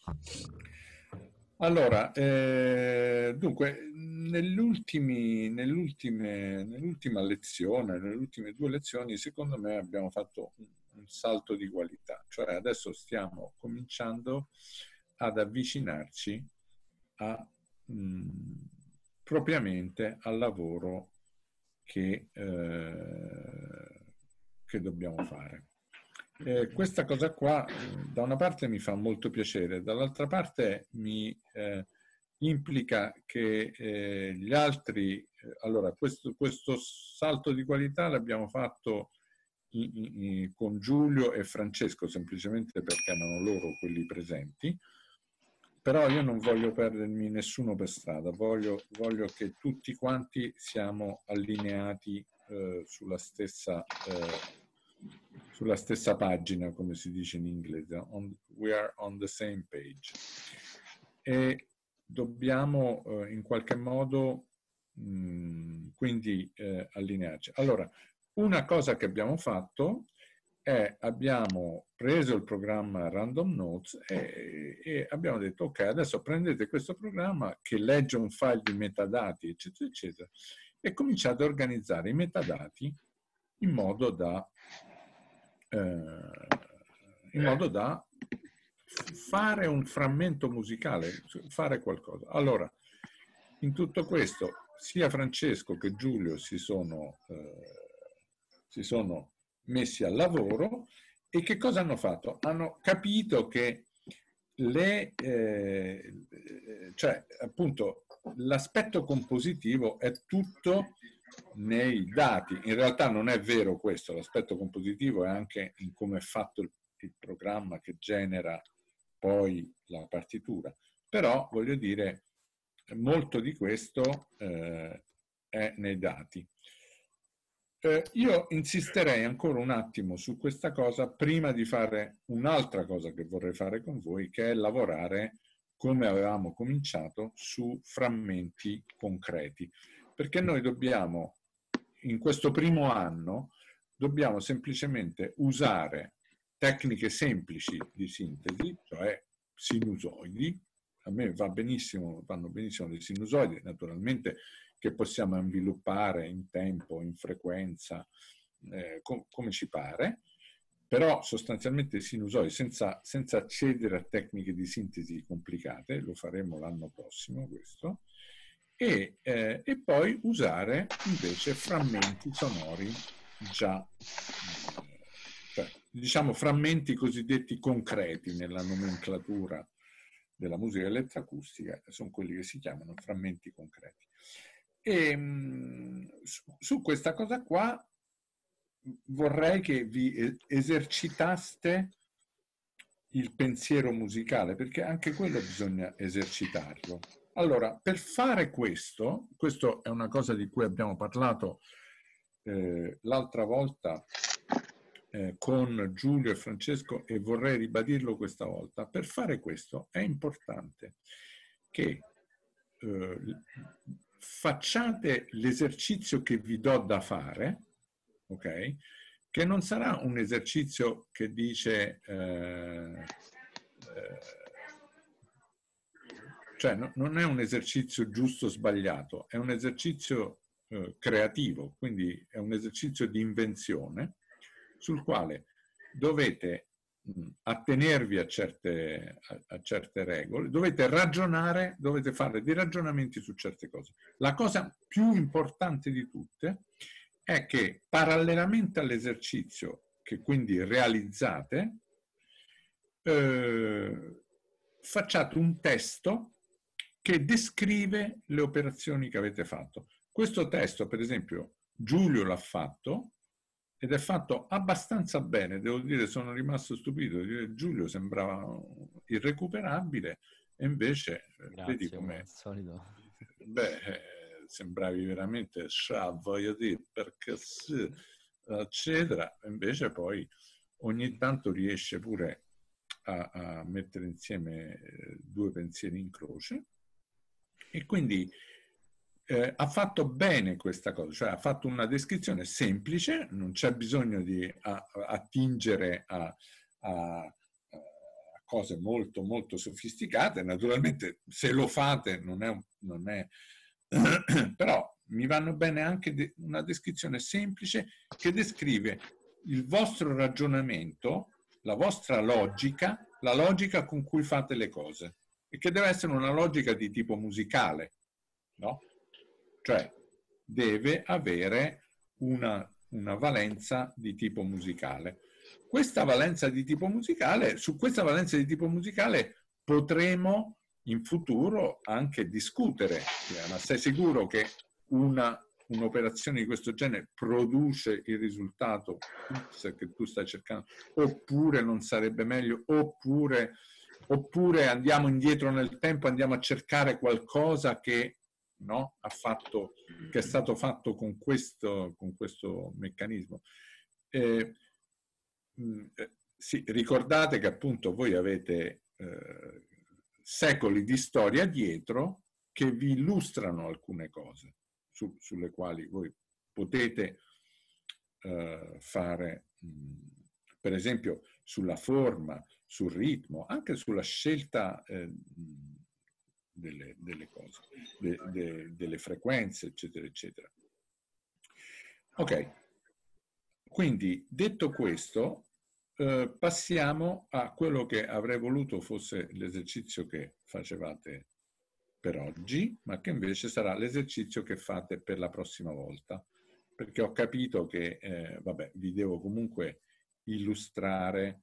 Allora, dunque, nell'ultima lezione, nelle ultime due lezioni, secondo me abbiamo fatto un salto di qualità, cioè adesso stiamo cominciando ad avvicinarci a, propriamente al lavoro che dobbiamo fare. Questa cosa qua, da una parte mi fa molto piacere, dall'altra parte mi implica che gli altri, allora questo salto di qualità l'abbiamo fatto con Giulio e Francesco, semplicemente perché erano loro quelli presenti, però io non voglio perdermi nessuno per strada, voglio che tutti quanti siamo allineati sulla stessa pagina, come si dice in inglese. We are on the same page. E dobbiamo in qualche modo quindi allinearci. Allora, una cosa che abbiamo fatto è abbiamo preso il programma Random Notes e abbiamo detto ok, adesso prendete questo programma che legge un file di metadati, eccetera, eccetera, e cominciate a organizzare i metadati in modo da fare un frammento musicale, fare qualcosa. Allora, in tutto questo, sia Francesco che Giulio si sono messi al lavoro e che cosa hanno fatto? Hanno capito che cioè appunto l'aspetto compositivo è tutto nei dati. In realtà non è vero questo, l'aspetto compositivo è anche in come è fatto il programma che genera poi la partitura. Però voglio dire, molto di questo è nei dati. Io insisterei ancora un attimo su questa cosa prima di fare un'altra cosa che vorrei fare con voi, che è lavorare, come avevamo cominciato, su frammenti concreti. Perché noi dobbiamo, in questo primo anno, dobbiamo semplicemente usare tecniche semplici di sintesi, cioè sinusoidi. A me vanno benissimo le sinusoidi, naturalmente, che possiamo sviluppare in tempo, in frequenza, come ci pare, però sostanzialmente sinusoidi senza accedere a tecniche di sintesi complicate, lo faremo l'anno prossimo questo, e poi usare invece frammenti sonori già, cioè, diciamo frammenti cosiddetti concreti nella nomenclatura della musica elettroacustica, sono quelli che si chiamano frammenti concreti. E su questa cosa qua vorrei che vi esercitaste il pensiero musicale, perché anche quello bisogna esercitarlo. Allora, per fare questo è una cosa di cui abbiamo parlato l'altra volta con Giulio e Francesco e vorrei ribadirlo questa volta. Per fare questo è importante che facciate l'esercizio che vi do da fare, ok? Che non sarà un esercizio che dice cioè non è un esercizio giusto o sbagliato, è un esercizio creativo, quindi è un esercizio di invenzione sul quale dovete attenervi a certe regole, dovete ragionare, dovete fare dei ragionamenti su certe cose. La cosa più importante di tutte è che parallelamente all'esercizio che quindi realizzate, facciate un testo che descrive le operazioni che avete fatto. Questo testo, per esempio, Giulio l'ha fatto ed è fatto abbastanza bene, devo dire, sono rimasto stupito. Giulio sembrava irrecuperabile e invece vedi Grazie, come com'è. al solito. Beh, sembravi veramente voglio dire, perché sì, eccetera. Invece poi ogni tanto riesce pure a mettere insieme due pensieri in croce e quindi ha fatto bene questa cosa, cioè ha fatto una descrizione semplice, non c'è bisogno di attingere a cose molto molto sofisticate. Naturalmente se lo fate non è però mi vanno bene anche una descrizione semplice che descrive il vostro ragionamento, la vostra logica, la logica con cui fate le cose, e che deve essere una logica di tipo musicale, no? Cioè deve avere una valenza di tipo musicale. Questa valenza di tipo musicale, su questa valenza di tipo musicale potremo in futuro anche discutere, ma sei sicuro che un'operazione di questo genere produce il risultato X che tu stai cercando, oppure non sarebbe meglio, oppure andiamo indietro nel tempo, andiamo a cercare qualcosa che, no, che è stato fatto con questo meccanismo. Sì, ricordate che appunto voi avete secoli di storia dietro che vi illustrano alcune cose sulle quali voi potete fare, per esempio, sulla forma, sul ritmo, anche sulla scelta delle cose, delle frequenze, eccetera, eccetera. Ok, quindi detto questo, passiamo a quello che avrei voluto fosse l'esercizio che facevate per oggi, ma che invece sarà l'esercizio che fate per la prossima volta, perché ho capito che, vabbè, vi devo comunque illustrare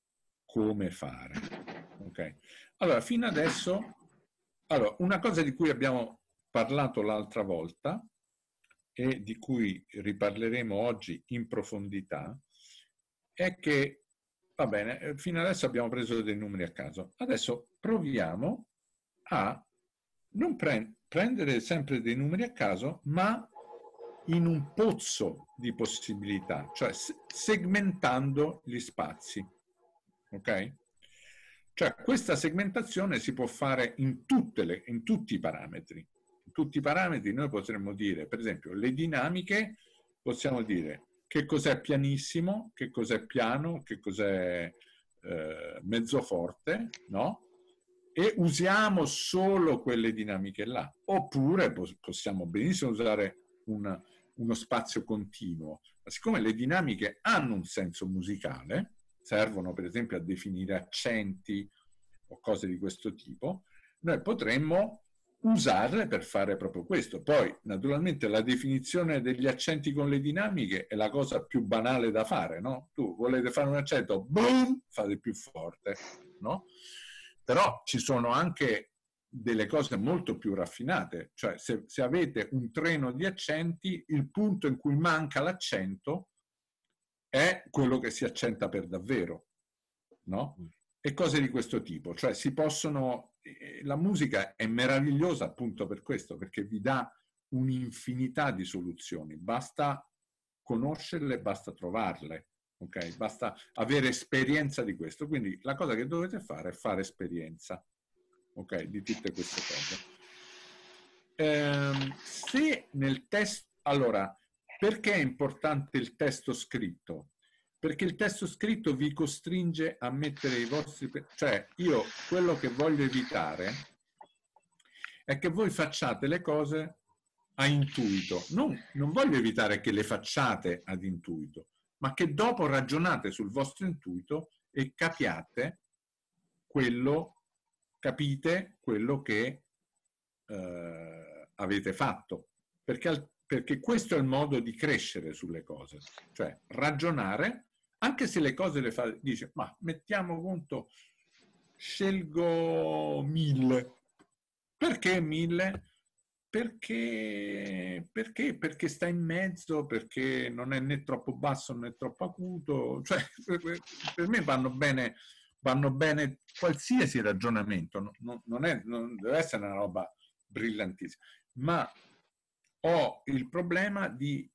come fare. Ok? Allora, fino adesso, allora, una cosa di cui abbiamo parlato l'altra volta e di cui riparleremo oggi in profondità è che, va bene, fino adesso abbiamo preso dei numeri a caso. Adesso proviamo a non prendere sempre dei numeri a caso, ma in un pozzo di possibilità, cioè segmentando gli spazi. Ok? Cioè questa segmentazione si può fare in tutti i parametri. In tutti i parametri noi potremmo dire, per esempio, le dinamiche, possiamo dire che cos'è pianissimo, che cos'è piano, che cos'è mezzo forte, no? E usiamo solo quelle dinamiche là. Oppure possiamo benissimo usare uno spazio continuo. Ma siccome le dinamiche hanno un senso musicale, servono per esempio a definire accenti o cose di questo tipo, noi potremmo usarle per fare proprio questo. Poi, naturalmente, la definizione degli accenti con le dinamiche è la cosa più banale da fare, no? Tu volete fare un accento, boom, fate più forte, no? Però ci sono anche delle cose molto più raffinate, cioè se avete un treno di accenti, il punto in cui manca l'accento è quello che si accenta per davvero, no? E cose di questo tipo, cioè si possono, la musica è meravigliosa appunto per questo, perché vi dà un'infinità di soluzioni, basta conoscerle, basta trovarle, ok? Basta avere esperienza di questo, quindi la cosa che dovete fare è fare esperienza, ok? Di tutte queste cose. Se nel testo, allora, perché è importante il testo scritto? Perché il testo scritto vi costringe a mettere i vostri... Cioè, io quello che voglio evitare è che voi facciate le cose a intuito. Non voglio evitare che le facciate ad intuito, ma che dopo ragionate sul vostro intuito e capite quello che avete fatto. Perché questo è il modo di crescere sulle cose. Cioè, ragionare, anche se le cose le fate, dice, ma mettiamo conto, scelgo 1000. Perché 1000? Perché sta in mezzo, perché non è né troppo basso né troppo acuto. Cioè, per me vanno bene qualsiasi ragionamento, non deve essere una roba brillantissima, ma ho il problema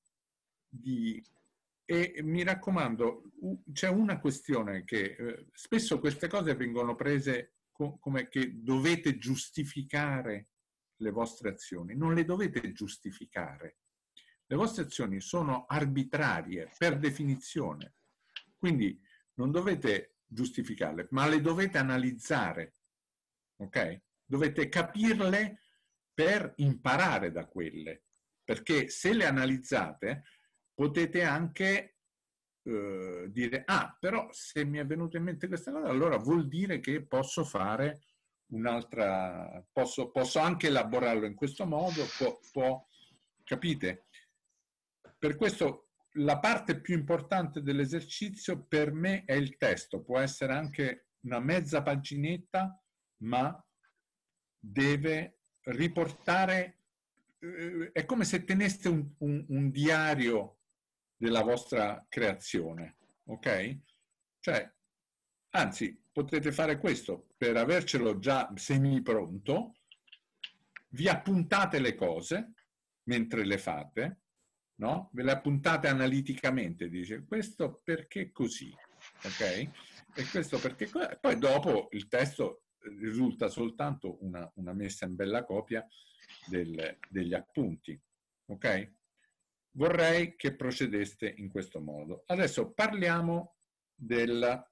e mi raccomando, c'è una questione che spesso queste cose vengono prese come che dovete giustificare le vostre azioni. Non le dovete giustificare. Le vostre azioni sono arbitrarie per definizione. Quindi non dovete giustificarle, ma le dovete analizzare, ok? Dovete capirle per imparare da quelle, perché se le analizzate potete anche dire, ah, però se mi è venuta in mente questa cosa, allora vuol dire che posso fare un'altra, posso anche elaborarlo in questo modo, capite? Per questo la parte più importante dell'esercizio per me è il testo, può essere anche una mezza paginetta, ma deve riportare, è come se teneste un diario della vostra creazione, ok? Cioè, anzi, potete fare questo, per avercelo già semi pronto, vi appuntate le cose mentre le fate, no? Ve le appuntate analiticamente, dice questo perché così, ok? E questo perché poi dopo il testo risulta soltanto una messa in bella copia degli appunti, ok? Vorrei che procedeste in questo modo. Adesso parliamo della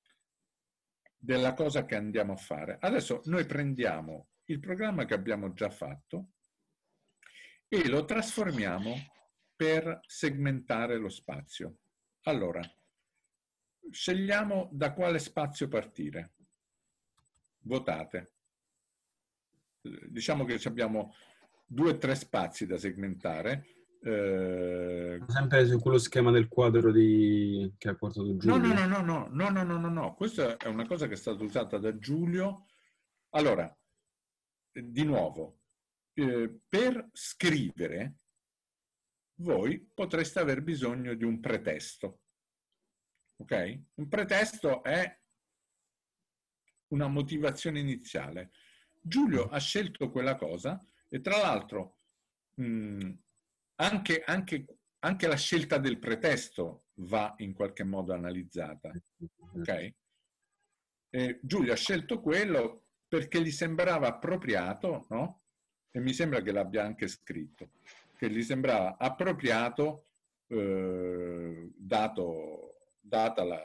cosa che andiamo a fare. Adesso noi prendiamo il programma che abbiamo già fatto e lo trasformiamo per segmentare lo spazio. Allora, scegliamo da quale spazio partire. Votate. Diciamo che abbiamo 2 o 3 spazi da segmentare. Sempre su quello schema del quadro che ha portato Giulio. No. Questa è una cosa che è stata usata da Giulio. Allora, di nuovo, per scrivere voi potreste aver bisogno di un pretesto. Ok? Un pretesto è una motivazione iniziale. Giulio ha scelto quella cosa e tra l'altro anche la scelta del pretesto va in qualche modo analizzata. Ok? Giulio ha scelto quello perché gli sembrava appropriato, no? E mi sembra che l'abbia anche scritto, che gli sembrava appropriato data la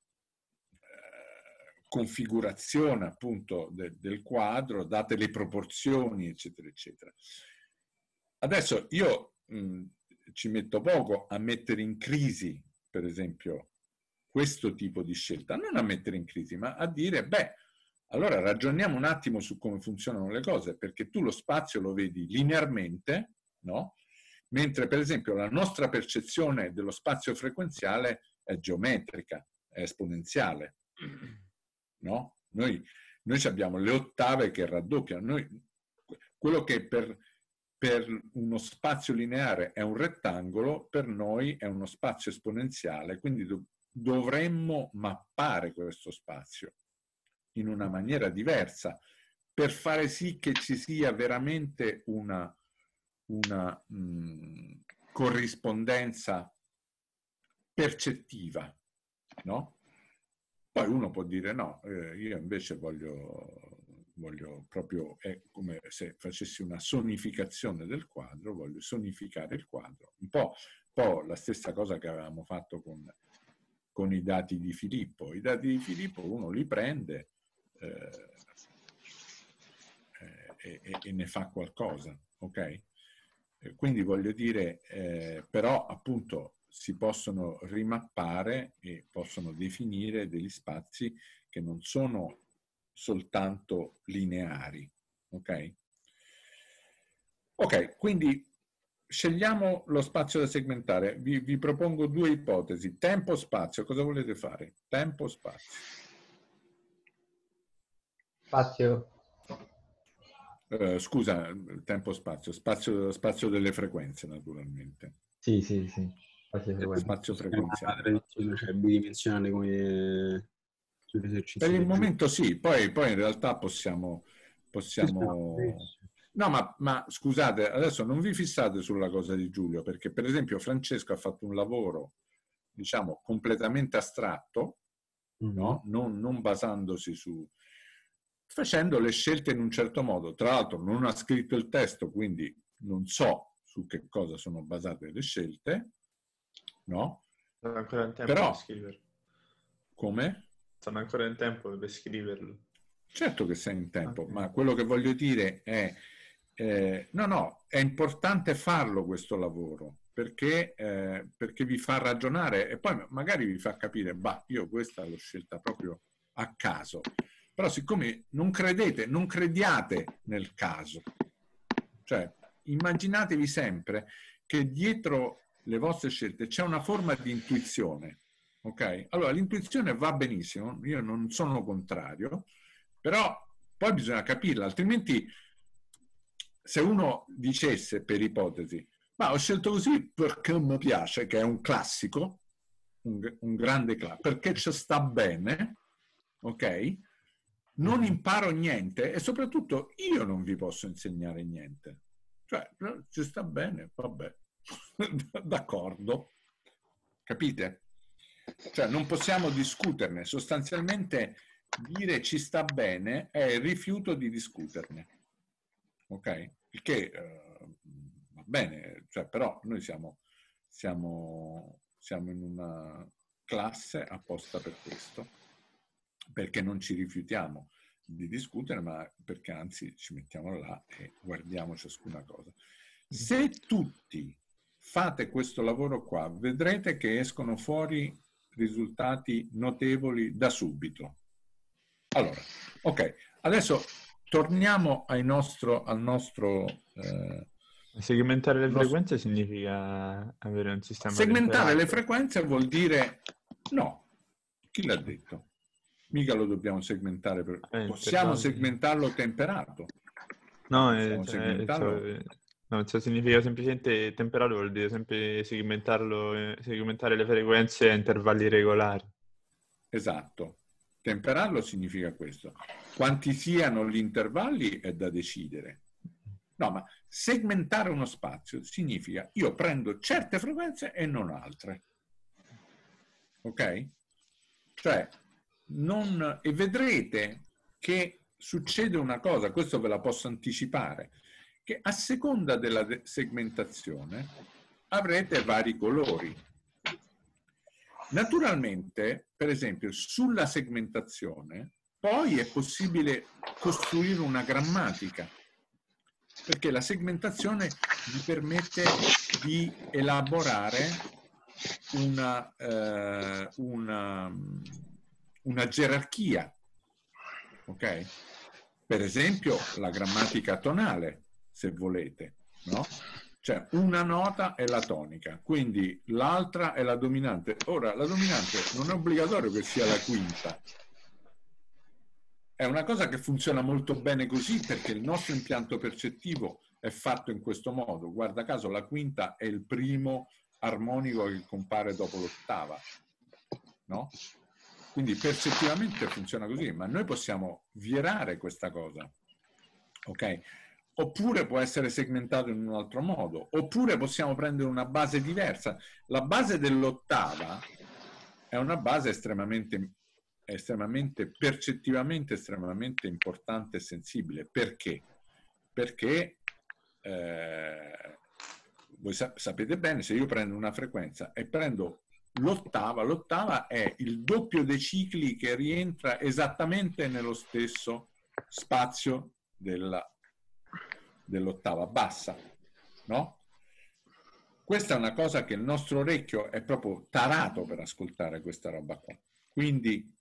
configurazione appunto del quadro, date le proporzioni, eccetera, eccetera. Adesso io ci metto poco a mettere in crisi, per esempio, questo tipo di scelta, non a mettere in crisi, ma a dire, beh, allora ragioniamo un attimo su come funzionano le cose, perché tu lo spazio lo vedi linearmente, no? Mentre per esempio la nostra percezione dello spazio frequenziale è geometrica, è esponenziale, no? Noi abbiamo le ottave che raddoppiano. Quello che per uno spazio lineare è un rettangolo, per noi è uno spazio esponenziale, quindi dovremmo mappare questo spazio in una maniera diversa per fare sì che ci sia veramente una corrispondenza percettiva, no? Poi uno può dire no, io invece voglio proprio, è come se facessi una sonificazione del quadro, voglio sonificare il quadro, un po' la stessa cosa che avevamo fatto con i dati di Filippo. I dati di Filippo uno li prende e ne fa qualcosa, ok? Quindi voglio dire, però appunto si possono rimappare e possono definire degli spazi che non sono soltanto lineari, ok? Ok, quindi scegliamo lo spazio da segmentare. Vi propongo 2 ipotesi. Tempo, spazio. Cosa volete fare? Tempo, spazio. Spazio. Scusa, tempo, spazio. Spazio delle frequenze, naturalmente. Sì. Spazio Spazio frequenziale. Cioè bidimensionale come sugli esercizi Per il di Giulio. momento sì, poi in realtà possiamo... No, ma scusate, adesso non vi fissate sulla cosa di Giulio, perché per esempio Francesco ha fatto un lavoro, diciamo, completamente astratto, no? Non basandosi facendo le scelte in un certo modo. Tra l'altro non ha scritto il testo, quindi non so su che cosa sono basate le scelte, no? Non ho ancora il tempo Però, di scrivere. come? Sono ancora in tempo per scriverlo. Certo che sei in tempo, Ok. ma quello che voglio dire è, no, è importante farlo questo lavoro, perché vi fa ragionare e poi magari vi fa capire, bah, io questa l'ho scelta proprio a caso. Però siccome non crediate nel caso, cioè immaginatevi sempre che dietro le vostre scelte c'è una forma di intuizione, ok? Allora l'intuizione va benissimo, io non sono contrario, però poi bisogna capirla, altrimenti se uno dicesse, per ipotesi, ma ho scelto così perché mi piace, che è un classico, un grande classico, perché ci sta bene, ok? Non imparo niente e soprattutto io non vi posso insegnare niente. Cioè, ci sta bene, vabbè, d'accordo, capite? Cioè, non possiamo discuterne, sostanzialmente dire ci sta bene è il rifiuto di discuterne, ok? Il che va bene, cioè, però noi siamo in una classe apposta per questo, perché non ci rifiutiamo di discutere, ma perché anzi ci mettiamo là e guardiamo ciascuna cosa. Se tutti fate questo lavoro qua, vedrete che escono fuori risultati notevoli da subito. Allora, ok, adesso torniamo al nostro Segmentare le frequenze significa avere un sistema segmentare le temperato. frequenze vuol dire no. Chi l'ha detto? Mica lo dobbiamo segmentare. Possiamo segmentarlo temperato. No, possiamo segmentarlo. no, significa semplicemente temperato, vuol dire sempre segmentare le frequenze a intervalli regolari. Esatto. Temperarlo significa questo. Quanti siano gli intervalli è da decidere. No, ma segmentare uno spazio significa io prendo certe frequenze e non altre. Ok? Cioè, e vedrete che succede una cosa, questo ve la posso anticipare, che a seconda della segmentazione avrete vari colori. Naturalmente, per esempio, sulla segmentazione poi è possibile costruire una grammatica, perché la segmentazione vi permette di elaborare una gerarchia, ok? Per esempio la grammatica tonale, se volete, no? Cioè una nota è la tonica, quindi l'altra è la dominante. Ora, la dominante non è obbligatorio che sia la quinta. È una cosa che funziona molto bene così perché il nostro impianto percettivo è fatto in questo modo. Guarda caso, la quinta è il primo armonico che compare dopo l'ottava, no? Quindi percettivamente funziona così, ma noi possiamo virare questa cosa, ok? Oppure può essere segmentato in un altro modo, oppure possiamo prendere una base diversa. La base dell'ottava è una base estremamente percettivamente estremamente importante e sensibile. Perché? Perché voi sapete bene, se io prendo una frequenza e prendo l'ottava è il doppio dei cicli che rientra esattamente nello stesso spazio dell'ottava bassa, no? Questa è una cosa che il nostro orecchio è proprio tarato per ascoltare questa roba qua. Quindi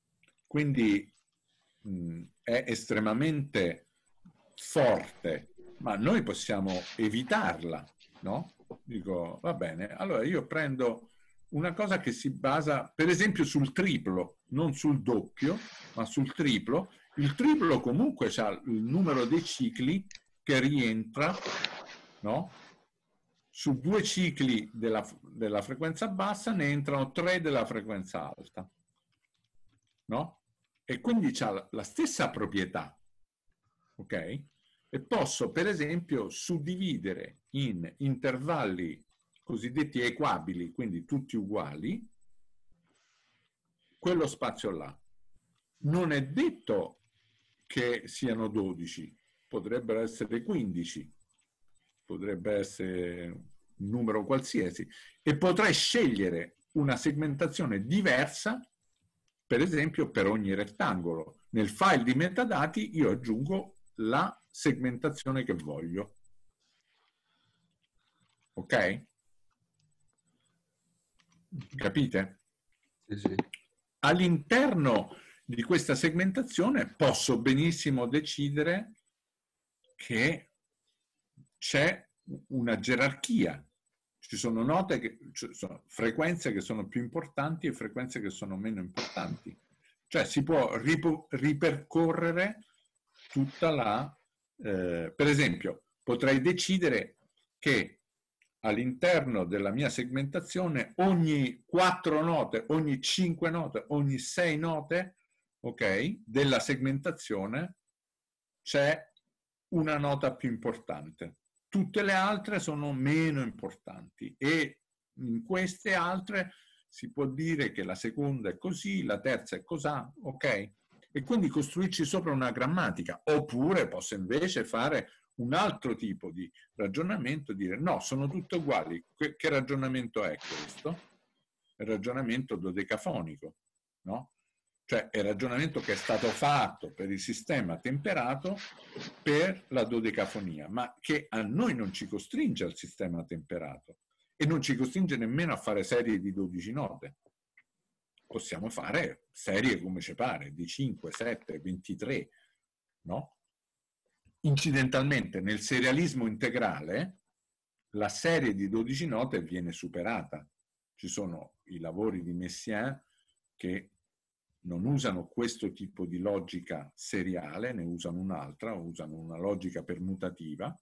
è estremamente forte, ma noi possiamo evitarla, no? Dico, va bene, allora io prendo una cosa che si basa, per esempio, sul triplo, non sul doppio, ma sul triplo. Il triplo comunque ha il numero dei cicli che rientra, no? Su 2 cicli della frequenza bassa ne entrano 3 della frequenza alta, no? E quindi c'ha la stessa proprietà, ok? E posso, per esempio, suddividere in intervalli cosiddetti equabili, quindi tutti uguali, quello spazio là. Non è detto che siano 12, potrebbero essere 15, potrebbe essere un numero qualsiasi, e potrei scegliere una segmentazione diversa per esempio per ogni rettangolo. Nel file di metadati io aggiungo la segmentazione che voglio. Ok? Capite? Sì, sì. All'interno di questa segmentazione posso benissimo decidere che c'è una gerarchia. Ci sono note che sono frequenze che sono più importanti e frequenze che sono meno importanti. Cioè si può ripercorrere tutta la... per esempio, potrei decidere che all'interno della mia segmentazione ogni 4 note, ogni 5 note, ogni 6 note, ok, della segmentazione c'è una nota più importante. Tutte le altre sono meno importanti e in queste altre si può dire che la seconda è così, la terza è cosà, ok? E quindi costruirci sopra una grammatica. Oppure posso invece fare un altro tipo di ragionamento, dire no, sono tutte uguali. Che ragionamento è questo? Il ragionamento dodecafonico, no? Cioè è il ragionamento che è stato fatto per il sistema temperato per la dodecafonia, ma che a noi non ci costringe al sistema temperato e non ci costringe nemmeno a fare serie di 12 note. Possiamo fare serie come ci pare, di 5, 7, 23, no? Incidentalmente nel serialismo integrale la serie di 12 note viene superata. Ci sono i lavori di Messiaen che non usano questo tipo di logica seriale, ne usano un'altra, usano una logica permutativa,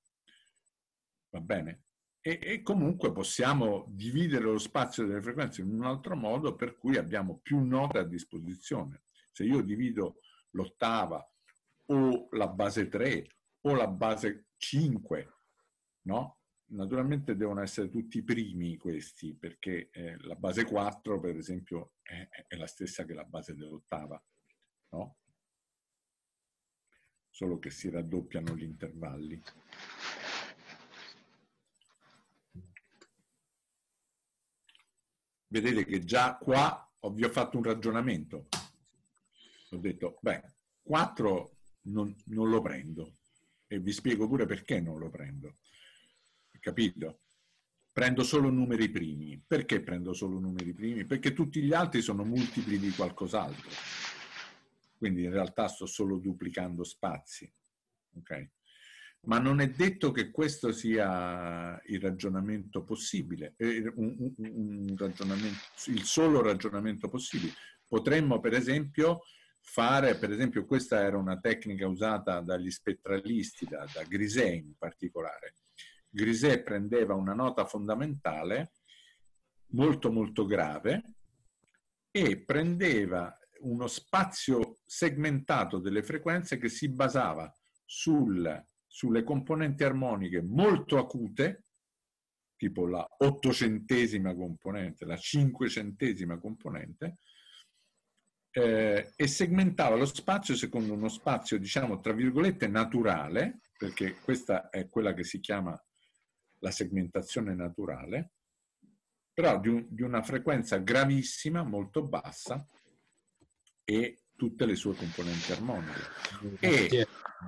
va bene? E comunque possiamo dividere lo spazio delle frequenze in un altro modo per cui abbiamo più note a disposizione. Se io divido l'ottava o la base 3 o la base 5, no? Naturalmente devono essere tutti primi questi, perché la base 4, per esempio, è la stessa che la base dell'ottava, no? Solo che si raddoppiano gli intervalli. Vedete che già qua vi ho fatto un ragionamento. Ho detto, beh, 4 non lo prendo. E vi spiego pure perché non lo prendo. Capito? Prendo solo numeri primi. Perché prendo solo numeri primi? Perché tutti gli altri sono multipli di qualcos'altro. Quindi in realtà sto solo duplicando spazi. Ok? Ma non è detto che questo sia il ragionamento possibile, un ragionamento, il solo ragionamento possibile. Potremmo per esempio fare, per esempio questa era una tecnica usata dagli spettralisti, da Griset in particolare. Griset prendeva una nota fondamentale molto molto grave e prendeva uno spazio segmentato delle frequenze che si basava sulle componenti armoniche molto acute, tipo la 800ª componente, la 500ª componente, e segmentava lo spazio secondo uno spazio, diciamo, tra virgolette, naturale, perché questa è quella che si chiama la segmentazione naturale, però di una frequenza gravissima, molto bassa, e tutte le sue componenti armoniche. E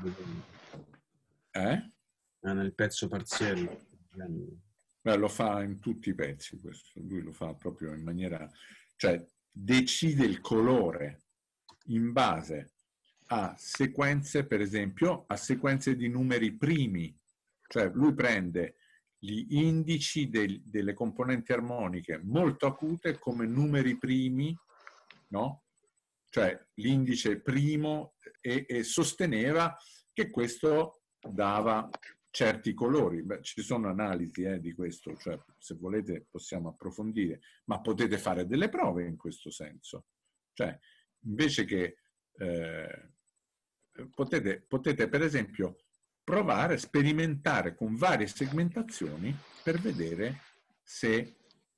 nel pezzo parziale. Beh, lo fa in tutti i pezzi questo, lui lo fa proprio in maniera, cioè decide il colore in base a sequenze, per esempio, a sequenze di numeri primi, cioè lui prende gli indici delle componenti armoniche molto acute come numeri primi, no? Cioè l'indice primo e sosteneva che questo dava certi colori. Beh, ci sono analisi di questo, cioè se volete possiamo approfondire, ma potete fare delle prove in questo senso. Cioè, invece che potete per esempio provare, sperimentare con varie segmentazioni per vedere se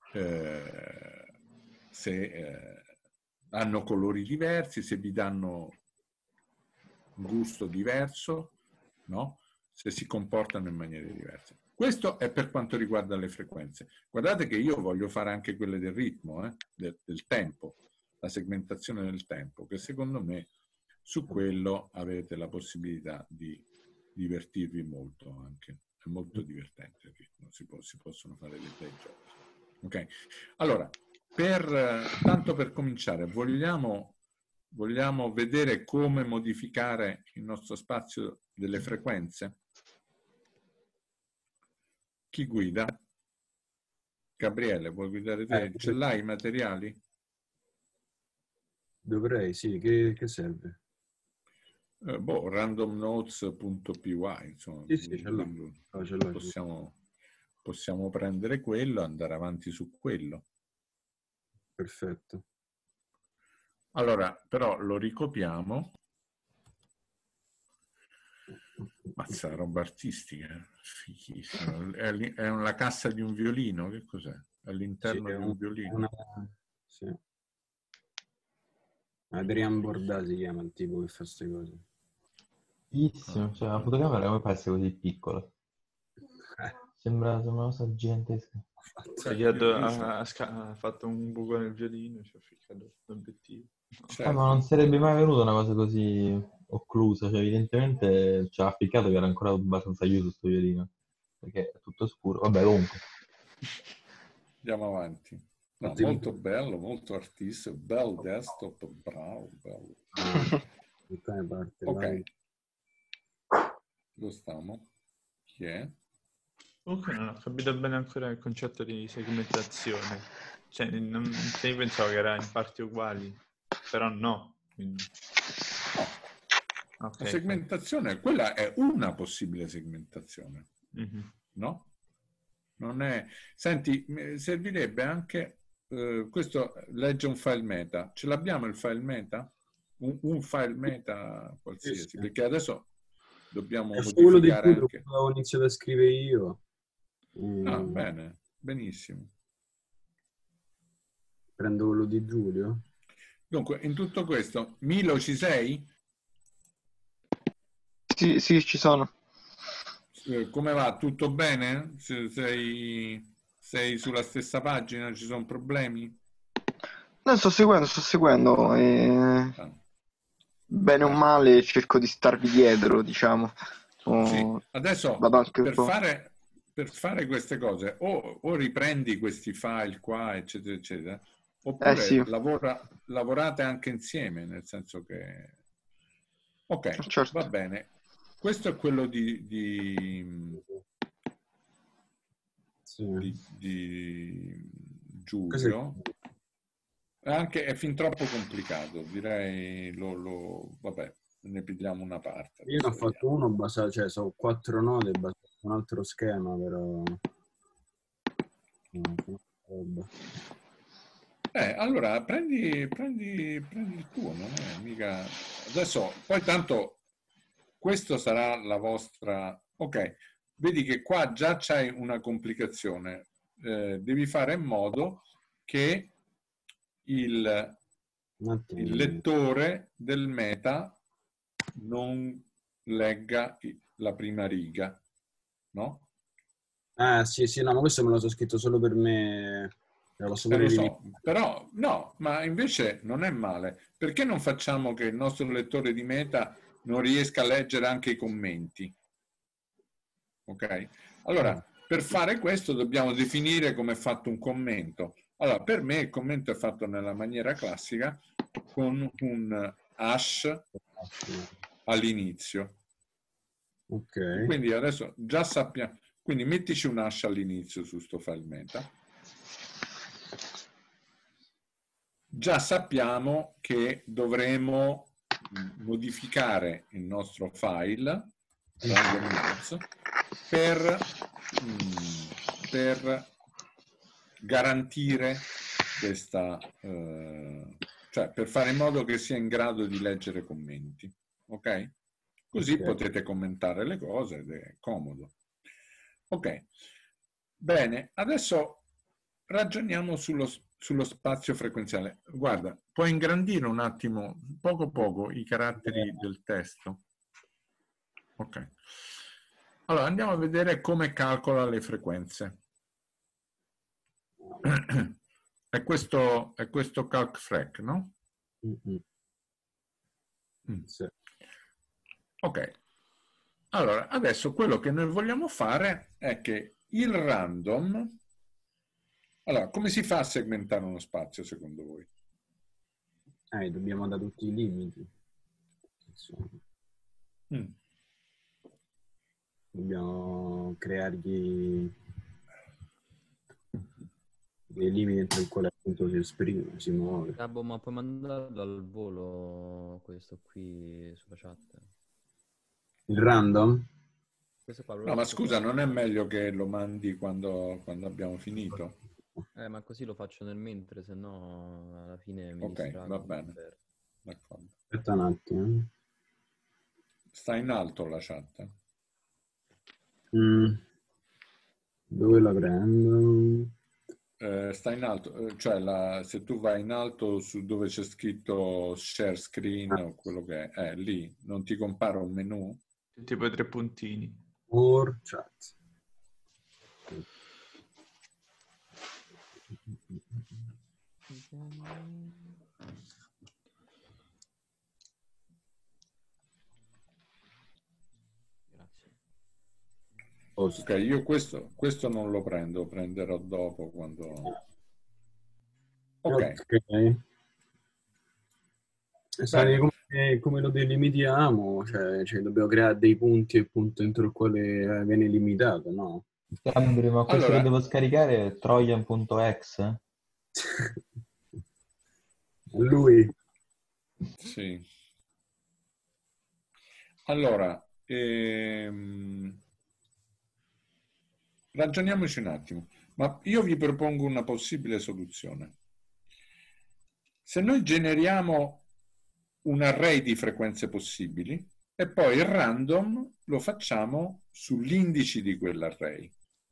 hanno colori diversi, se vi danno un gusto diverso, no? Se si comportano in maniere diverse. Questo è per quanto riguarda le frequenze. Guardate che io voglio fare anche quelle del ritmo, del tempo. la segmentazione del tempo, che secondo me su quello avete la possibilità di divertirvi molto anche. È molto divertente, si possono fare dei bei giochi. Ok? Allora, tanto per cominciare, vogliamo vedere come modificare il nostro spazio delle frequenze? Chi guida? Gabriele, vuoi guidare te? Ce l'hai i materiali? Dovrei, sì. Che serve? Randomnotes.py, insomma, Sì, ce l'ho. Possiamo prendere quello e andare avanti su quello. Perfetto. Allora, però lo ricopiamo. Mazza, roba artistica, fichissimo. È la cassa di un violino, che cos'è? All'interno di un violino. Sì. Adrian Bordà si chiama il tipo che fa queste cose. Bellissimo, cioè la fotocamera come può essere così piccola? Sembra una cosa gigantesca. Ha fatto un buco nel violino, ci ha ficcato l'obiettivo. Certo. Ma non sarebbe mai venuta una cosa così occlusa, cioè evidentemente ci ha appiccato che era ancora abbastanza chiuso sto violino, perché è tutto scuro. Vabbè, comunque. Andiamo avanti. No, molto bello, molto artistico, bel desktop, bravo, bello. Ok. Dove stiamo? Chi è? Comunque non ho capito bene ancora il concetto di segmentazione. Cioè, io pensavo che era in parti uguali, però no. Quindi... No. Okay, la segmentazione, quella è una possibile segmentazione, no? Non è... Senti, servirebbe anche... questo legge un file meta. Ce l'abbiamo il file meta? Un file meta qualsiasi, sì. perché adesso dobbiamo quello di modificare cui anche... ho iniziato a scrivere io. Ah, bene, benissimo. Prendo quello di Giulio. Dunque, in tutto questo, Milo, ci sei? Sì, ci sono. Come va? Tutto bene? Sei sulla stessa pagina? Ci sono problemi? No, sto seguendo. Bene o male cerco di starvi dietro, diciamo. Sì, adesso vado anche per fare queste cose o riprendi questi file qua, eccetera, eccetera, oppure sì. lavorate anche insieme, nel senso che... Ok, certo. va bene. Questo è quello di Giulio. È fin troppo complicato, direi, vabbè, ne pigliamo una parte. Io ne ho fatto uno basato, cioè sono 4 node basato su un altro schema, però... allora prendi il tuo, non è mica... Adesso, poi tanto, questo sarà la vostra... Ok, vedi che qua già c'hai una complicazione. Devi fare in modo che il lettore del meta non legga la prima riga, no? Ah, sì, no, ma questo me lo so scritto solo per me. Lo so, però no, ma invece non è male. Perché non facciamo che il nostro lettore di meta non riesca a leggere anche i commenti? Ok? Allora, per fare questo dobbiamo definire come è fatto un commento. Allora, per me il commento è fatto nella maniera classica con un hash all'inizio. Ok. Quindi adesso già sappiamo. Quindi mettici un hash all'inizio su sto file meta. Già sappiamo che dovremo modificare il nostro file randomnodes per garantire questa, cioè per fare in modo che sia in grado di leggere commenti, ok? Così potete commentare le cose ed è comodo. Ok, bene, adesso ragioniamo sullo spazio frequenziale. Guarda, puoi ingrandire un attimo, poco, i caratteri del testo? Ok. Allora, andiamo a vedere come calcola le frequenze. È questo CalcFrec, no? Sì. Ok. Allora, adesso quello che noi vogliamo fare è che il random... Allora, come si fa a segmentare uno spazio, secondo voi? Dobbiamo dare tutti i limiti. Insomma, dobbiamo creargli dei limiti entro il quale appunto si esprime, si muove. Gabbo, ma puoi mandarlo al volo questo qui sulla chat? Il random? Questo qua, No, ma scusa, non è meglio che lo mandi quando abbiamo finito? Ma così lo faccio nel mentre, se no alla fine mi Ok, distraggo. va bene. D'accordo. Aspetta un attimo. Sta in alto la chat? Dove la prendo? Sta in alto, cioè se tu vai in alto su dove c'è scritto share screen o quello che è, lì non ti compare un menu? Tipo i 3 puntini. More chat. Grazie. Ok, io questo non lo prendo, prenderò dopo quando... Ok. Come lo delimitiamo? Cioè, dobbiamo creare dei punti appunto entro il quale viene limitato, no? Gambri, ma questo Allora- che devo scaricare è Trojan.exe? Lui. Sì. Allora, ragioniamoci un attimo, ma io vi propongo una possibile soluzione. Se noi generiamo un array di frequenze possibili e poi il random lo facciamo sull'indice di quell'array.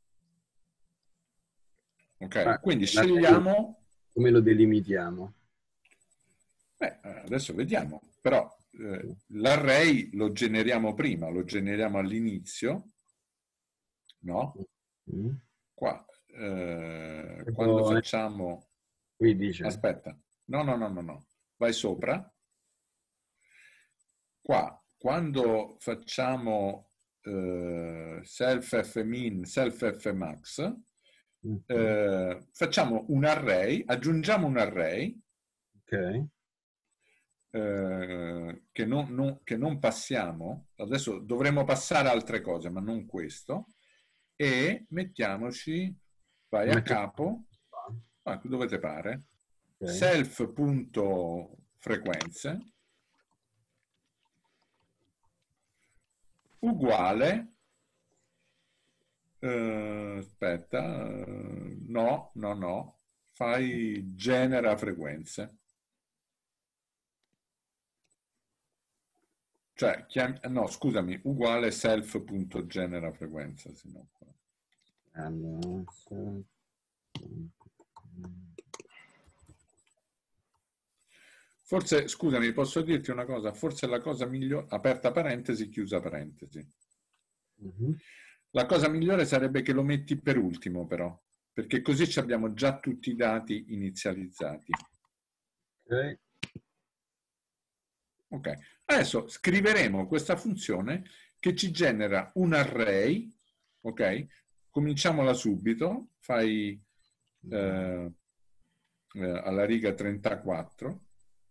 Ok? Quindi scegliamo... Come lo delimitiamo? Adesso vediamo, però l'array lo generiamo prima, lo generiamo all'inizio, no? Qua, quando facciamo... Qui dice... Aspetta, no, vai sopra. Qua, quando facciamo self fmin, self fmax, facciamo un array, aggiungiamo un array che non passiamo, adesso dovremo passare altre cose, ma non questo, e mettiamoci, vai a capo, dove te pare, self.frequenze uguale, aspetta, no, fai genera frequenze. Cioè, no, scusami, uguale self.genera frequenza, se no qua. Forse, scusami, posso dirti una cosa? Forse la cosa migliore, aperta parentesi, chiusa parentesi. La cosa migliore sarebbe che lo metti per ultimo, però, perché così ci abbiamo già tutti i dati inizializzati. Ok, adesso scriveremo questa funzione che ci genera un array, ok? Cominciamola subito, fai alla riga 34.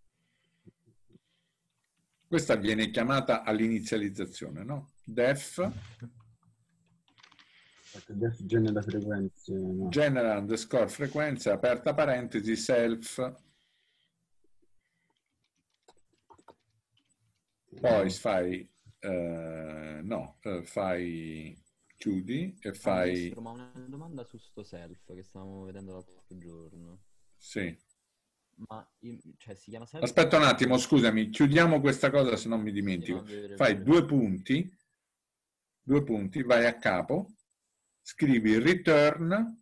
Questa viene chiamata all'inizializzazione, no? Def genera frequenze, no. Genera underscore frequenze, aperta parentesi, self. Poi fai, fai chiudi e fai... Maestro, ma una domanda su sto self che stavamo vedendo l'altro giorno. Sì. Ma cioè, si chiama self? Aspetta un attimo, scusami, chiudiamo questa cosa se non mi dimentico. Sì, no, Fai due punti, vai a capo, scrivi return,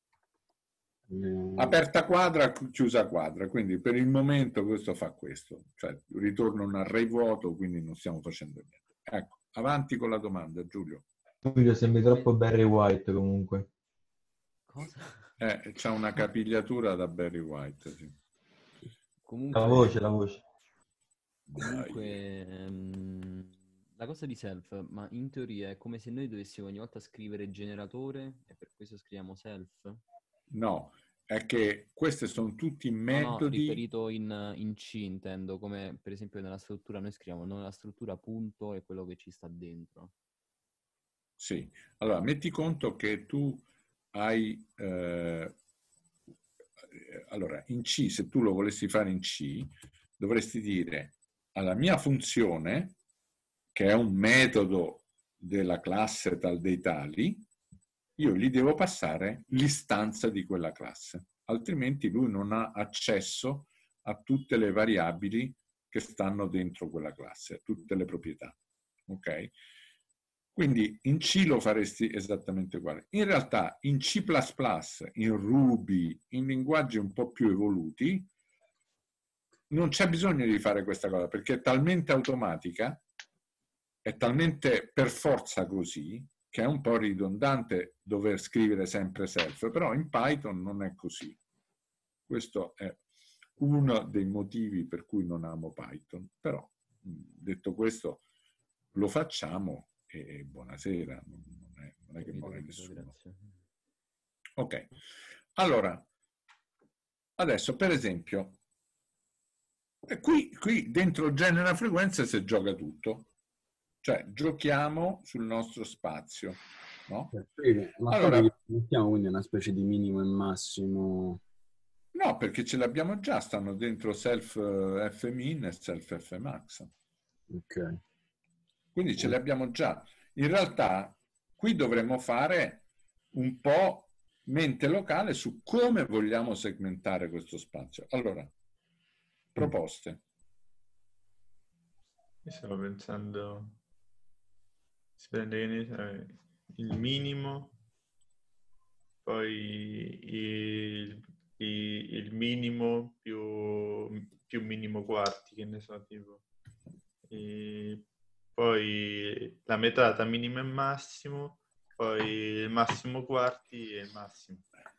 aperta quadra, chiusa quadra, quindi per il momento questo fa questo, cioè ritorna un array vuoto, quindi non stiamo facendo niente. Ecco, avanti con la domanda, Giulio. Giulio, sembri troppo Barry White comunque. Cosa? C'ha una capigliatura da Barry White, sì. Comunque, La voce. comunque la cosa di self, ma in teoria è come se noi dovessimo ogni volta scrivere generatore e per questo scriviamo self? No, è che questi sono tutti No, metodi. riferito in C intendo, come per esempio nella struttura noi scriviamo nella struttura punto e quello che ci sta dentro. Sì, allora metti conto che tu hai, allora in C, se tu lo volessi fare in C, dovresti dire alla mia funzione, che è un metodo della classe tal dei tali, io gli devo passare l'istanza di quella classe, altrimenti lui non ha accesso a tutte le variabili che stanno dentro quella classe, a tutte le proprietà. Ok? Quindi in C lo faresti esattamente uguale. In realtà in C++, in Ruby, in linguaggi un po' più evoluti, non c'è bisogno di fare questa cosa, perché è talmente automatica, è talmente per forza così, che è un po' ridondante dover scrivere sempre self, però in Python non è così. Questo è uno dei motivi per cui non amo Python, però detto questo lo facciamo e buonasera, non è che muore nessuno. Grazie. Ok, allora, adesso per esempio, qui dentro genera frequenza si gioca tutto, cioè giochiamo sul nostro spazio, no? Ma Allora, poi mettiamo quindi una specie di minimo e massimo. no, perché ce l'abbiamo già, stanno dentro self fmin e self fmax. Ok. Quindi ce li abbiamo già. In realtà qui dovremmo fare un po' mente locale su come vogliamo segmentare questo spazio. Allora, proposte. Io stavo pensando, si prende che ne so, il minimo, poi il minimo più minimo quarti, che ne so, tipo. E poi la metà tra minimo e massimo, poi il massimo quarti e il massimo.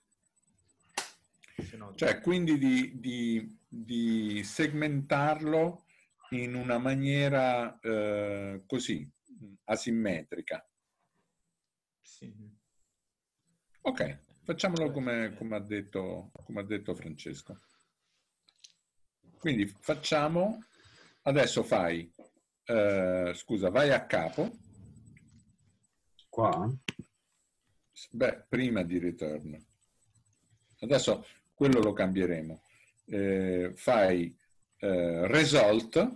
Se no, Cioè, quindi di segmentarlo in una maniera così, asimmetrica. sì. Ok, facciamolo come ha detto Francesco. Quindi facciamo, adesso fai, scusa, vai a capo. Qua? Beh, prima di return. Adesso quello lo cambieremo. Fai result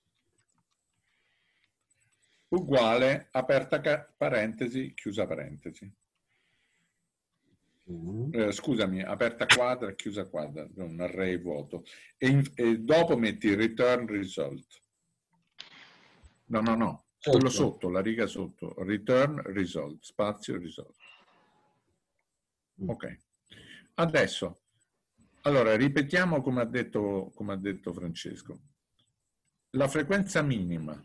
uguale aperta parentesi, chiusa parentesi. Scusami, aperta quadra, chiusa quadra, un array vuoto. E dopo metti return result. No, quello sotto, la riga sotto. Return result, spazio result. Ok. Adesso, allora, ripetiamo come ha detto Francesco. La frequenza minima.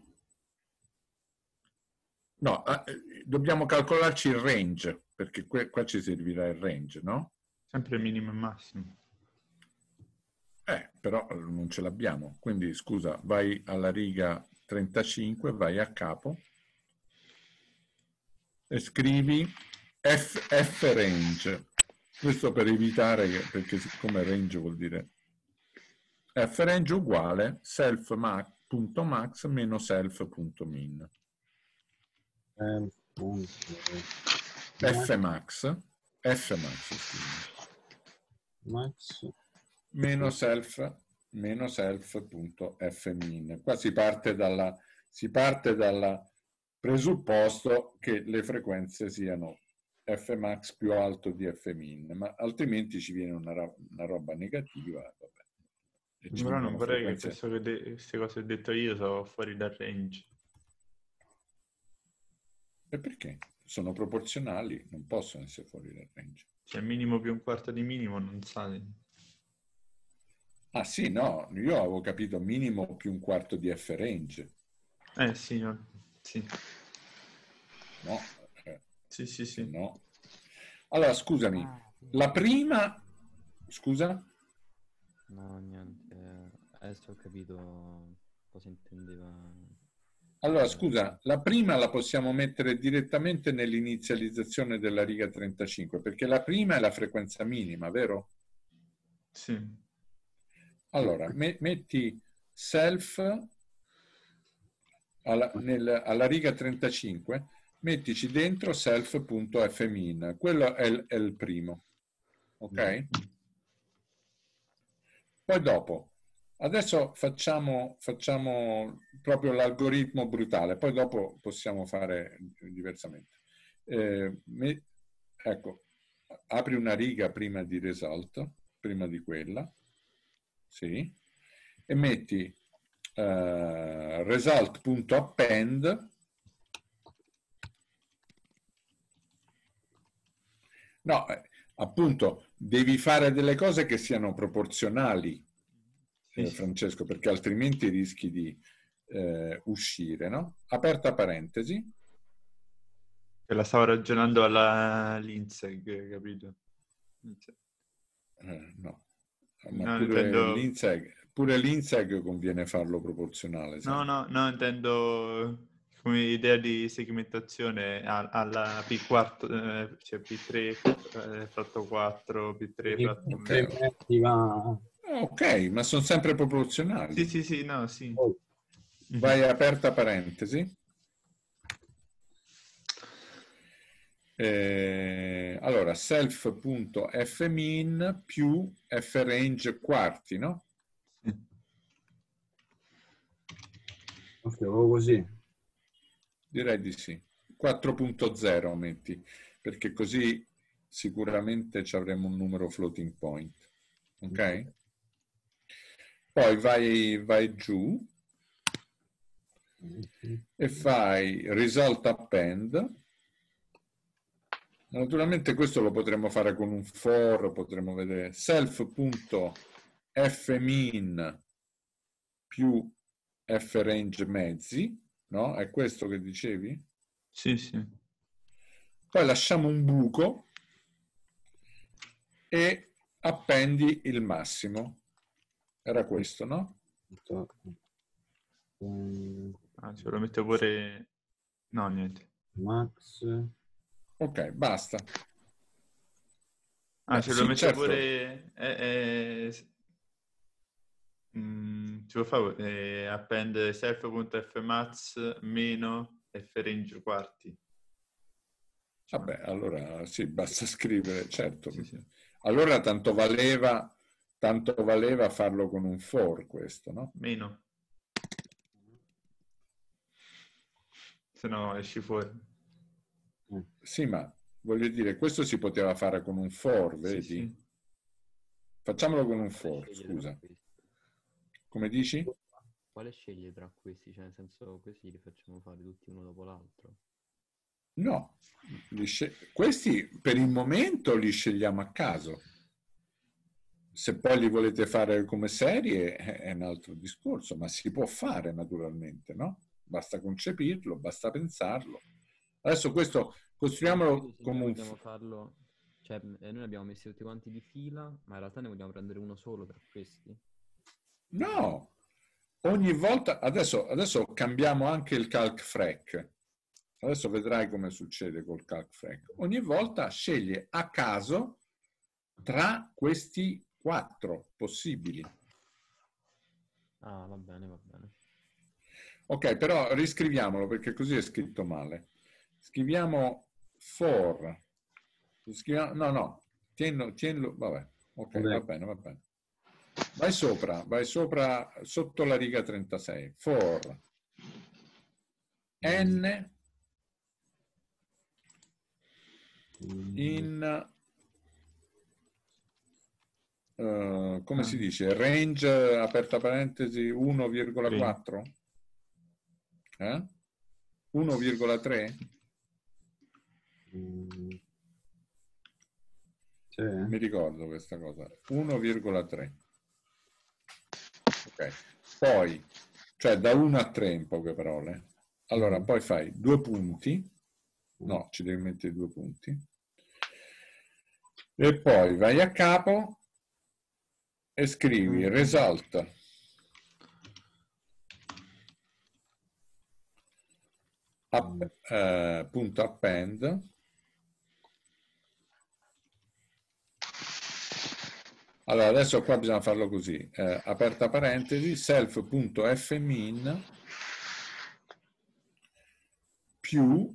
No, dobbiamo calcolarci il range, perché qua ci servirà il range, no? Sempre minimo e massimo. Però non ce l'abbiamo. Quindi, scusa, vai alla riga 35, vai a capo e scrivi f range. Questo per evitare che, perché siccome range vuol dire f range uguale self.max meno self.min. Fmax, scusa. Max. Meno self.fmin. Qua si parte dal presupposto che le frequenze siano Fmax più alto di Fmin, ma altrimenti ci viene una roba negativa. Vabbè. E ci Però non vengono vorrei che frequenze... queste cose che ho detto io sono fuori dal range. E perché? Sono proporzionali, non possono essere fuori dal range. Cioè minimo più un quarto di minimo non sale. Ah sì, no, io avevo capito minimo più un quarto di F range. Sì, no. Sì. No. Sì. No. Allora, scusami, la prima... Scusa? No, niente. Adesso ho capito cosa intendeva. Allora, scusa, la prima la possiamo mettere direttamente nell'inizializzazione della riga 35, perché la prima è la frequenza minima, vero? Sì. Allora, metti self alla riga 35, mettici dentro self.fmin, quello è il primo, ok? Poi dopo, adesso facciamo proprio l'algoritmo brutale, poi dopo possiamo fare diversamente. Ecco, apri una riga prima di result, prima di quella, sì, e metti result.append. No, appunto, devi fare delle cose che siano proporzionali, Francesco, perché altrimenti rischi di uscire, no? Aperta parentesi. La stavo ragionando alla Lindseg, capito? No, ma No, pure l'INSEG conviene farlo proporzionale. No, intendo come idea di segmentazione alla P4, cioè P3 fratto 4, P3 fratto... Ok, ma sono sempre proporzionali. Sì, no, sì. Vai aperta parentesi. Allora, self.fmin più frange quarti, no? Ok, così. Direi di sì. 4.0 metti, perché così sicuramente ci avremo un numero floating point. Ok? Poi vai giù e fai result append. Naturalmente questo lo potremmo fare con un for, potremmo vedere self.fmin più frange mezzi, no? È questo che dicevi? Sì. Poi lasciamo un buco e appendi il massimo. Era questo, no? Ce lo metto pure... No, niente. Max. Ok, basta. Ce lo metto pure... ci può fare append self.fmax meno frange quarti. Vabbè, allora sì, basta scrivere, certo. Sì. Allora tanto valeva farlo con un for questo, no? Meno. Se no esci fuori. Sì, ma voglio dire, questo si poteva fare con un for, vedi? Sì. Facciamolo con un for, scusa. Come dici? Quale sceglie tra questi? Cioè, nel senso, questi li facciamo fare tutti uno dopo l'altro? No, questi per il momento li scegliamo a caso. Se poi li volete fare come serie è un altro discorso, ma si può fare naturalmente, no? Basta concepirlo, basta pensarlo. Adesso questo costruiamolo come un... vogliamo farlo, cioè noi abbiamo messi tutti quanti di fila, ma in realtà ne vogliamo prendere uno solo tra questi? No! Ogni volta, adesso cambiamo anche il calc-frac. Adesso vedrai come succede col calc-frac. Ogni volta sceglie a caso tra questi 4 possibili. Ah, va bene. Ok, però riscriviamolo perché così è scritto male. Scriviamo for. No, tienlo, vabbè. Ok, va bene. Vai sopra, sotto la riga 36. For n in come si dice? Range, aperta parentesi, 1,4? 1,3? Sì. Mi ricordo questa cosa. 1,3. Ok. Poi, cioè da 1 a 3 in poche parole. Allora, poi fai 2 punti. No, ci devi mettere 2 punti. E poi vai a capo e scrivi result punto append. Allora, adesso qua bisogna farlo così, aperta parentesi, self.fmin più,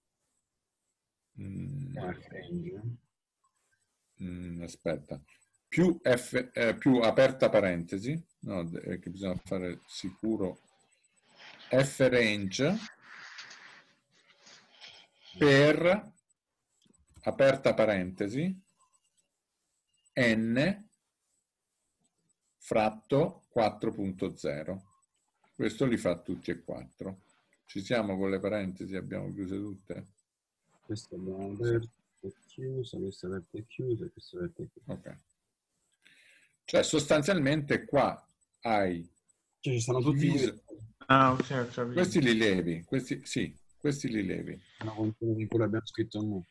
aspetta, più aperta parentesi, no, che bisogna fare sicuro, frange per, aperta parentesi, n fratto 4.0. Questo li fa tutti e quattro. Ci siamo con le parentesi? Abbiamo chiuse tutte? Questa abbiamo aperta e chiusa, questa aperta e chiusa, questa aperta e chiusa. Ok. Cioè sostanzialmente qua hai... Cioè, ci sono tutti ok, questi li levi, questi sì, questi li levi. sono contenuti in cui abbiamo scritto noi.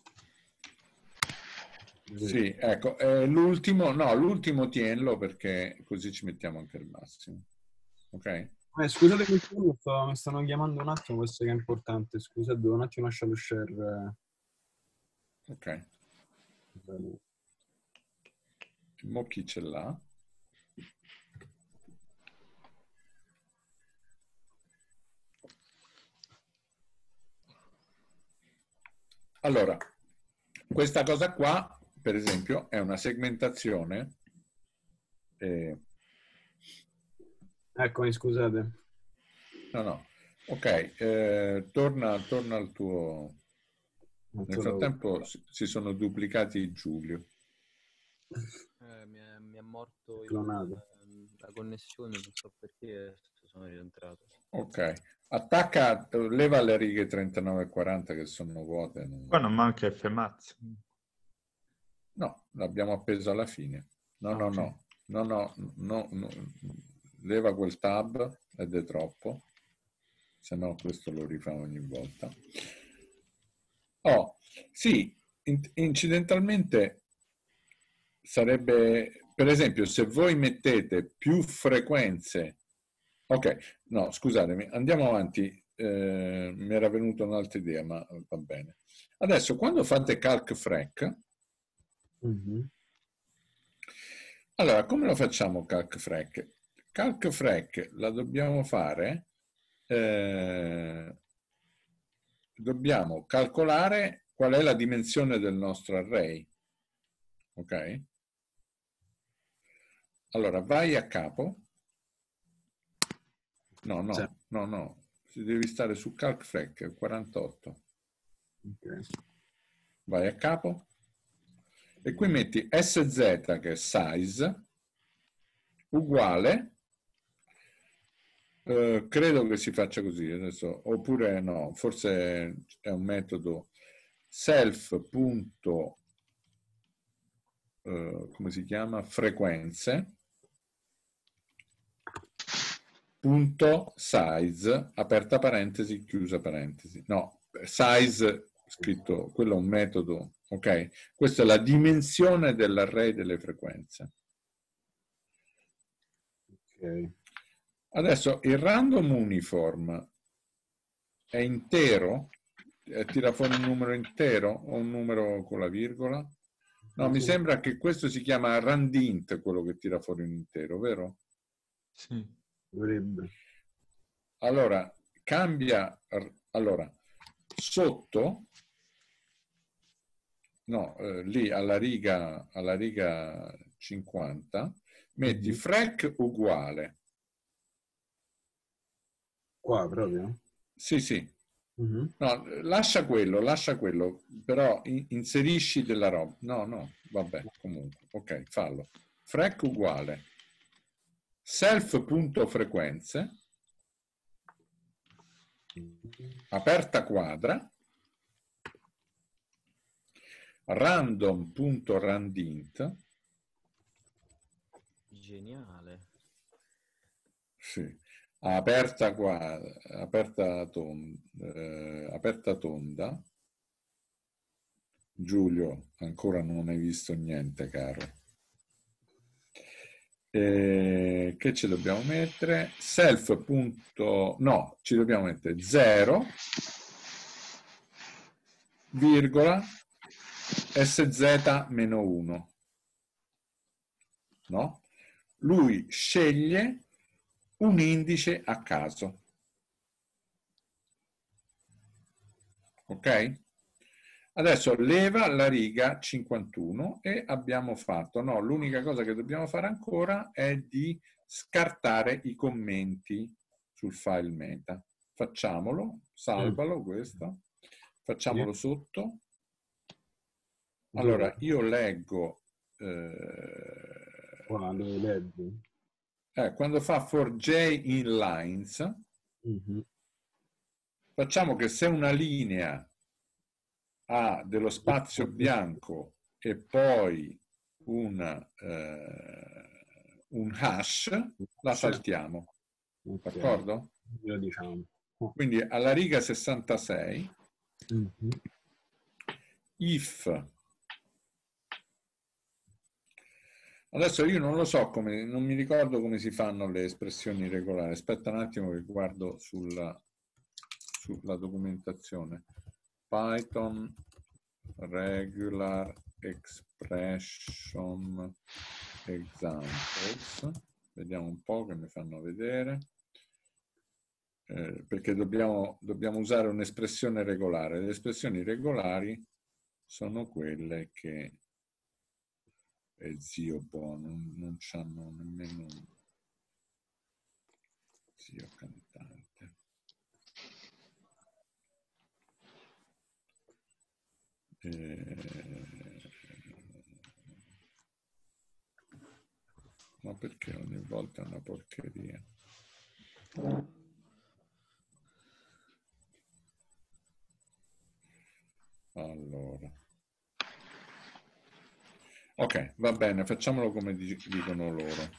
Sì, ecco, l'ultimo tienlo perché così ci mettiamo anche il massimo. Ok? Scusate, mi stanno chiamando un attimo, questo che è importante. Scusate, devo un attimo lasciare lo share. Ok. Mo chi ce l'ha? Allora, questa cosa qua, per esempio, è una segmentazione. Eccomi, scusate. No. Ok, torna al tuo... Nel frattempo si sono duplicati Giulio. Mi è morto la connessione, non so perché, sono rientrato. Ok, attacca, leva le righe 39 e 40 che sono vuote. Qua non manca Fmaz. No, l'abbiamo appeso alla fine. No. Leva quel tab ed è troppo. Se no questo lo rifà ogni volta. Oh, sì, incidentalmente sarebbe, per esempio, se voi mettete più frequenze. Ok, no, scusatemi, andiamo avanti. Mi era venuta un'altra idea, ma va bene. Adesso, quando fate calc-frac, allora, come lo facciamo calc-frac? Calc-frac la dobbiamo fare, dobbiamo calcolare qual è la dimensione del nostro array. Ok? Allora, vai a capo. No. Devi stare su calc-frac 48. Okay. Vai a capo. E qui metti sz, che è size, uguale, credo che si faccia così adesso, oppure no, forse è un metodo self. Come si chiama? Frequenze punto size, aperta parentesi, chiusa parentesi. No, size scritto, quello è un metodo, ok? Questa è la dimensione dell'array delle frequenze. Ok. Adesso il random uniform è intero? Tira fuori un numero intero o un numero con la virgola? No, mi sembra che questo si chiama randint, quello che tira fuori un intero, vero? Sì. Dovrebbe. Allora, cambia, allora, sotto, no, lì alla riga 50, metti frac uguale. Qua proprio? Sì. No, lascia quello, però inserisci della roba. No, vabbè, comunque. Ok, fallo. Frac uguale self.frequenze, aperta quadra, random.randint. Geniale. Sì. Aperta quadra, aperta tonda. Giulio, ancora non hai visto niente, caro. Che ci dobbiamo mettere? Self. No, ci dobbiamo mettere 0, virgola, sz-1. No? Lui sceglie un indice a caso. Ok? Adesso leva la riga 51 e abbiamo fatto, no, l'unica cosa che dobbiamo fare ancora è di scartare i commenti sul file meta. Facciamolo, salvalo questo, facciamolo sotto. Allora, io leggo... quando fa for j in lines, facciamo che se una linea ha dello spazio bianco e poi un hash, la saltiamo. D'accordo? Diciamo. Quindi alla riga 66, if... Adesso io non lo so come, non mi ricordo come si fanno le espressioni regolari. Aspetta un attimo che guardo sulla documentazione. Python regular expression examples. Vediamo un po' che mi fanno vedere. Perché dobbiamo usare un'espressione regolare. Le espressioni regolari sono quelle che zio buono, non c'hanno nemmeno zio cantante. Ma perché ogni volta è una porcheria? Allora. Ok, va bene, facciamolo come dicono loro.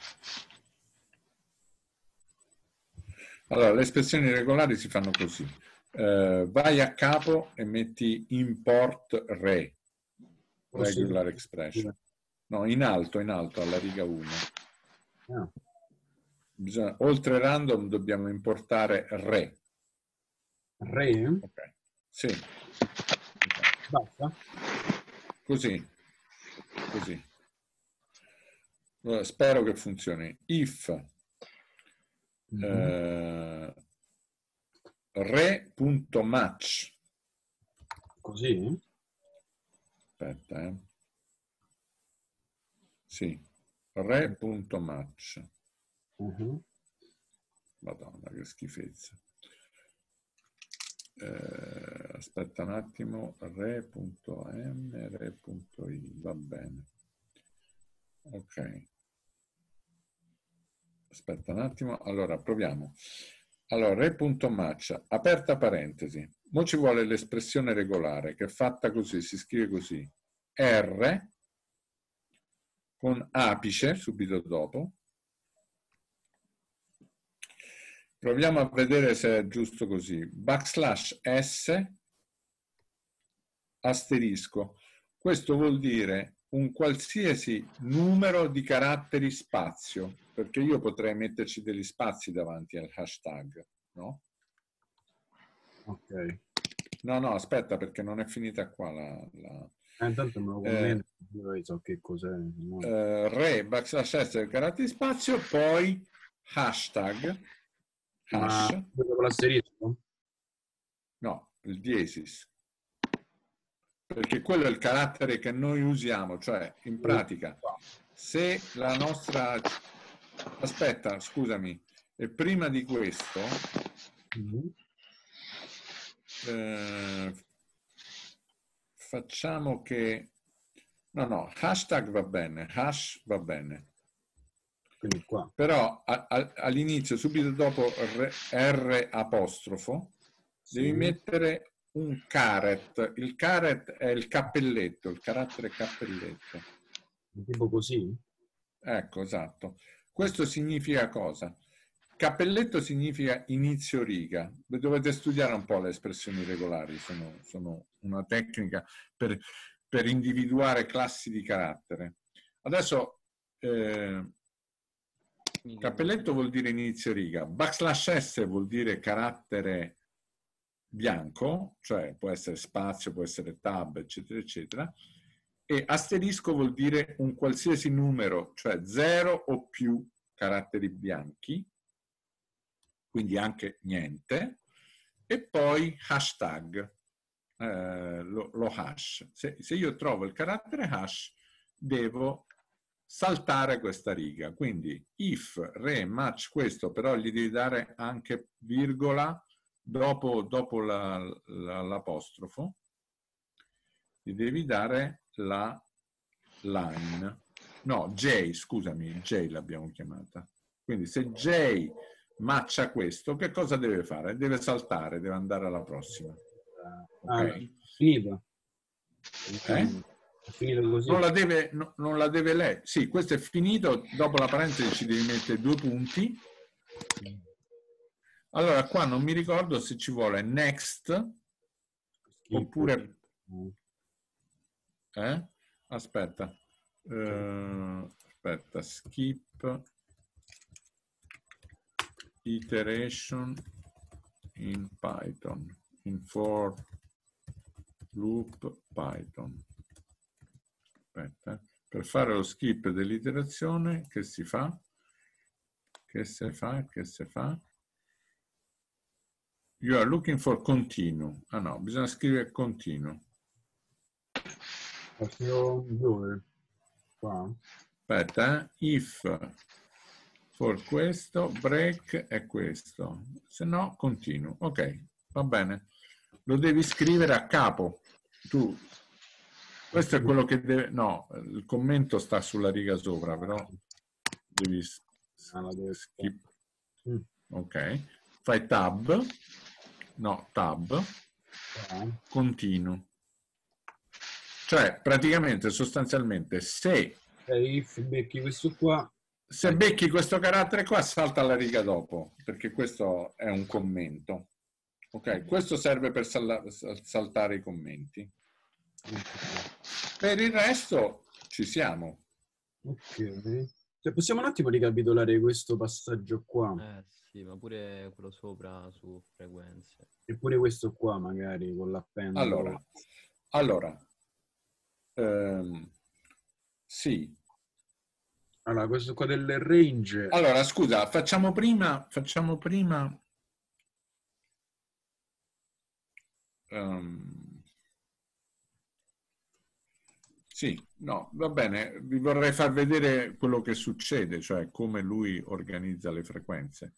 Allora, le espressioni regolari si fanno così. Vai a capo e metti import regular expression. No, in alto, alla riga 1. Oltre random dobbiamo importare re. Ok, sì. Okay. Basta? Così. Spero che funzioni. If re.match. Così? Aspetta, Sì, re.match. Madonna, che schifezza. Aspetta un attimo, re.m, re.i, va bene. Ok. Aspetta un attimo, allora proviamo. Allora, re.match, aperta parentesi. Mo ci vuole l'espressione regolare, che è fatta così, si scrive così. R, con apice, subito dopo. Proviamo a vedere se è giusto così. Backslash S, asterisco. Questo vuol dire un qualsiasi numero di caratteri spazio, perché io potrei metterci degli spazi davanti al hashtag, no? Ok. No, aspetta, perché non è finita qua la... Intanto me lo commento, io so che cos'è. No? Re, backslash S, caratteri spazio, poi hashtag, hash. Ma con l'asterisco? No, il diesis. Perché quello è il carattere che noi usiamo, cioè in pratica se la nostra... Aspetta, scusami, e prima di questo facciamo che... No, hashtag va bene, hash va bene. Quindi qua. Però all'inizio, subito dopo R apostrofo, devi mettere un caret. Il caret è il cappelletto, il carattere cappelletto. Tipo così? Ecco, esatto. Questo significa cosa? Cappelletto significa inizio riga. Dovete studiare un po' le espressioni regolari, sono una tecnica per individuare classi di carattere. Adesso Cappelletto vuol dire inizio riga, \S vuol dire carattere bianco, cioè può essere spazio, può essere tab, eccetera, eccetera, e asterisco vuol dire un qualsiasi numero, cioè 0 o più caratteri bianchi, quindi anche niente, e poi hashtag, lo hash. Se io trovo il carattere hash, devo saltare questa riga, quindi if re match questo, però gli devi dare anche virgola dopo l'apostrofo, gli devi dare la line, no, J, scusami, J l'abbiamo chiamata, quindi se J matcha questo, che cosa deve fare? Deve saltare, deve andare alla prossima. Ok? Finito. È finito così. Non la deve leggere. Sì, questo è finito. Dopo la parentesi ci devi mettere 2 punti. Allora, qua non mi ricordo se ci vuole next oppure... Aspetta. Aspetta, skip iteration in Python, in for loop Python. Aspetta. Per fare lo skip dell'iterazione, che si fa? Che si fa? You are looking for continue. Ah no, bisogna scrivere continue. Dove? Qua. Aspetta, if for questo, break è questo. Se no, continue. Ok, va bene. Lo devi scrivere a capo. Tu. Questo è quello che deve... No, il commento sta sulla riga sopra, però devi skip. Ok. Fai tab. No, tab. Continue. Cioè, praticamente, sostanzialmente, se... if becchi questo qua... Se becchi questo carattere qua, salta la riga dopo, perché questo è un commento. Ok? Questo serve per saltare i commenti. Per il resto ci siamo. Ok. Cioè, possiamo un attimo ricapitolare questo passaggio qua? Sì, ma pure quello sopra su frequenze. Eppure questo qua magari con l'appendo. Allora sì. Allora, questo qua del range. Allora, scusa, facciamo prima sì, no, va bene, vi vorrei far vedere quello che succede, cioè come lui organizza le frequenze.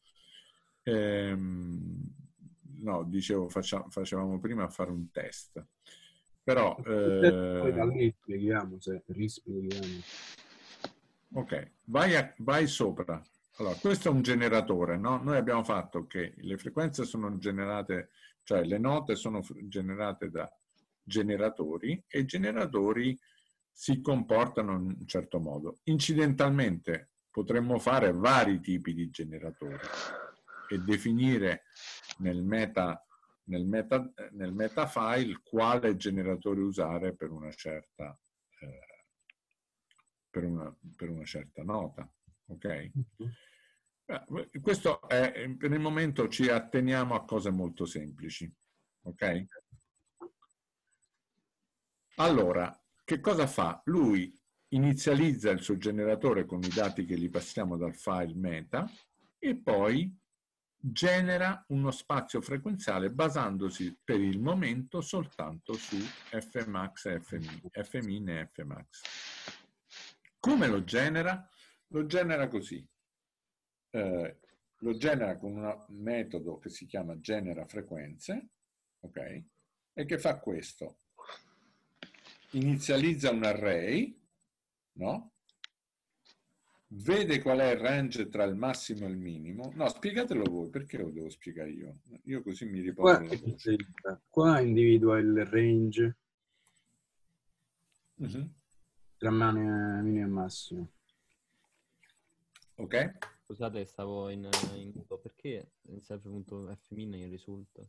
No, dicevo, facevamo prima fare un test. Però... Poi da lì spieghiamo, se rispieghiamo. Ok, vai sopra. Allora, questo è un generatore, no? Noi abbiamo fatto che le frequenze sono generate, cioè le note sono generate da generatori e i generatori si comportano in un certo modo. Incidentalmente potremmo fare vari tipi di generatori e definire nel meta file quale generatore usare per una certa nota, ok? Questo è, per il momento ci atteniamo a cose molto semplici, ok? Allora, che cosa fa? Lui inizializza il suo generatore con i dati che gli passiamo dal file meta e poi genera uno spazio frequenziale basandosi per il momento soltanto su Fmax e Fmin e Fmax. Come lo genera? Lo genera così. Lo genera con un metodo che si chiama genera frequenze, ok? E che fa questo. Inizializza un array, no? Vede qual è il range tra il massimo e il minimo. No, spiegatelo voi, perché lo devo spiegare io? Io così mi riposo la voce. Qua individua il range tra minimo e massimo. Ok? Scusate, stavo in muto. Perché self.fmin in risulta?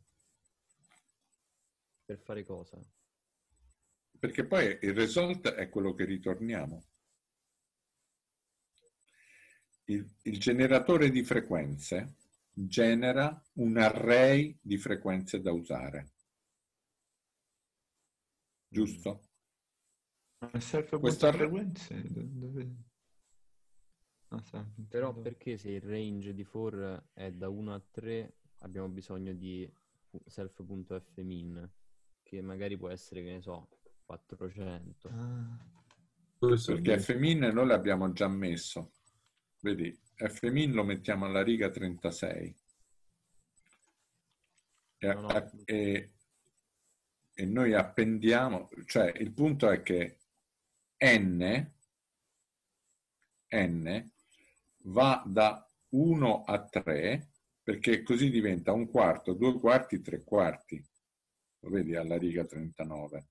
Per fare cosa? Perché poi il result è quello che ritorniamo. il generatore di frequenze genera un array di frequenze da usare. Giusto? Ma self Questo frequenze? Dove... Però perché se il range di for è da 1 a 3 abbiamo bisogno di self.fmin, che magari può essere, che ne so, 400. Perché fmin noi l'abbiamo già messo. Vedi, fmin lo mettiamo alla riga 36. E noi appendiamo, cioè il punto è che n va da 1 a 3, perché così diventa 1/4, 2/4, 3/4. Lo vedi alla riga 39.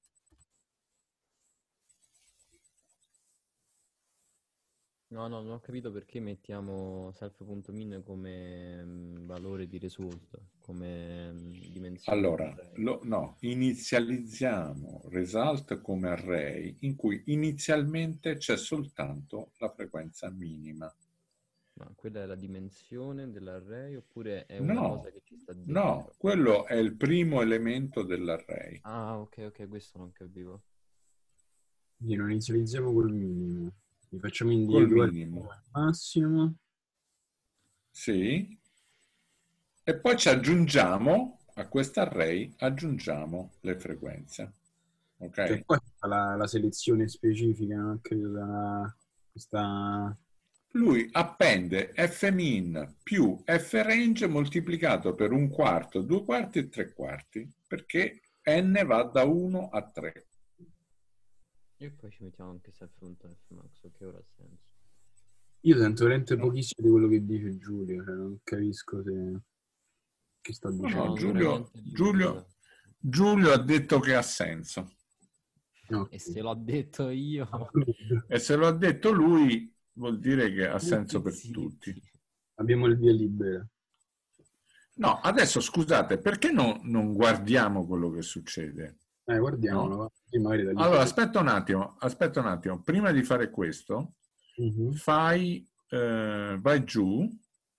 No, non ho capito perché mettiamo self.min come valore di result, come dimensione. Allora, no, inizializziamo result come array in cui inizialmente c'è soltanto la frequenza minima. Ma quella è la dimensione dell'array oppure è una cosa che ci sta dentro? No, quello è il primo elemento dell'array. Ah, ok, questo non capivo. Quindi lo inizializziamo col minimo. Li facciamo individuare al massimo. Sì. E poi ci aggiungiamo, a quest'array, aggiungiamo le frequenze. Ok? Che poi la selezione specifica, no? Credo da questa... Lui appende fmin più frange moltiplicato per 1/4, 2/4 e 3/4, perché n va da 1 a 3. E poi ci mettiamo anche self.fmax, che ora ha senso. Io sento veramente pochissimo di quello che dice Giulio, cioè non capisco se... che sta dicendo. No, Giulio ha detto che ha senso. No. E se l'ho detto io... E se lo ha detto lui, vuol dire che ha senso per tutti. Abbiamo il via libera. No, adesso scusate, perché non guardiamo quello che succede? Guardiamolo. No? Sì, magari da lì allora, aspetta un attimo. Prima di fare questo, vai giù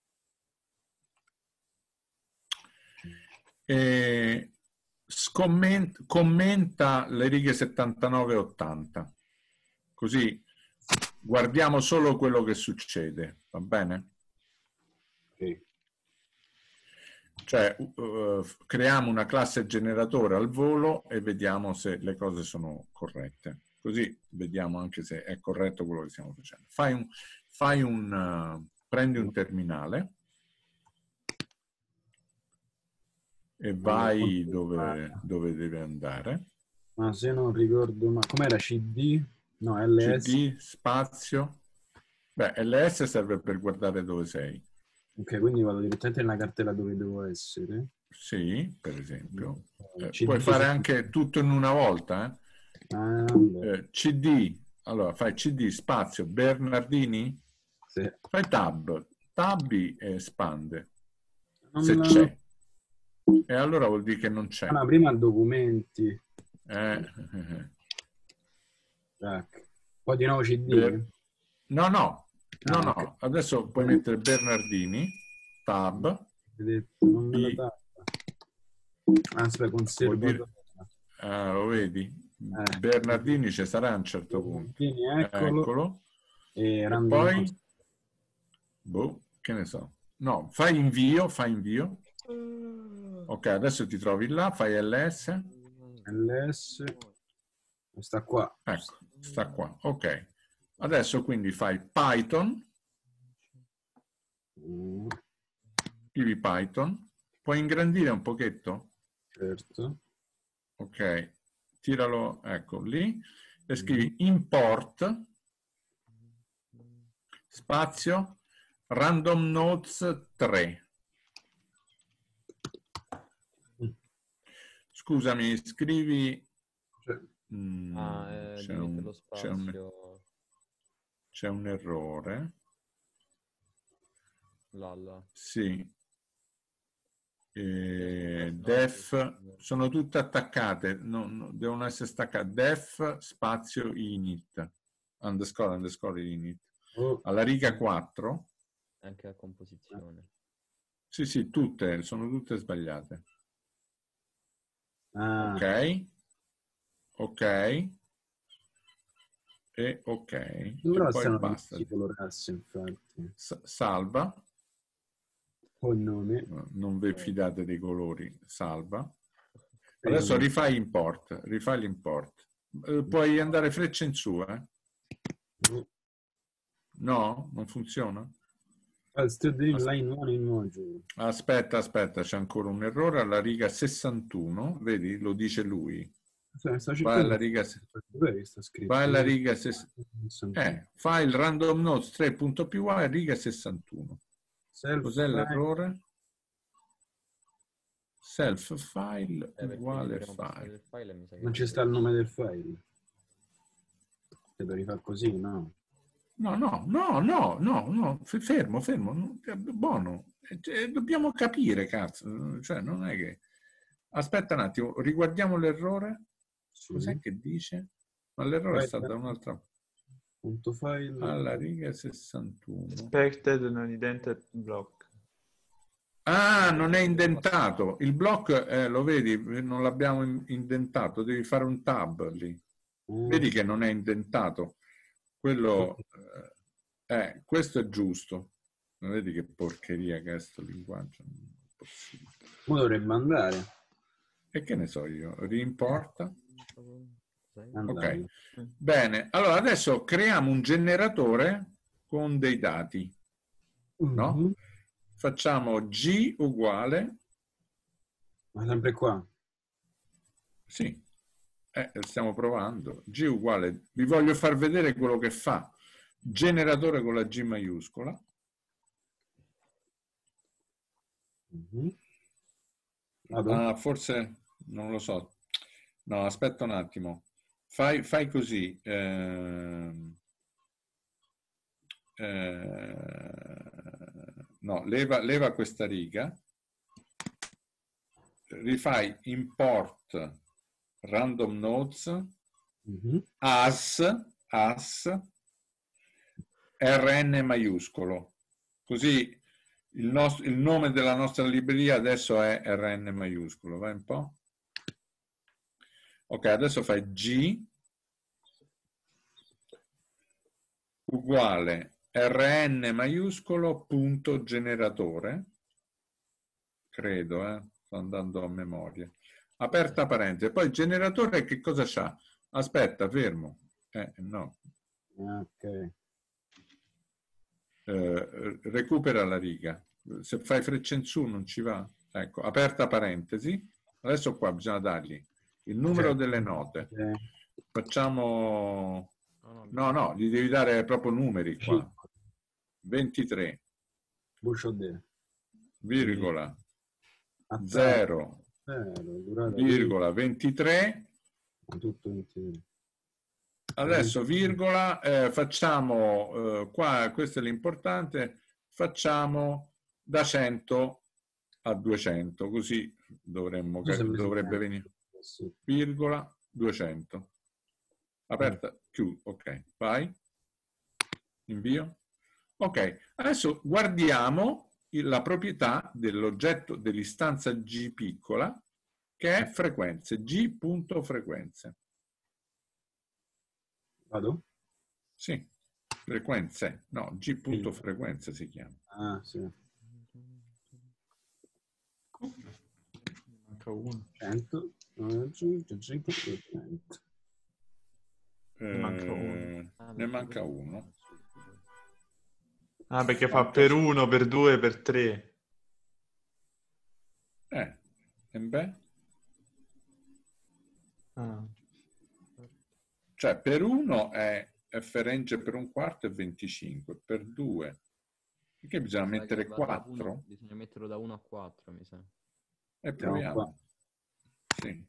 e commenta le righe 79 e 80. Così guardiamo solo quello che succede, va bene? Ok. Cioè, creiamo una classe generatore al volo e vediamo se le cose sono corrette. Così vediamo anche se è corretto quello che stiamo facendo. Prendi un terminale e vai dove deve andare. Ma se non ricordo, ma com'era CD? No, LS. CD, spazio. Beh, LS serve per guardare dove sei. Ok, quindi vado direttamente nella cartella dove devo essere. Sì, per esempio. CD, puoi fare anche tutto in una volta. CD, allora fai CD, spazio, Bernardini? Sì. Fai tab, tabi e espande. Se c'è. E allora vuol dire che non c'è. No, prima documenti. Poi di nuovo CD. No. Okay. Adesso puoi mettere Bernardini, tab. Non me la tappa. Aspetta, conservatore. Lo vedi? Bernardini ci sarà a un certo punto. Eccolo. E poi, che ne so. No, fai invio. Ok, adesso ti trovi là, fai LS. Sta qua. Ecco, sta qua. Ok. Adesso quindi fai Python. Scrivi Python. Puoi ingrandire un pochetto? Certo. Ok. Tiralo, ecco, lì. E scrivi import spazio random nodes 3. Scusami, scrivi... C'è un errore. Sì. Def, sono tutte attaccate, devono essere staccate. Def spazio init, underscore init. Alla riga 4 Anche la composizione. Sì, sono tutte sbagliate. Ah, Ok, ok, e ok, e sembrava poi strano che non basta. si colorasse, infatti. Salva, Poi il nome. non vi fidate dei colori, salva. Poi Adesso non- rifai import, rifai l'import. Puoi andare freccia in su, eh? No? Non funziona? Still doing line 1 in module. Aspetta, c'è ancora un errore alla riga 61, vedi? Lo dice lui. Sta Vai cercando alla riga, dove sta scritto? vai alla riga file random notes 3.py riga 61. Cos'è l'errore? Self file Perché uguale dobbiamo passare file. il file e mi sa che Non ci sta il nome del file. Se devi fare così, no? No, fermo, buono. Dobbiamo capire, cazzo, cioè non è che... Aspetta un attimo, riguardiamo l'errore. Sì. Cos'è che dice? Ma l'errore è stata un'altra... Punto file. Alla riga 61. Expected non indented block. Ah, non è indentato. Il blocco, lo vedi, non l'abbiamo indentato. Devi fare un tab lì. Vedi che non è indentato. Quello, questo è giusto. Non vedi che porcheria che è sto linguaggio? Non è possibile. Ora dovrebbe andare. E che ne so io? Rimporta. Andare. Ok. Bene. Allora adesso creiamo un generatore con dei dati. No? Mhm. Facciamo G uguale. Ma sempre qua. Sì. Stiamo provando. G uguale. Vi voglio far vedere quello che fa. Generatore con la G maiuscola. Mhm. Forse non lo so. No, aspetta un attimo. Fai così. No, leva questa riga. Rifai import random nodes as rn maiuscolo. Così il nome della nostra libreria adesso è rn maiuscolo. Vai un po'. Ok, adesso fai G uguale rn maiuscolo punto generatore. Credo, sto andando a memoria. Aperta parentesi. Poi generatore che cosa c'ha? Aspetta, fermo. No. Ok. Recupera la riga. Se fai freccia in su non ci va. Ecco, aperta parentesi. Adesso qua bisogna dargli il numero delle note. Facciamo... No, gli devi dare proprio numeri qua. 23, virgola, 0, virgola, 23. Tutto 23. Adesso virgola, facciamo qua, questo è l'importante, facciamo da 100 a 200, così dovrebbe venire, virgola, 200. Aperta, chiudo, ok, vai, invio. Ok, adesso guardiamo la proprietà dell'oggetto dell'istanza G piccola, che è frequenze, G.frequenze. Vado? Sì, frequenze, no, G.frequenze si chiama. Ah, sì. Manca uno. 100, 100, 100. Ne manca uno. Ne manca uno. Ah, perché fa per 1, per 2, per 3. E beh. Ah. Cioè per 1 è f range per un quarto è 25, per 2 perché bisogna mettere 4? Bisogna metterlo da 1 a 4, mi sa. E proviamo. Sì.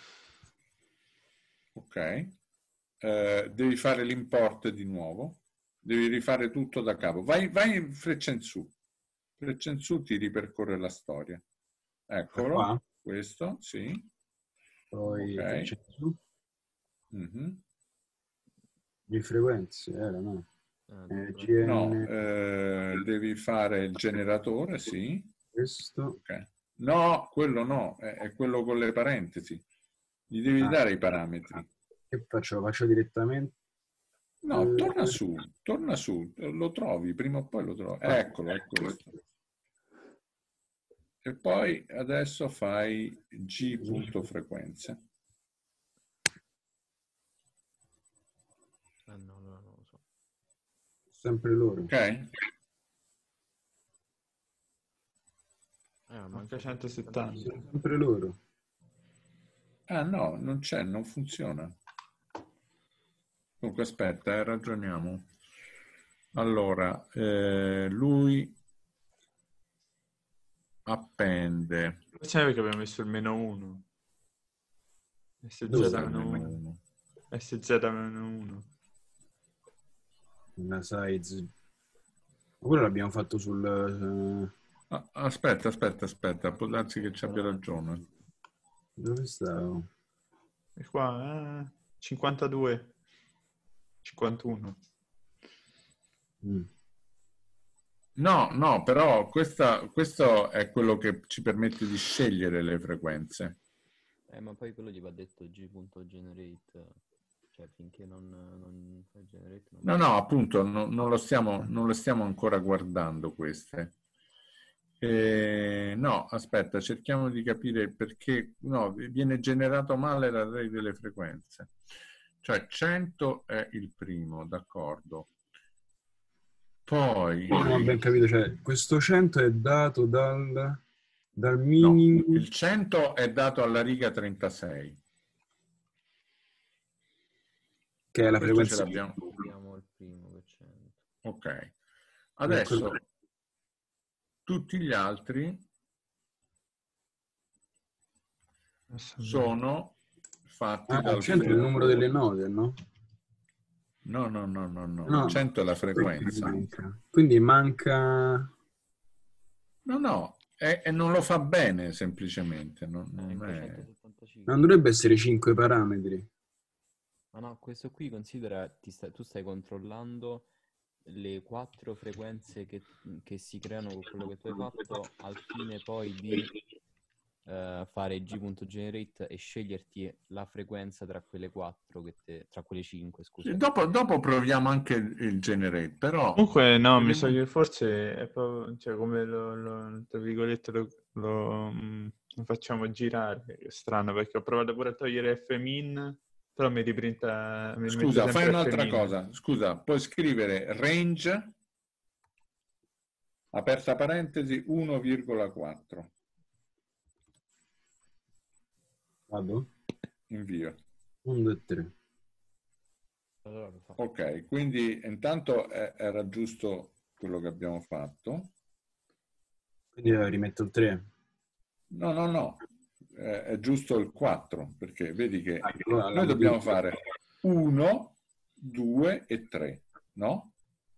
Ok. Devi fare l'import di nuovo. Devi rifare tutto da capo. Vai freccia in su. Freccia in su ti ripercorre la storia. Eccolo. Qua? Questo, sì. Poi Ok. su. Di frequenze, no? GN, No, devi fare il generatore, sì. questo. Ok. No, quello no, è quello con le parentesi. Gli devi dare i parametri. Che faccio? Lo faccio direttamente? No, torna su, lo trovi, prima o poi lo trovi. Eccolo, è questo. E poi adesso fai G.frequenze. No, non lo so. Sempre loro. Ok? Manca 170. Sempre loro. Ah no, non c'è, non funziona. Comunque aspetta, ragioniamo. Allora, lui appende. Forse è perché abbiamo messo il -1. Dove SZ sta il -1. meno 1? SZ -1. Una size. Quello l'abbiamo fatto sul... Aspetta, può darsi che ci abbia ragione. dove stavo? E qua, 52. 51. No, però questo è quello che ci permette di scegliere le frequenze. Ma poi quello gli va detto g.generate, cioè finché non fai generate non No, appunto, non lo stiamo ancora guardando queste. No, aspetta, cerchiamo di capire perché no, viene generato male l'array delle frequenze. Cioè 100 è il primo, d'accordo. Poi... Non ho ben capito, cioè questo 100 è dato dal No, minimo... il 100 è dato alla riga 36. Che è la Questo ce frequenza... l'abbiamo. abbiamo il primo che 100. Ok. Adesso quello- tutti gli altri sono fatti Ah, dal il 100 è il numero for. delle note, no? No, No, il 100 è la frequenza. Quindi manca... No, e non lo fa bene semplicemente. Non Ecco è... 175. Non dovrebbe essere 5 parametri. Ma no, questo qui considera, tu stai controllando le 4 frequenze che si creano con quello che tu hai fatto al fine poi di fare g.generate e sceglierti la frequenza tra quelle 4 tra quelle 5, scusa. Dopo proviamo anche il generate, però... Comunque no, mi sa che forse è proprio, cioè, come tra virgolette lo facciamo girare. È strano perché ho provato pure a togliere fmin, però mi rimette Scusa, fai sempre un'altra fmin. cosa. Scusa, puoi scrivere range, aperta parentesi, 1,4. Vado? Invio. 1, 2, 3. Allora lo fa. Ok, quindi intanto era giusto quello che abbiamo fatto. Quindi rimetto il 3. No, è giusto il 4, perché vedi che Allora, noi dobbiamo fare 1, 2 e 3, no?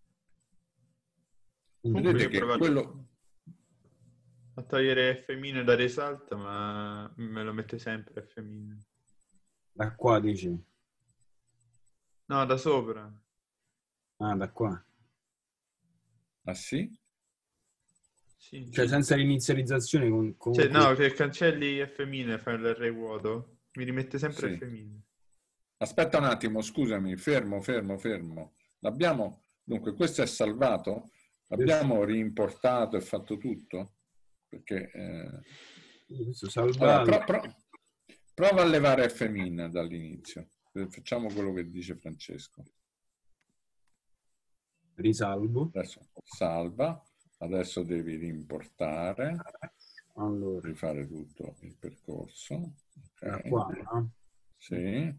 Comunque Vedete io ho che provato quello... a togliere fmin da result, ma me lo mette sempre fmin. Da qua dici? No, da sopra. Ah, da qua. Ah sì? Sì. Cioè senza l'inizializzazione comunque... Cioè, no, che cancelli fmin e fai l'array vuoto, mi rimette sempre Sì. fmin. Aspetta un attimo, scusami, fermo. L'abbiamo... Dunque, questo è salvato? L'abbiamo reimportato e fatto tutto? Perché... Questo Allora, salvato. prova a levare fmin dall'inizio. Facciamo quello che dice Francesco. Risalvo. Adesso salva, adesso devi rimportare, Allora, rifare tutto il percorso. da Ok, qua, no? sì.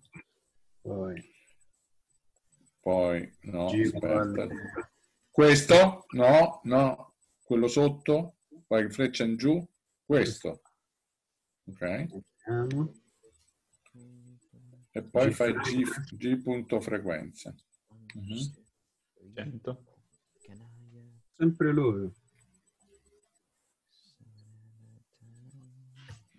Poi No, G aspetta. uguale... Questo? No. Quello sotto? Poi freccia in giù? Questo. Ok. E poi fai G.frequenze. 100. Sempre loro.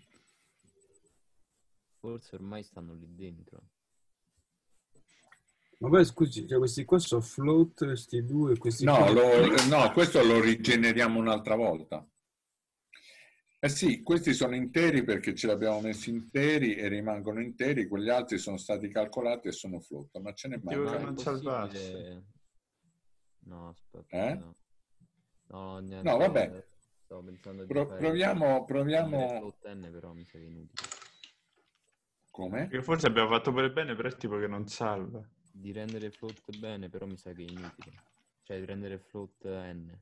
Forse ormai stanno lì dentro. Ma poi scusi, cioè, questi qua sono float, questi due, questi No, qua... no, questo lo rigeneriamo un'altra volta. Eh sì, questi sono interi perché ce li abbiamo messi interi e rimangono interi, quegli altri sono stati calcolati e sono float, ma ce ne Tipo Ma che è manca. non salvasse. possibile... No, aspetta. Eh? No, No, vabbè, niente. Stavo pensando di fare proviamo, rendere float n, però mi sa che è inutile. come? Perché forse abbiamo fatto pure bene, però è tipo che non salva. Di rendere float bene, però mi sa che è inutile. Cioè, di rendere float n.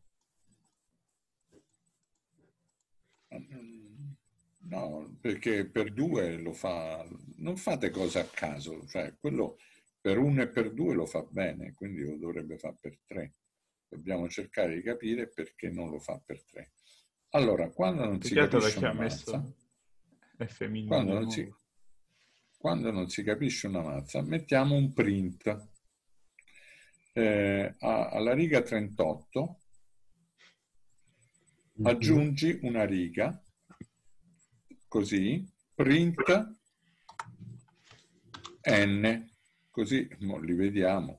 No, perché per 2 lo fa, non fate cose a caso, cioè quello per 1 e per 2 lo fa bene, quindi lo dovrebbe fare per 3. Dobbiamo cercare di capire perché non lo fa per 3. Allora, quando non Più si che altro capisce perché ha una mazza, messo F- quando di non si, nuovo. quando non si capisce una mazza, mettiamo un print. Alla riga 38 aggiungi una riga, così, print n, così mo li vediamo.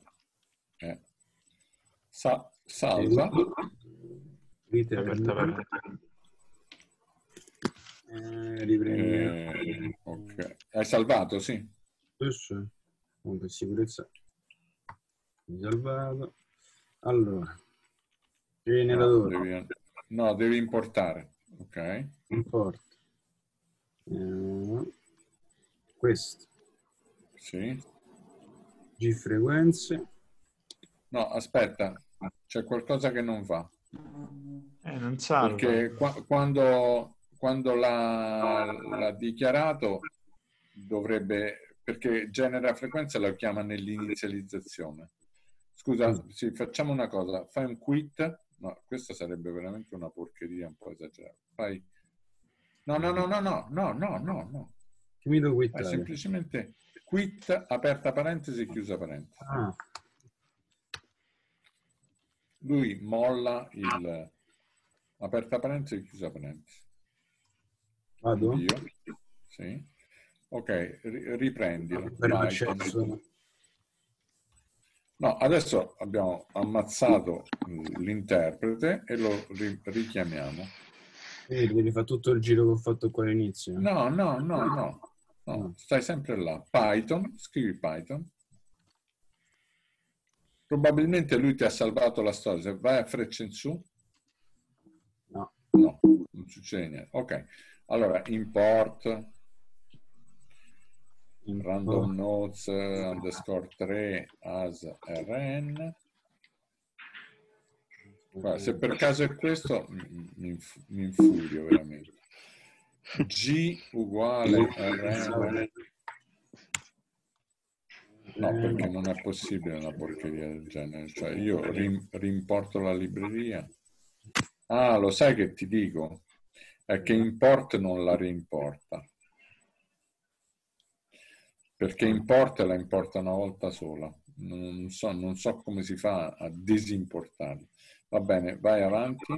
Salva. Aperta parentesi. Riprendiamo. Ok. Hai salvato, sì. Adesso, per sicurezza, mi salvato. Allora, generatore. No, devi importare. Ok. Import. Questo. Sì. G frequenze. No, aspetta, c'è qualcosa che non va. Non salva. Perché quando l'ha dichiarato dovrebbe, perché genera frequenza lo chiama nell'inizializzazione. Scusa, sì, facciamo una cosa, fai un quit, no, questa sarebbe veramente una porcheria un po' esagerata. Fai, no, Che mi devo fai quittare? semplicemente quit, aperta parentesi, chiusa parentesi. Ah, Lui molla il aperta parentesi, chiusa parentesi. vado? Invio. Sì. Ok, riprendilo. Per Python. l'accesso. No, adesso abbiamo ammazzato l'interprete e lo richiamiamo. Quindi devi fare tutto il giro che ho fatto qua all'inizio. No, stai sempre là. Python, scrivi Python. Probabilmente lui ti ha salvato la storia. Se vai a freccia in su, No. no, non succede niente. Ok, allora import random notes underscore 3 as rn. Guarda, se per caso è questo mi infurio veramente. G uguale rn. No, perché non è possibile una porcheria del genere. Cioè io rimporto la libreria. Ah, lo sai che ti dico? È che import non la reimporta. Perché import la importa una volta sola. Non so come si fa a disimportarla. Va bene, vai avanti.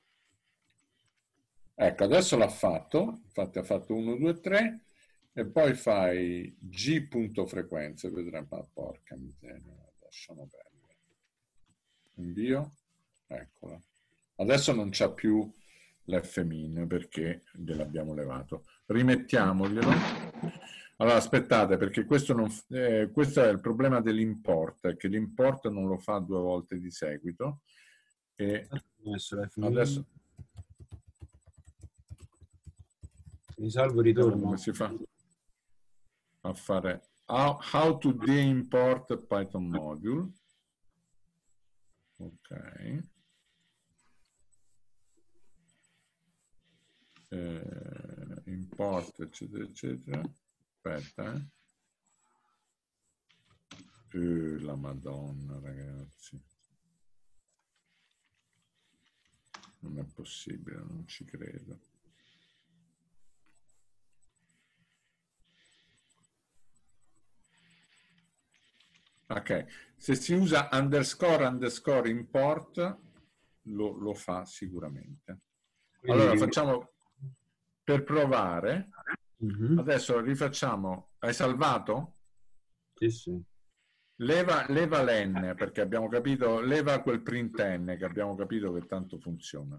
Ecco, adesso l'ha fatto. Infatti ha fatto 1, 2, 3. E poi fai g.frequenze. Vedrai, ma porca miseria. Lasciamo perdere. Invio. Eccola. Adesso non c'ha più l'fmin perché gliel'abbiamo levato. Rimettiamoglielo. Allora aspettate, perché questo è il problema dell'import, che l'import non lo fa 2 volte di seguito. E adesso mi salvo e ritorno. Come si fa a fare how to de-import Python module. Ok. Import eccetera eccetera. Aspetta, la Madonna, ragazzi. Non è possibile, non ci credo. Ok, se si usa underscore import lo fa sicuramente. Allora facciamo, per provare, adesso rifacciamo. Hai salvato? Sì. leva l'N, perché abbiamo capito, leva quel print N, che abbiamo capito che tanto funziona.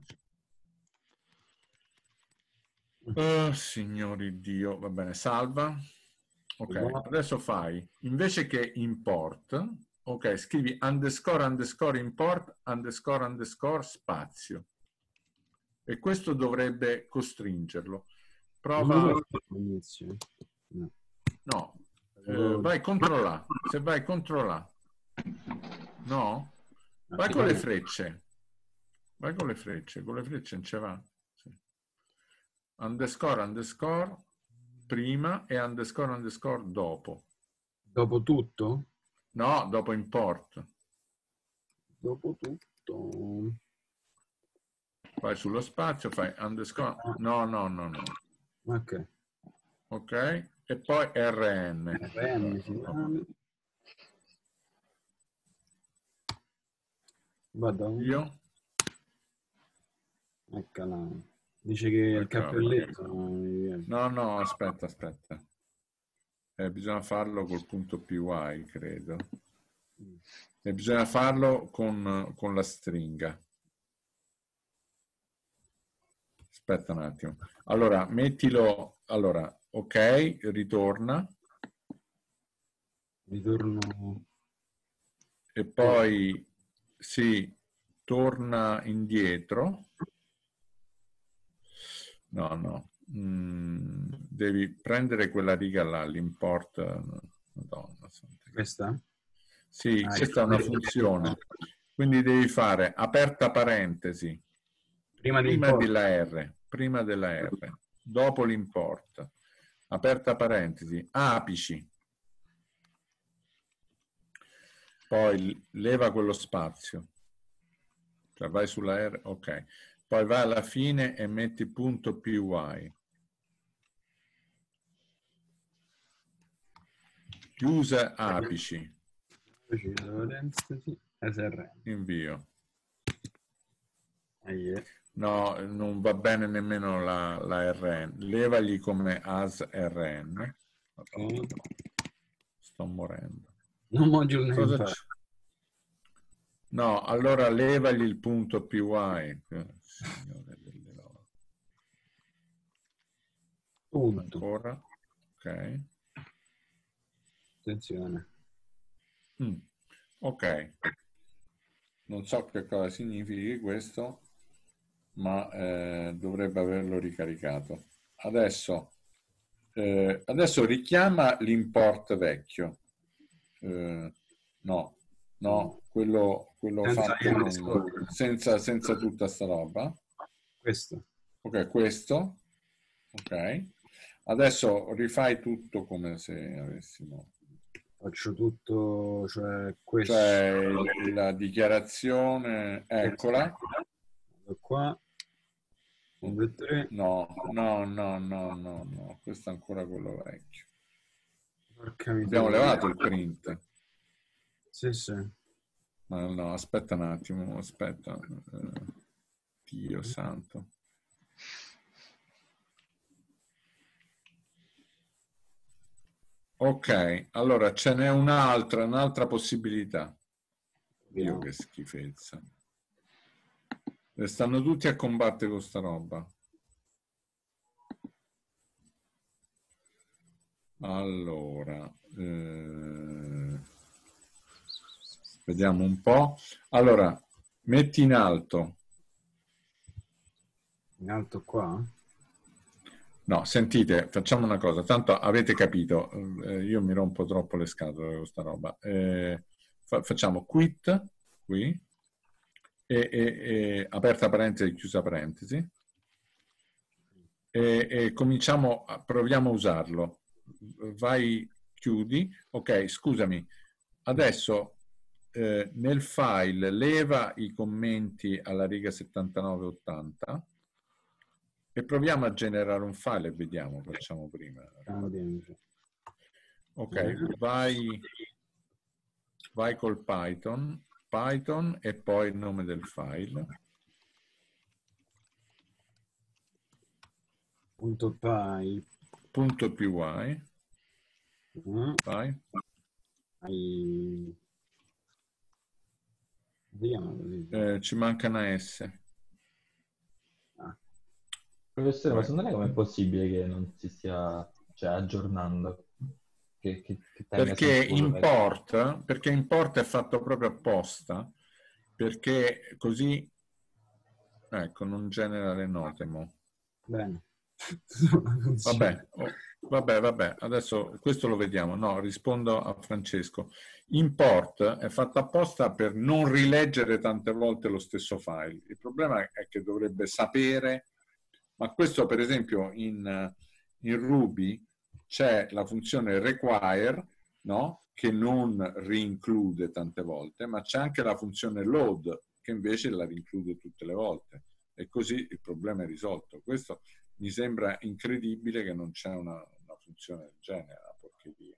Oh, signori Dio, va bene, salva. Ok, adesso fai, invece che import, ok, scrivi underscore underscore import underscore underscore spazio. E questo dovrebbe costringerlo. Prova... No, vai contro là. Se vai contro là. No? Vai con le frecce. Vai con le frecce non ce va. Sì. Underscore underscore prima e underscore underscore dopo. Dopo tutto? No, dopo import. Dopo tutto. Vai sullo spazio, fai underscore. No, no, no, no. Ok. Ok? E poi RN. RN si chiama. Vado. Io? Eccola. Dice che il cappelletto. No, no, aspetta, aspetta. Bisogna farlo col punto PY, credo. E bisogna farlo con la stringa. Aspetta un attimo. Allora, mettilo... Allora, ok, ritorna. Ritorno. E poi si torna indietro. No, no. Devi prendere quella riga là, l'import. Madonna santa. Questa? Sì, questa è una funzione. Quindi devi fare aperta parentesi prima della R, prima della R, dopo l'import, aperta parentesi, apici, poi leva quello spazio, cioè vai sulla R, ok, poi vai alla fine e metti punto PY. Chiusa apici. Invio. No, non va bene nemmeno la RN. Levagli come as RN. Sto morendo. Non mangio il name. No, allora levagli il punto PY. Signore delle loro. Punto. Ancora. Ok. Attenzione. Ok. Non so che cosa significhi questo, ma dovrebbe averlo ricaricato. Adesso richiama l'import vecchio. No, quello fatto senza tutta sta roba. Questo. Ok, questo. Ok. Adesso rifai tutto come se avessimo... Faccio tutto, cioè questo. Cioè la dichiarazione, eccola. Qua. 1, 2, 3. No, questo è ancora quello vecchio. Abbiamo levato il print. Sì, sì. Ma no, aspetta un attimo, aspetta. Dio santo. Ok, allora ce n'è un'altra possibilità. Dio, che schifezza. Stanno tutti a combattere con sta roba. Allora, vediamo un po'. Allora, metti in alto. In alto qua? No, sentite, facciamo una cosa. Tanto avete capito, io mi rompo troppo le scatole con sta roba. Facciamo quit, qui, e aperta parentesi, chiusa parentesi. E cominciamo, proviamo a usarlo. Vai, chiudi. Ok, scusami. Adesso nel file leva i commenti alla riga 79-80 e proviamo a generare un file e vediamo, facciamo prima. Ok, vai col Python e poi il nome del file. .py. .py. Vai. Si chiama così? Ci manca una S. Ah, Professore, ma Vabbè. secondo lei com'è possibile che non si stia, cioè, aggiornando? Che tenga sempre quello vecchio? Perché import è fatto proprio apposta, perché così, ecco, non genera le note, mo. bene. Non funziona. Vabbè, adesso questo lo vediamo. No, rispondo a Francesco. Import è fatto apposta per non rileggere tante volte lo stesso file. Il problema è che dovrebbe sapere, ma questo per esempio in Ruby c'è la funzione require, no? Che non rinclude tante volte, ma c'è anche la funzione load che invece la rinclude tutte le volte. E così il problema è risolto. Questo mi sembra incredibile che non c'è una funzione del genere, una porcheria.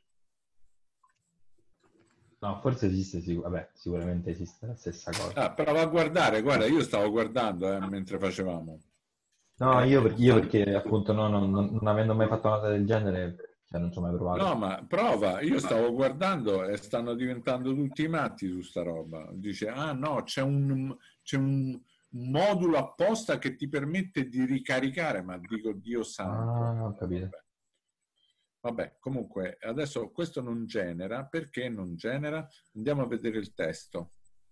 No, forse esiste, vabbè, sicuramente esiste la stessa cosa. Ah, prova a guardare, guarda, io stavo guardando mentre facevamo. No, io perché appunto non avendo mai fatto una cosa del genere, cioè, non ci ho mai provato. No, ma prova, io stavo guardando e stanno diventando tutti matti su sta roba. Dice, ah no, c'è un modulo apposta che ti permette di ricaricare, ma dico Dio santo. Ah, ho capito. Vabbè, comunque, adesso questo non genera. Perché non genera? Andiamo a vedere il testo.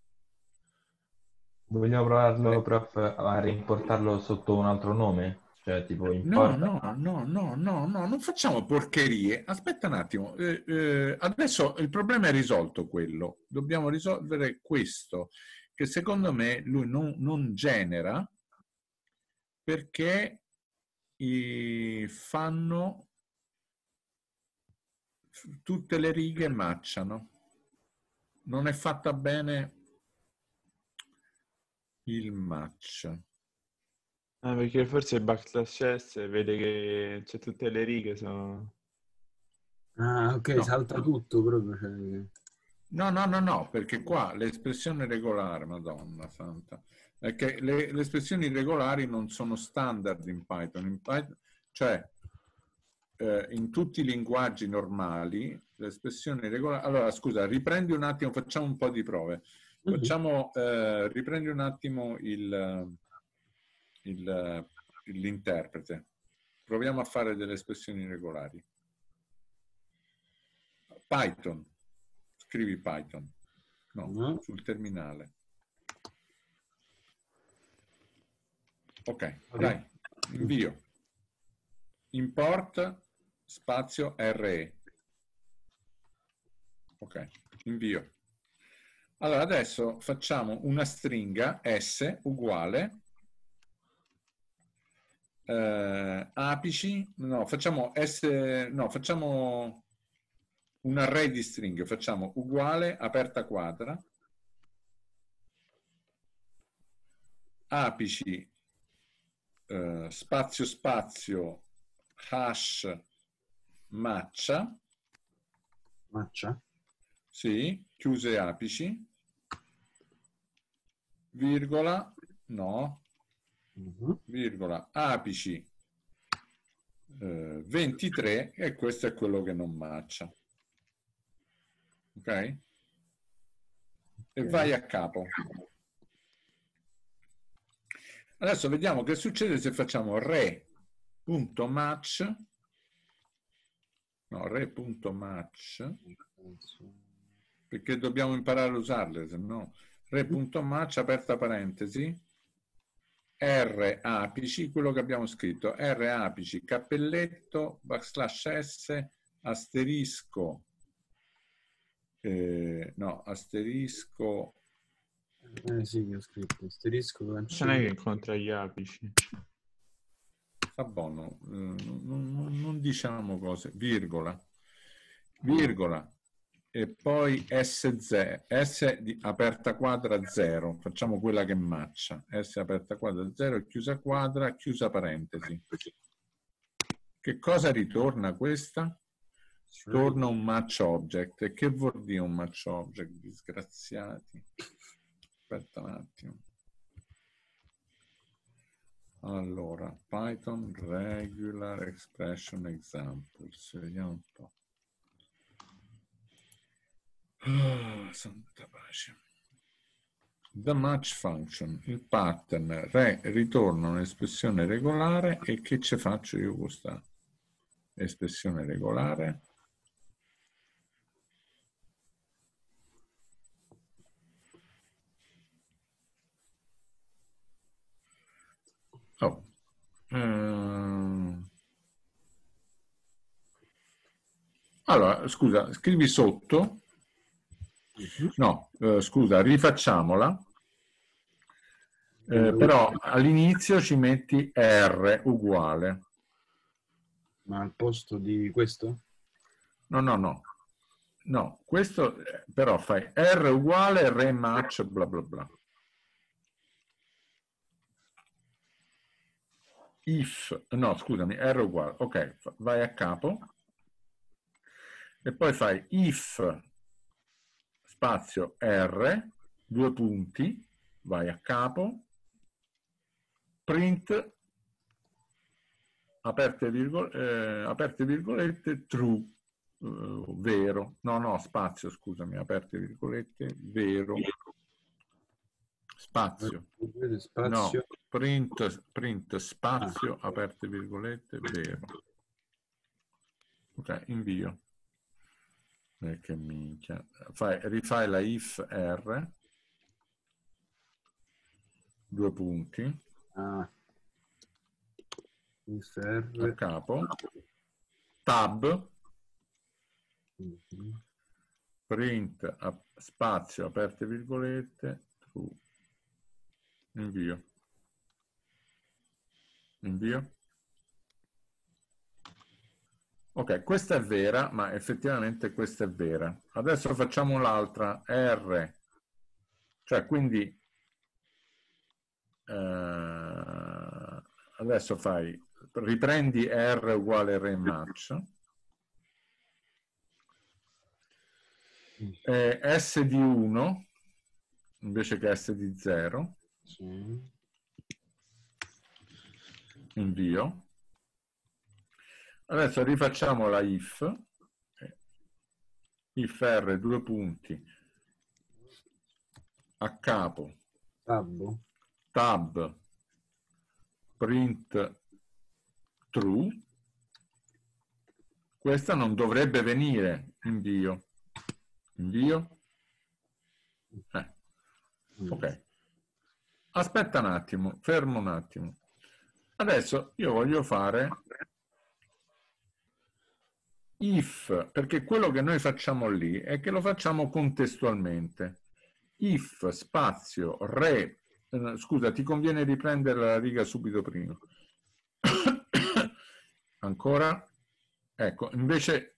Vogliamo provarlo, prof, a reimportarlo sotto un altro nome? Cioè, tipo No, import... non facciamo porcherie. Aspetta un attimo. Adesso il problema è risolto quello. Dobbiamo risolvere questo, che secondo me lui non genera perché fanno tutte le righe matchano. Non è fatta bene il match. Perché forse backslash S vede che c'è tutte le righe, sono... Ah, ok, No. salta tutto proprio. Cioè... No, perché qua l'espressione regolare, Madonna santa, è che le espressioni regolari non sono standard in Python. Cioè, in tutti i linguaggi normali, le espressioni regolari... Allora, scusa, riprendi un attimo, facciamo un po' di prove. Riprendi un attimo l'interprete. Proviamo a fare delle espressioni regolari. Python. Scrivi Python. No, sul terminale. Ok, dai, invio. Import spazio RE. Ok, invio. Allora, adesso facciamo una stringa S uguale apici, no, facciamo un array di stringhe, facciamo uguale aperta quadra apici spazio hash matcha, sì, chiuse apici, virgola, no, virgola, apici 23, e questo è quello che non matcha. Ok? E vai a capo. Adesso vediamo che succede se facciamo re.match, no, re.match, perché dobbiamo imparare a usarle, se no, re.match, aperta parentesi, R apici, quello che abbiamo scritto, R apici, cappelletto, backslash S, asterisco, no, asterisco. Sì, che ho scritto, asterisco, Non è che incontra gli apici. Sta buono, non diciamo cose, virgola, e poi S di aperta quadra 0, facciamo quella che matcha, S aperta quadra 0, chiusa quadra, chiusa parentesi. Che cosa ritorna questa? Torna un match object. E che vuol dire un match object, disgraziati? Aspetta un attimo. Allora, Python regular expression examples, vediamo un po'. santa pace. The match function, il pattern, ritorna un'espressione regolare e che ci faccio io con questa espressione regolare? Oh. Allora, scusa, scrivi sotto. No, scusa, rifacciamola. Però all'inizio ci metti R uguale. Ma al posto di questo? No, questo però fai R uguale rematch bla bla bla. If, no, scusami, R uguale. Ok, vai a capo. E poi fai if spazio R, due punti, vai a capo, print, aperte virgolette, true, vero, no, spazio, scusami, aperte virgolette, vero, spazio, no, print, spazio, aperte virgolette, vero. Ok, invio. Che minchia. Rifai la if R, due punti, if R, a capo, tab, print, spazio, aperte virgolette, true, invio. Ok, questa è vera, ma effettivamente questa è vera. Adesso facciamo l'altra, R, cioè quindi adesso riprendi R uguale rematch, S di 1 invece che S di 0, invio. Adesso rifacciamo la if R, due punti, a capo, tab, print, true. Questa non dovrebbe venire, invio. Ok. Aspetta un attimo, fermo un attimo. Adesso io voglio fare if, perché quello che noi facciamo lì è che lo facciamo contestualmente. If spazio scusa, ti conviene riprendere la riga subito prima. Ancora? Ecco, invece,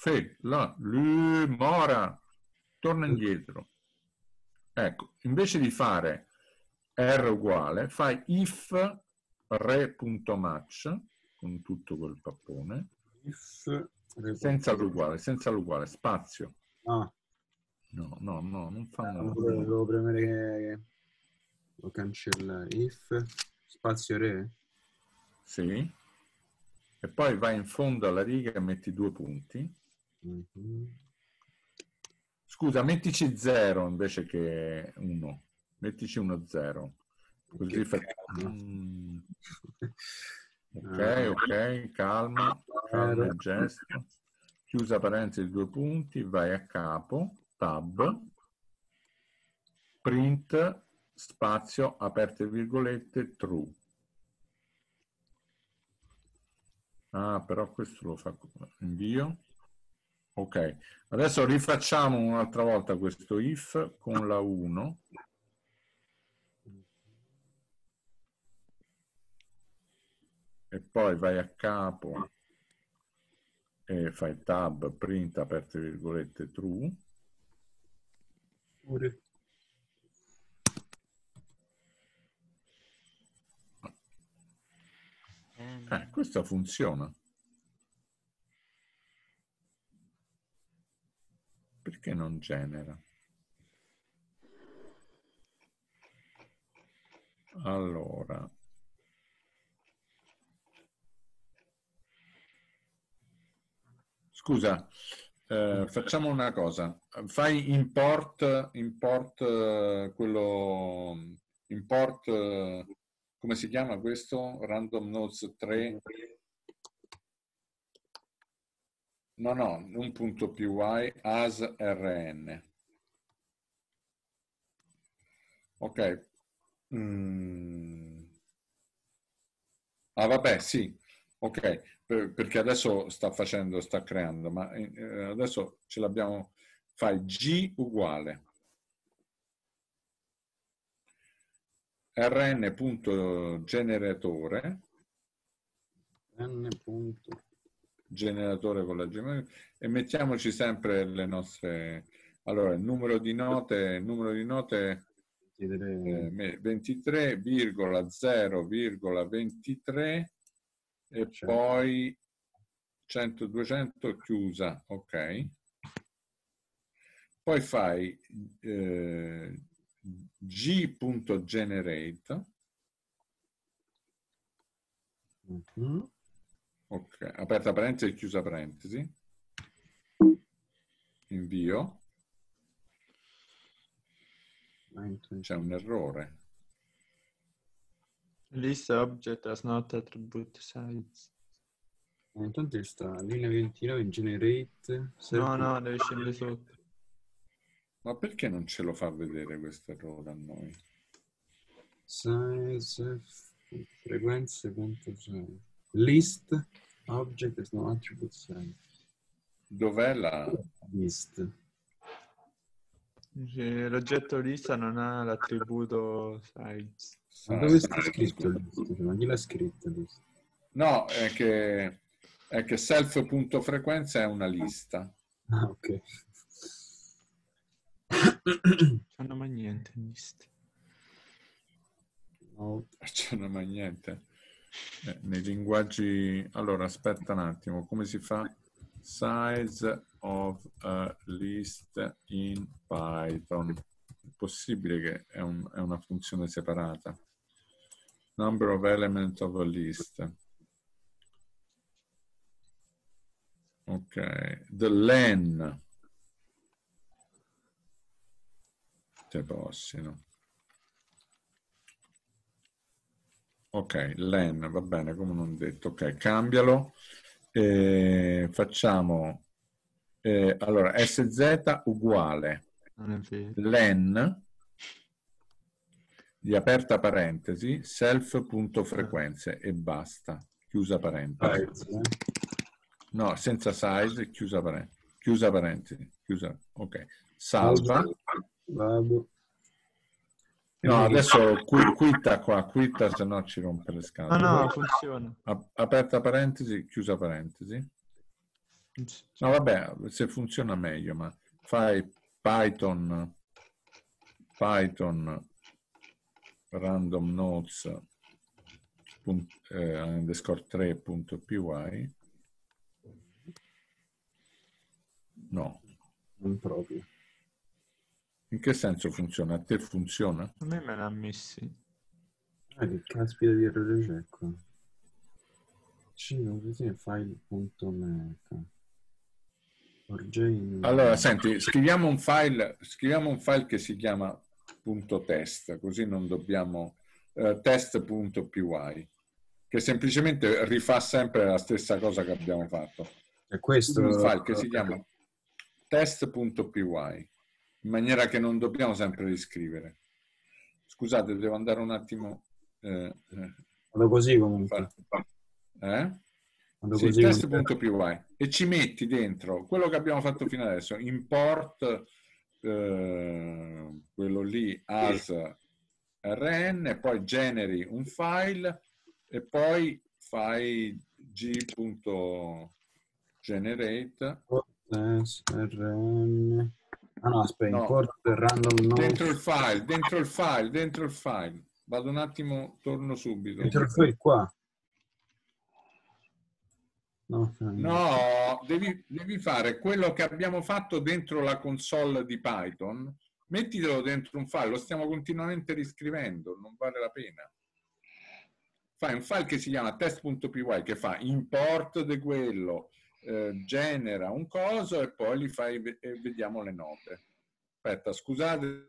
mora, torna indietro. Ecco, invece di fare R uguale, fai if re.match, con tutto quel pappone, senza l'uguale, spazio. No, non fanno. Devo premere che lo cancella. If spazio re? Sì. E poi vai in fondo alla riga e metti due punti. Scusa, mettici 0 invece che 1. Mettici 1, 0. Così ok, calma il gesto. Chiusa parentesi, due punti, vai a capo, tab, print, spazio, aperte virgolette, true. Però questo lo fa invio. Ok, adesso rifacciamo un'altra volta questo if con la 1. E poi vai a capo e fai tab, print, aperte virgolette, true. Questa funziona. Perché non genera? Allora. Scusa, Facciamo una cosa, fai import quello import, come si chiama questo? Random nodes 3. No, non punto .py, as rn. Ok. Ah, vabbè, sì. Ok, perché adesso sta creando, ma adesso ce l'abbiamo. Fai g uguale rn.generatore generatore con la G e mettiamoci sempre le nostre. Allora, il numero di note 23,0,23 e poi 100, 200 chiusa, ok. Poi fai g.generate, ok, aperta parentesi e chiusa parentesi, invio. C'è un errore. List object has not attribute size. Intanto sta linea 29 in generate. No, deve scendere sotto. Ma perché non ce lo fa vedere questo errore a noi? Size, frequenze.size. List object has no attribute size. Dov'è la List. L'oggetto lista non ha l'attributo size. Ma dove sta scritto list? Ma chi l'ha scritto list? No, è che self.frequenza è una lista. Ah, ok. Non mai niente in lista. No. Non mai niente. Nei linguaggi. Allora, aspetta un attimo, come si fa? Size of a list in Python. È possibile che è una funzione separata. Number of elements of a list. Ok, the len. Te possino. Ok, len, va bene, come non detto. Ok, cambialo. Facciamo allora sz uguale Non è vero. len di aperta parentesi self.frequenze e basta, chiusa parentesi. No, senza size, chiusa parentesi, chiusa, ok, salva. Vado. No, adesso quitta qua, se no ci rompe le scatole. No, funziona. Aperta parentesi, chiusa parentesi. No, vabbè, se funziona meglio, ma fai Python random nodes underscore 3.py. No. Non proprio. In che senso funziona? A te funziona? A me l'ha messi. Che caspita di errore c'è qua? File.meta. Allora, senti, scriviamo un file che si chiama .test, così non dobbiamo test.py, che semplicemente rifà sempre la stessa cosa che abbiamo fatto. E questo un file che si chiama test.py, in maniera che non dobbiamo sempre riscrivere. Scusate, devo andare un attimo. Vado così comunque. Sì, test.py, e ci metti dentro quello che abbiamo fatto fino adesso, import quello lì as rn, poi generi un file e poi fai g.generate rn. Ah no, aspetta, no, import random node. dentro il file. Vado un attimo, torno subito. Dentro il file qua. No, devi fare quello che abbiamo fatto dentro la console di Python, mettitelo dentro un file, lo stiamo continuamente riscrivendo, non vale la pena. Fai un file che si chiama test.py che fa import di quello, genera un coso e poi li fai e vediamo le note. Aspetta, scusate.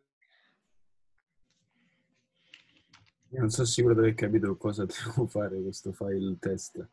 Io non sono sicuro di aver capito cosa devo fare questo file test.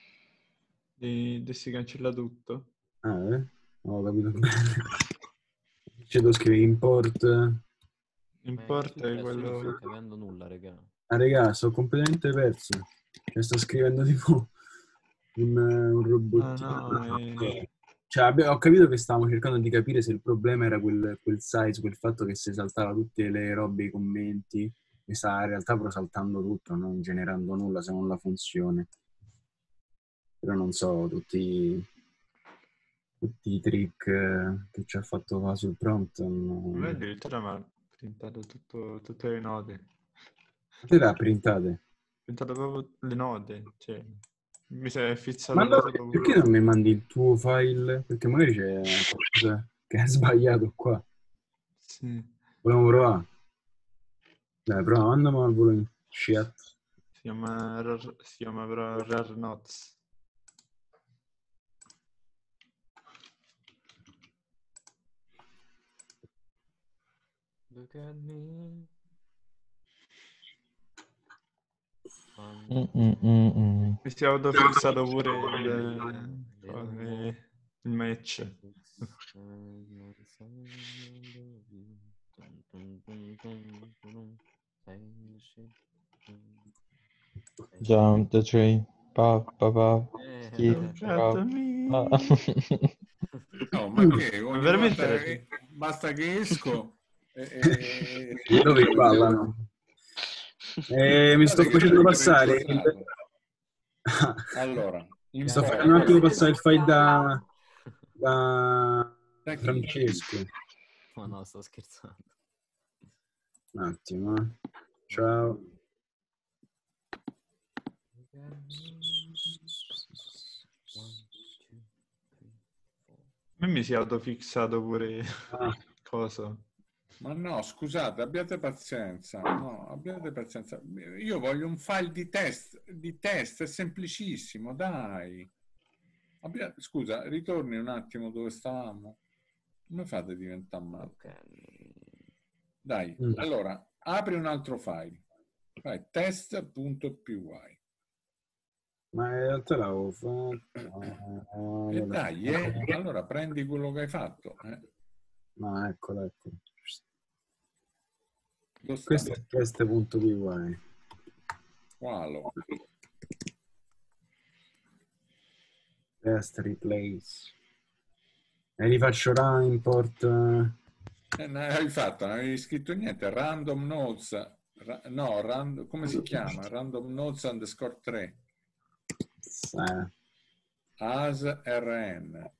Si cancella tutto. Ah, non ho capito bene. Ci devo scrivere import. Importa è Adesso io non sto quello... capendo nulla, raga. Ah, raga, sto completamente perso. Cioè, sto scrivendo tipo un robottino. Ah, no, Cioè, ho capito che stavamo cercando di capire se il problema era quel size, quel fatto che si saltava tutte le robe, i commenti, e sta in realtà però saltando tutto, non generando nulla se non la funzione. Però non so, tutti i trick che ci ha fatto fa sul prompt. a me addirittura mi ha printato tutte le note. Te le ha printate? Printato proprio le note, cioè mi si è fissato Ma da allora, solo. perché non mi mandi il tuo file? Perché magari c'è qualcosa che è sbagliato qua. Sì. Volevo provare. Dai, prova, mandami al volo in chat. Si chiama però Rare Notes. Look at me. Mi si è autofissato pure il match. Jump the tree. Pa, pa, pa. Skip, pa, pa. No, ma che Ma ogni veramente volta era così? basta che esco Dove ballano? Mi sto guardate che facendo l'ho passare. registrato. Allora, Sto facendo un attimo passare il file da Da chi? Francesco. Ma no, sto scherzando. Un attimo. Ciao. A me mi si è autofissato pure Ah, cosa. Ma no, scusate, abbiate pazienza. No, abbiate pazienza. Io voglio un file di test, è semplicissimo, dai. Scusa, ritorni un attimo dove stavamo. Come fate a diventare matto? Dai, allora, apri un altro file. Fai test.py. ma in realtà l'avevo fatto. E dai, allora prendi quello che hai fatto. No, eccolo, eccolo. Dove sta? Questo è test.py. Qualo? Test replace. E li faccio run import. Non avevi fatto, non avevi scritto niente. Random notes. Come si chiama? Random notes underscore 3. As rn.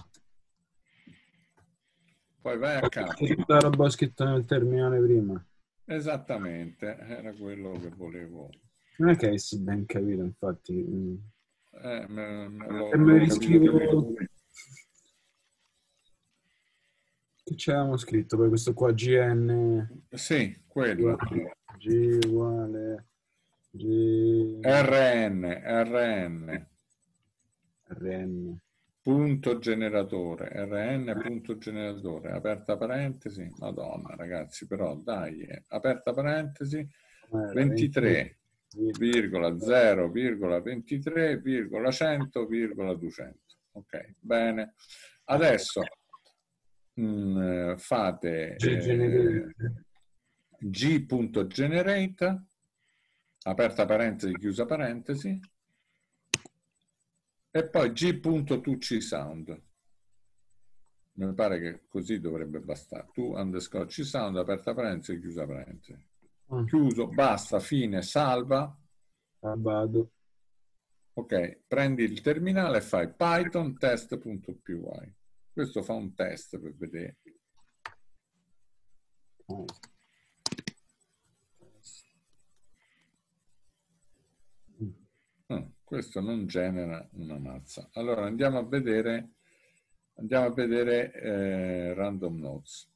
Poi vai a capo. Tutta la roba scritta nel terminale prima. Esattamente, era quello che volevo. Non è che avessi ben capito, infatti. Me E me riscrivo. Che c'avevamo scritto? Poi questo qua GN. Sì, quello. G uguale. rn. Punto generatore. rn punto generatore. Aperta parentesi. Madonna, ragazzi, però dai. Aperta parentesi. 23,0,23,100,200. Ok, bene. Adesso fate g.generate, aperta parentesi, chiusa parentesi, e poi g.toCsound. Mi pare che così dovrebbe bastare. Tu underscore csound, aperta parentesi, chiusa parentesi. Chiuso, basta, fine, salva. Vado. Ok, prendi il terminale e fai python test.py. Questo fa un test per vedere. Questo non genera una mazza. Allora andiamo a vedere random notes.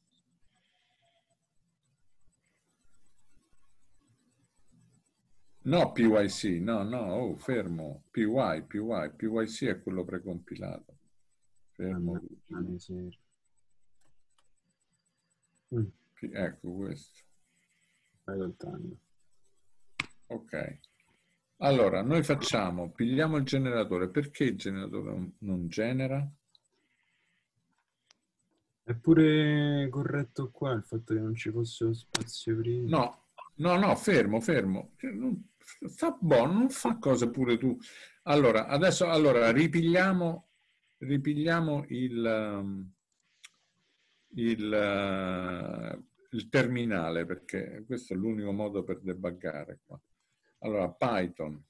No, PYC, no, oh, fermo. PYC è quello precompilato. Fermo tutto. Ecco questo. Vai lontano. Ok. Allora, noi pigliamo il generatore. Perché il generatore non genera? È pure corretto qua il fatto che non ci fosse lo spazio prima. No, fermo. Sta buono, non fa cose pure tu. Allora, adesso ripigliamo il terminale, perché questo è l'unico modo per debuggare qua. Allora, Python.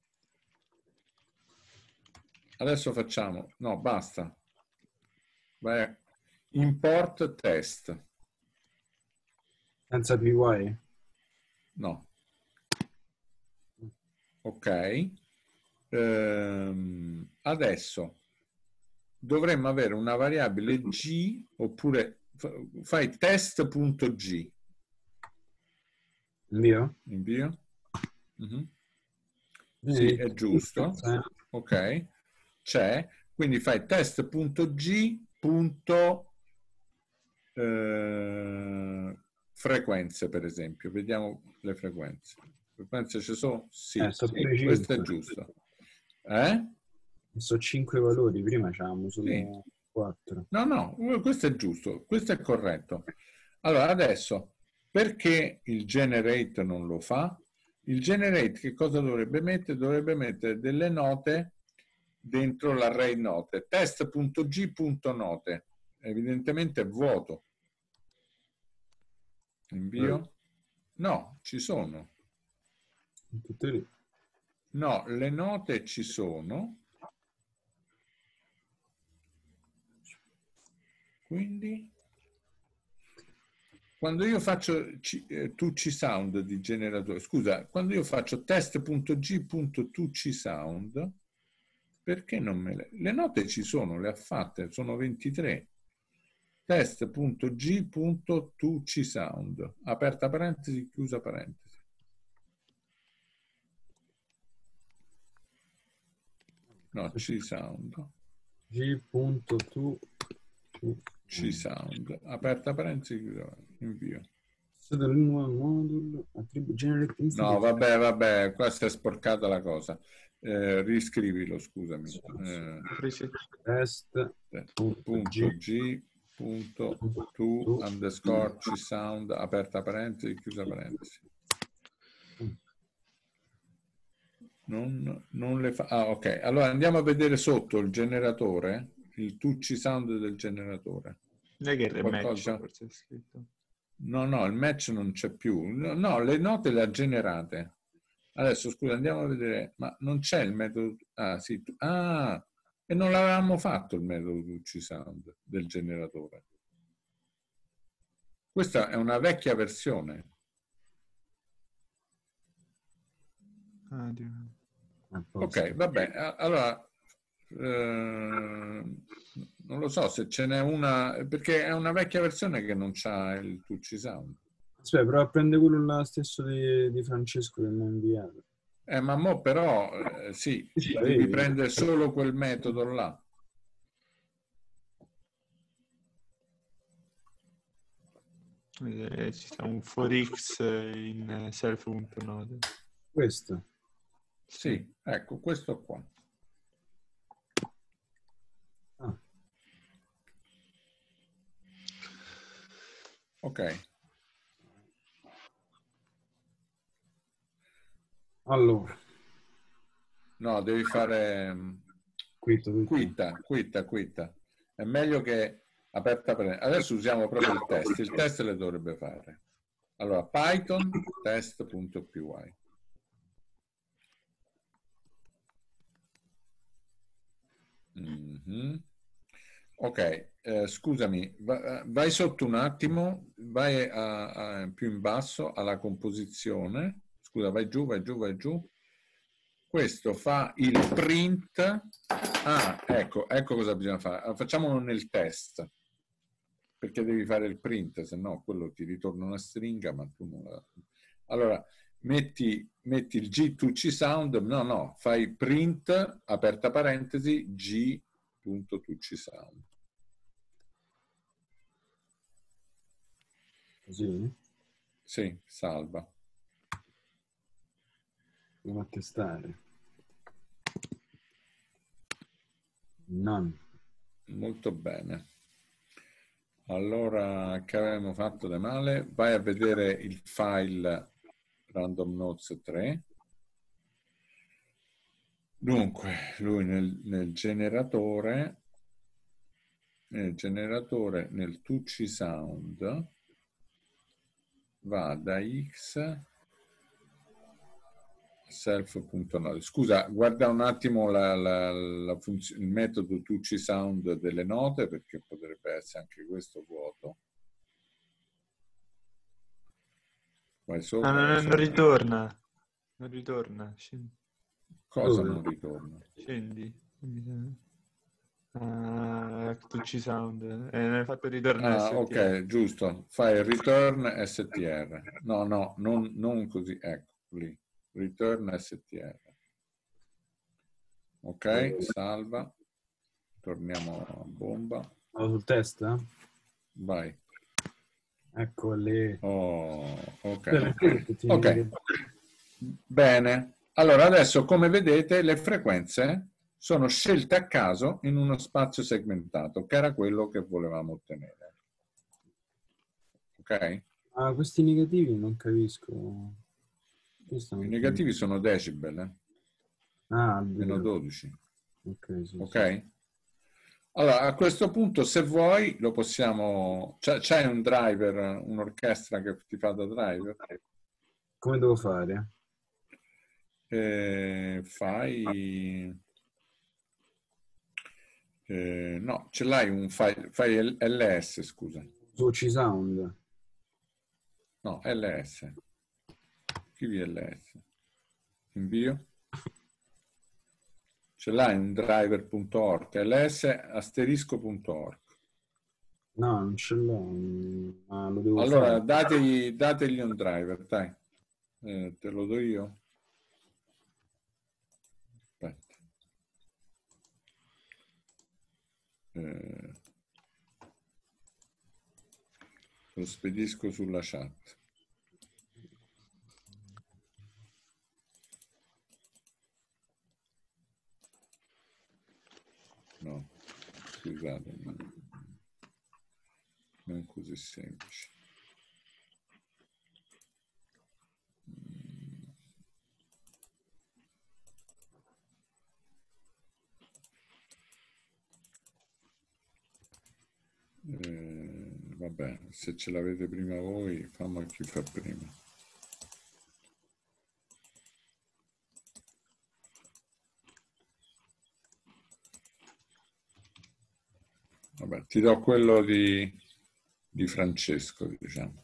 Adesso facciamo, no, basta. Vai, import test. Senza PY? No. Ok. Adesso dovremmo avere una variabile g, oppure fai test.g. Invio? Invio? Sì, è giusto. Ok. C'è. Quindi fai test.g. Frequenze, per esempio. Vediamo le frequenze. Frequenze ci sono? Sì, questo è giusto. So 5 valori, prima c'avevamo solo Sì. 4. No, questo è giusto, questo è corretto. Allora, adesso, perché il generate non lo fa? Il generate che cosa dovrebbe mettere? Dovrebbe mettere delle note dentro l'array note. Test.g.note. Evidentemente è vuoto. Invio? No, ci sono. No, le note ci sono. Quindi, quando io faccio TuCSound di generatore, scusa, quando io faccio test.g.TuCSound, perché non me le note ci sono, le ha fatte, sono 23. Test.g.TuCSound, aperta parentesi, chiusa parentesi. No, CSound. CSound, aperta parentesi, chiusa parentesi, invio. No, vabbè, qua si è sporcata la cosa. Riscrivilo, scusami. Test.g.to_CSound, aperta parentesi, chiusa parentesi. Non le fa. Ah, ok. Allora andiamo a vedere sotto il generatore, il TuCSound del generatore. Non è che il match forse è scritto. No, il match non c'è più. No, le note le ha generate. Adesso, scusa, andiamo a vedere. Ma non c'è il metodo. Ah, sì. Ah, e non l'avevamo fatto il metodo TuCSound del generatore. Questa è una vecchia versione. Ok, vabbè. Allora, non lo so se ce n'è una, perché è una vecchia versione che non c'ha il TuCSound. Aspetta, prova a prendere quello là stesso di Francesco che mi ha inviato. Ma mo però, sì, devi prendere solo quel metodo là. Ci sta un for-x in self.node. Questo? Sì, ecco, questo qua. Ok. Allora. No, devi fare quitta. È meglio che aperta parentesi. Adesso usiamo proprio il test. Il test le dovrebbe fare. Allora, Python test.py. Ok, scusami, vai sotto un attimo, vai più in basso alla composizione. Scusa, vai giù. Questo fa il print. Ah, ecco cosa bisogna fare. Facciamolo nel test, perché devi fare il print, se no quello ti ritorna una stringa, ma tu non la... Allora, metti il G2C sound, no, fai print, aperta parentesi, G.2C sound. Così? Sì, salva. Proviamo a testare. None. Molto bene. Allora, che avevamo fatto di male? Vai a vedere il file Random Notes 3. Dunque, lui nel generatore, nel 2C sound, va da X self.node. Scusa, guarda un attimo il metodo 2C sound delle note, perché potrebbe essere anche questo vuoto. Vai sopra, vai Non sopra. ritorna. Non ritorna. Scendi. Cosa non ritorna? Scendi. Tu ci sound. Ne hai fatto ritornare Ah, STR. ok, giusto. Fai return str. No, non così. Ecco, lì. Return str. Ok, salva. Torniamo a bomba. Vado sul test? Vai. Ecco lì. Oh, ok. Perché tutti i Ok. miei- Bene. Allora, adesso, come vedete, le frequenze sono scelte a caso in uno spazio segmentato, che era quello che volevamo ottenere. Ok? Ah, questi negativi non capisco. Questo non I negativi sono decibel, Ah, meno vedo. 12. Ok, sì, Ok? sì. Allora, a questo punto, se vuoi, lo possiamo... C'è un driver, un'orchestra che ti fa da driver? Come devo fare? Fai... no, ce l'hai un file, fai ls, scusa. Su C-Sound. No, ls. Scrivi ls. Invio. Ce l'hai un driver.org, ls*.org. No, non ce l'ho. Ma lo devo Allora, fare. dategli un driver, dai. Te lo do io. Aspetta. Lo spedisco sulla chat. No, scusate, non così semplice. Vabbè, se ce l'avete prima voi, fammi chi fa prima. Vabbè, ti do quello di Francesco, diciamo.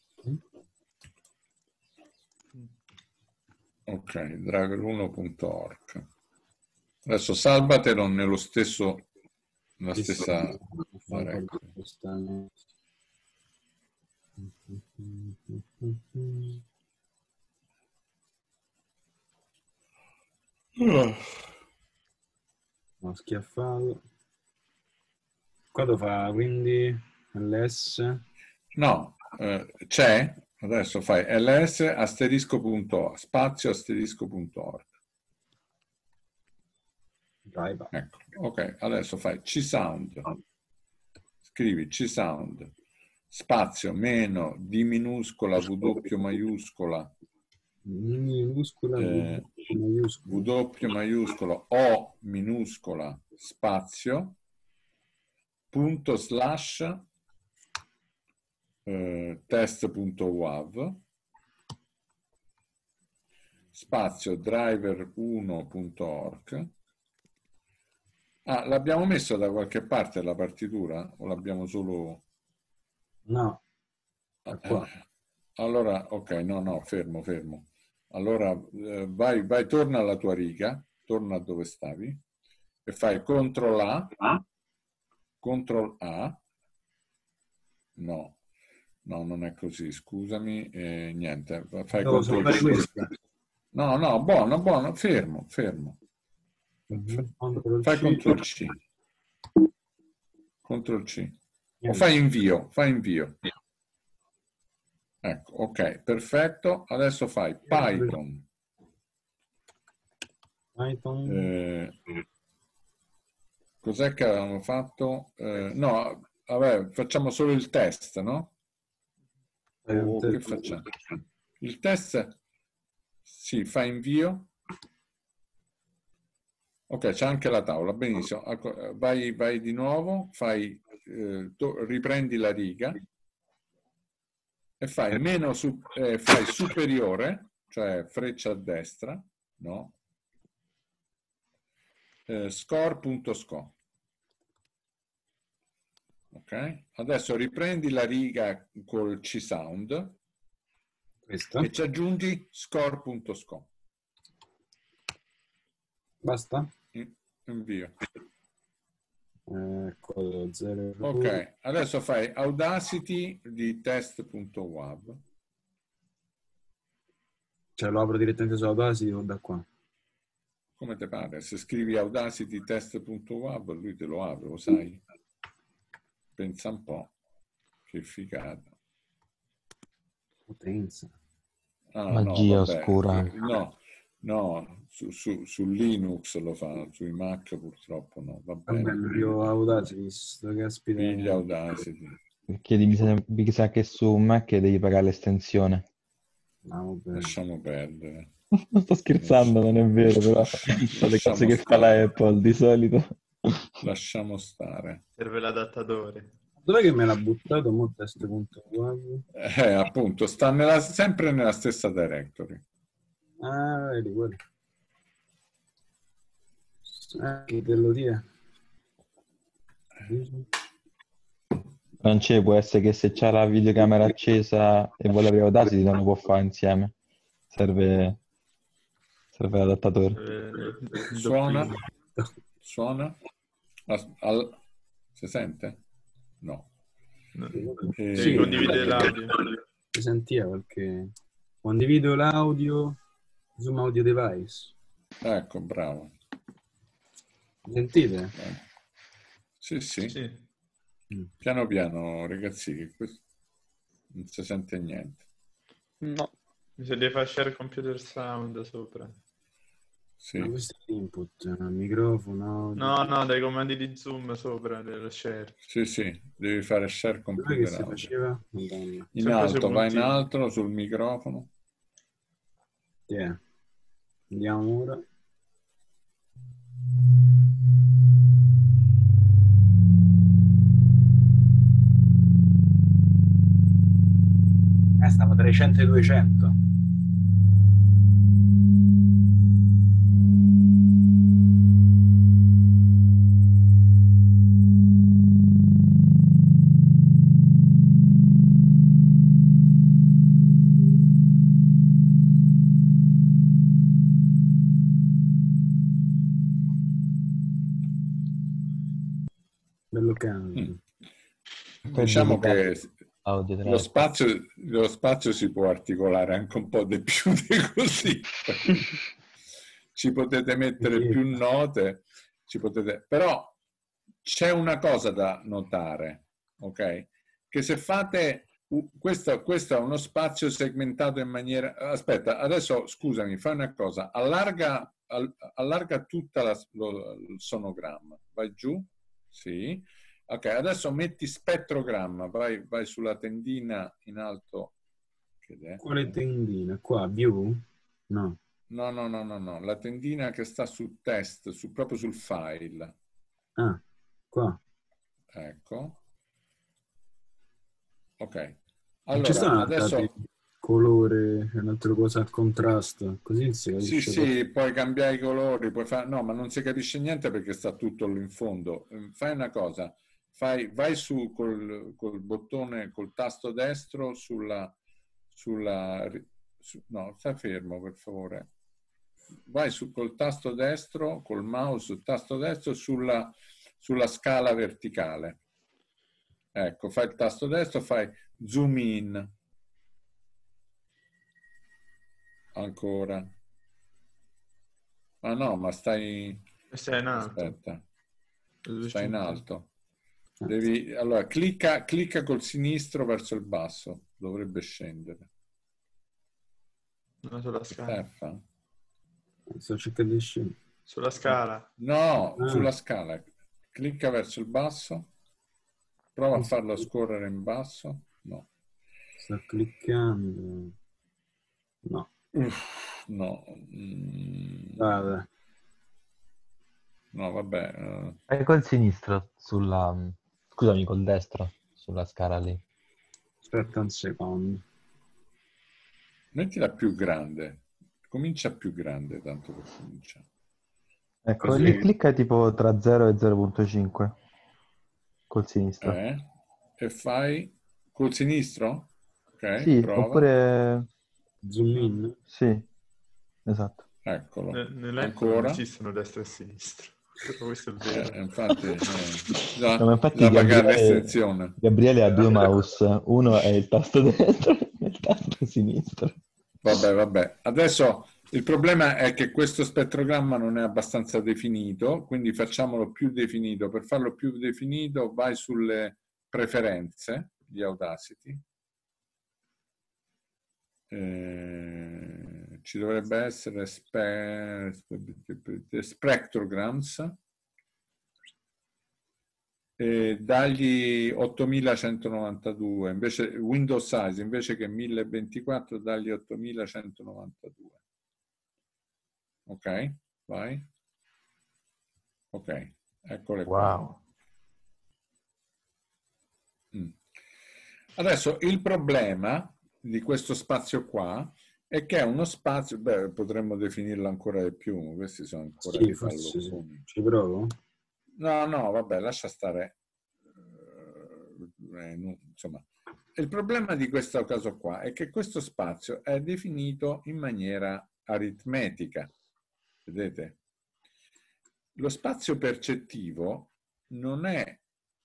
Ok, driver1.org. Adesso salvatelo nello stesso, nella Sì, stessa sì, fa ecco. Ho schiaffato. Qua lo fa quindi ls. No, c'è, adesso fai ls*.org, spazio *.org. Ecco, ok, adesso fai csound, scrivi csound, spazio meno D minuscola W maiuscola, minuscola, W maiuscolo O minuscola spazio punto slash test.wav spazio driver1.org. Ah, l'abbiamo messo da qualche parte la partitura o l'abbiamo solo... No, è qua. Allora, ok, no, fermo. Allora, vai, torna alla tua riga, torna dove stavi e fai CTRL A, no, No, non è così, scusami. Niente, fai Devo solo fare Ctrl C. questo. No, buono, fermo. Ctrl Fai C. Ctrl C. Ctrl C. O Niente. fai invio. Ecco, ok, perfetto. Adesso fai Python. Python. Cos'è che avevamo fatto? No, vabbè, facciamo solo il test, no? O che facciamo? Il test, sì, fai invio. Ok, c'è anche la tavola, benissimo. Vai di nuovo, riprendi la riga e fai fai superiore, cioè freccia a destra, no? Score.score. Ok? Adesso riprendi la riga col C-Sound Questa. e ci aggiungi score.score. Basta? Invio. Ecco, 0. Ok, adesso fai Audacity di test.wav. Cioè lo apro direttamente su Audacity o da qua? Come te pare? Se scrivi Audacity test.wav, lui te lo apre, lo sai? Pensa un po'. Che figata. Potenza. Magia oscura. No, su Linux lo fa, sui Mac purtroppo no. Va Vabbè, bene. io Audacity, sto caspita. Piglia Audacity. Perché mi sa che su Mac devi pagare l'estensione. No, vabbè. Lasciamo perdere. Non sto scherzando, non è vero, però sono le cose che fa la Apple di solito. Lasciamo stare. Serve l'adattatore. Dov'è che me l'ha buttato? Mo test.wav. Appunto, sta sempre nella stessa directory. Ah, vedi, quello. Che te lo dia. Non c'è, può essere che se c'ha la videocamera accesa e vuole aprire Audacity non lo può fare insieme. Serve l'adattatore. Suona? Si sente? No. Sì, condivide l'audio. Si sentiva perché condivido l'audio Zoom Audio Device. Ecco, bravo. Sentite? Sì. Piano piano, ragazzi, che questo non si sente niente. No. Se devi fare share computer sound sopra. Sì. Ma questo è l'input, microfono. No, dai comandi di Zoom sopra dello share. Sì, devi fare share computer Dov'è che si audio. faceva? Madonna. In alto, vai in alto sul microfono. Yeah. Andiamo ora. Stavo 300 e 200. Bello caldo. Diciamo che Audio lo spazio si può articolare anche un po' di più di così. Ci potete mettere più note, però c'è una cosa da notare, ok? Che se fate questo è uno spazio segmentato in maniera... Aspetta, adesso scusami, fai una cosa, allarga tutto il sonogramma, vai giù, sì. Ok, adesso metti spettrogramma, vai sulla tendina in alto. Quale tendina? Qua, view? No. No, la tendina che sta sul test, proprio sul file. Ah, qua. Ecco. Ok. Non ci Allora, sono adesso... colore, un'altra cosa a contrasto, così si capisce. Sì, puoi cambiare i colori, puoi fare... No, ma non si capisce niente perché sta tutto lì in fondo. Fai una cosa, vai su col bottone, col tasto destro no, stai fermo per favore. Vai col tasto destro, col mouse, tasto destro sulla scala verticale. Ecco, fai il tasto destro, fai zoom in. Ancora. Ah no, ma stai... Stai in alto. Aspetta, Dove stai in c'è? alto. Allora, clicca col sinistro verso il basso. Dovrebbe scendere. No, sulla scala. Stefan? Sto cercando di scendere. Sulla scala. No, Ah. sulla scala. Clicca verso il basso. Prova a farlo scorrere in basso. No. Sto cliccando. No. No. Vabbè. No, vabbè. E col sinistro sulla... Scusami, col destro sulla scala lì. Aspetta un secondo. Mettila più grande. Comincia più grande, tanto per cominciare. Ecco, Così. lì clicca tipo tra 0 e 0.5 col sinistro. E fai col sinistro? Ok, Sì, prova. oppure... Zoom in. Sì, esatto. Eccolo. Nell'iPhone Ancora. non esistono destra e sinistra. Però questo è vero. Infatti, No, ma infatti la pagare Gabriele, restrizione. Gabriele ha due mouse, uno è il tasto destro e il tasto sinistro. Vabbè. Adesso il problema è che questo spettrogramma non è abbastanza definito, quindi facciamolo più definito. Per farlo più definito vai sulle preferenze di Audacity. Ci dovrebbe essere spectrograms e dagli 8192 invece Windows size invece che 1024 dagli 8192. Ok, vai. Ok, eccole qua. Wow. Adesso il problema di questo spazio qua è che è uno spazio, potremmo definirlo ancora di più, questi sono ancora Sì, dei forse sì. palloncini. Ci provo? No, vabbè, lascia stare. Insomma, il problema di questo caso qua è che questo spazio è definito in maniera aritmetica. Vedete? Lo spazio percettivo non è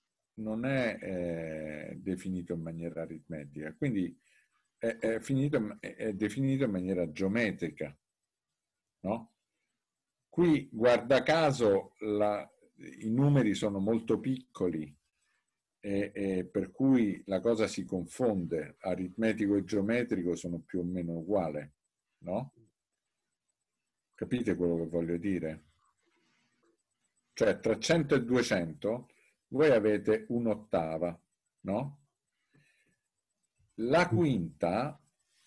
definito in maniera aritmetica, quindi è definito in maniera geometrica, no? Qui, guarda caso, i numeri sono molto piccoli e per cui la cosa si confonde. Aritmetico e geometrico sono più o meno uguali, no? Capite quello che voglio dire? Cioè, tra 100 e 200 voi avete un'ottava, no? La quinta,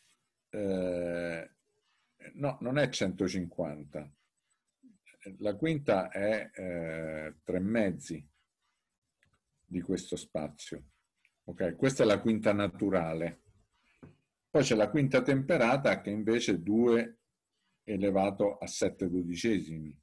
no, non è 150. La quinta è 3/3 di questo spazio. Ok, questa è la quinta naturale. Poi c'è la quinta temperata che invece è 2 elevato a 7/12.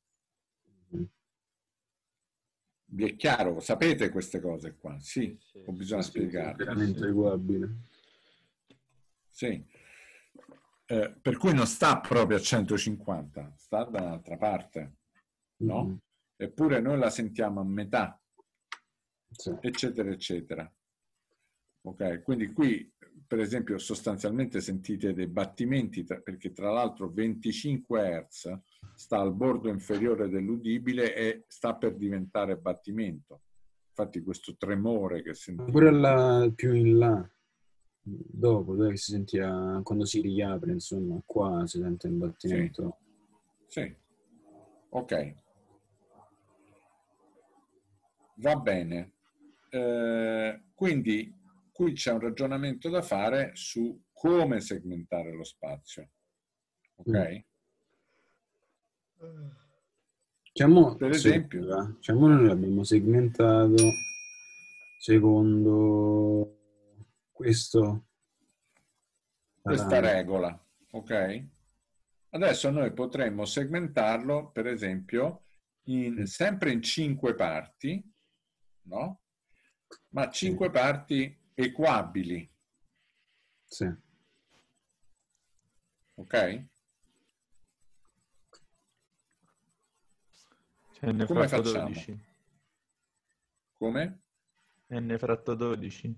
Vi è chiaro? Sapete queste cose qua? Sì, o bisogna spiegarle? Veramente eguabile. Sì. Per cui non sta proprio a 150, sta da un'altra parte, no? Eppure noi la sentiamo a metà, Sì. eccetera, eccetera. Ok, quindi qui, per esempio, sostanzialmente sentite dei battimenti, perché tra l'altro 25 Hz sta al bordo inferiore dell'udibile e sta per diventare battimento. Infatti questo tremore che sentite... Pure più in là, dopo, dove si sentiva, quando si riapre, insomma, qua si sente un battimento. Sì. Ok. Va bene. Quindi qui c'è un ragionamento da fare su come segmentare lo spazio. Ok? Per esempio, noi l'abbiamo segmentato secondo questa regola, ok? Adesso noi potremmo segmentarlo, per esempio, sempre in 5 parti, no? Ma 5 parti equabili. Sì. Ok? Cioè, ne Come fa facciamo? 12. Come? n fratto 12.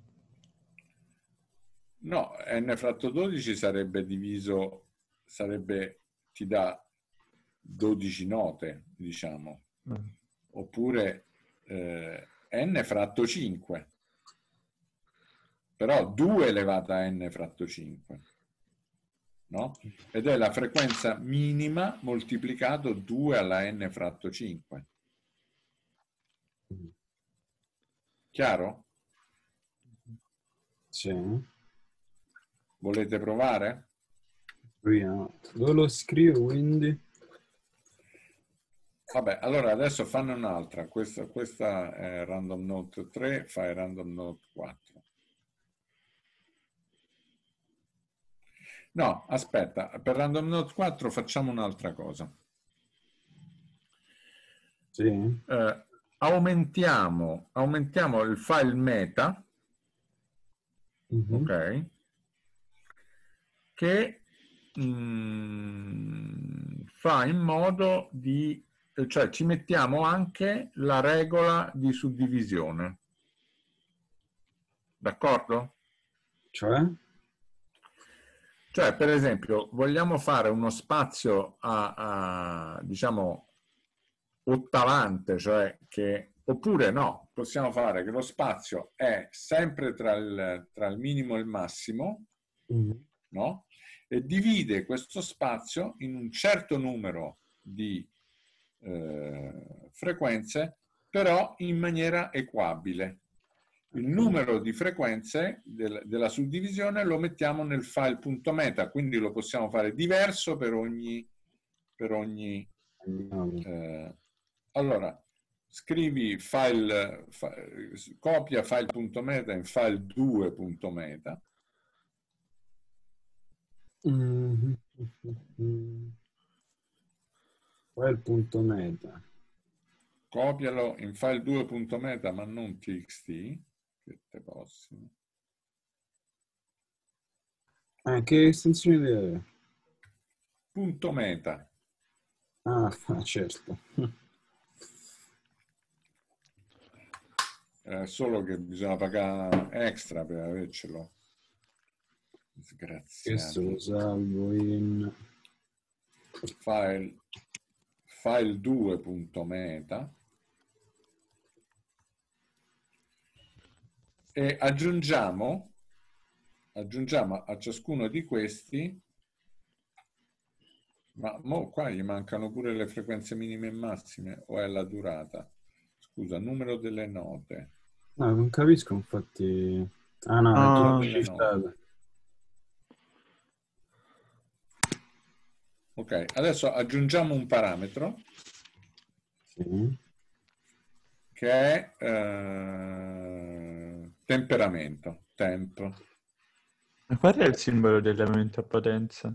No, n fratto 12 sarebbe diviso, ti dà 12 note, diciamo, oppure n fratto 5, però 2 elevata a n fratto 5, no? Ed è la frequenza minima moltiplicato 2 alla n fratto 5. Chiaro? Sì. Volete provare? Proviamo. Dove lo scrivo, quindi? Vabbè, allora adesso fanno un'altra. Questa è Random Note 3, fai Random Note 4. No, aspetta, per Random Note 4 facciamo un'altra cosa. Sì. Aumentiamo il file meta, ok? Che fa in modo di, cioè ci mettiamo anche la regola di suddivisione. D'accordo? Cioè? Cioè, per esempio, vogliamo fare uno spazio diciamo, ottavante, cioè che, oppure no, possiamo fare che lo spazio è sempre tra il minimo e il massimo, no? E divide questo spazio in un certo numero di frequenze, però in maniera equabile. Il numero di frequenze della suddivisione lo mettiamo nel file.meta, quindi lo possiamo fare diverso per ogni allora, scrivi copia file.meta in file2.meta. File.meta. Copialo in file2.meta, ma non txt, che te posso. Che estensione deve avere? Punto meta. Ah, certo. Solo che bisogna pagare extra per avercelo. Questo Disgraziato. lo salvo in file2.meta e aggiungiamo a ciascuno di questi, ma qua gli mancano pure le frequenze minime e massime, o è la durata? Scusa, numero delle note. No, non capisco, infatti. Ah no, è tutto delle shiftato. Ok, adesso aggiungiamo un parametro Sì. che è temperamento, temp. Qual è il simbolo dell'elemento a potenza?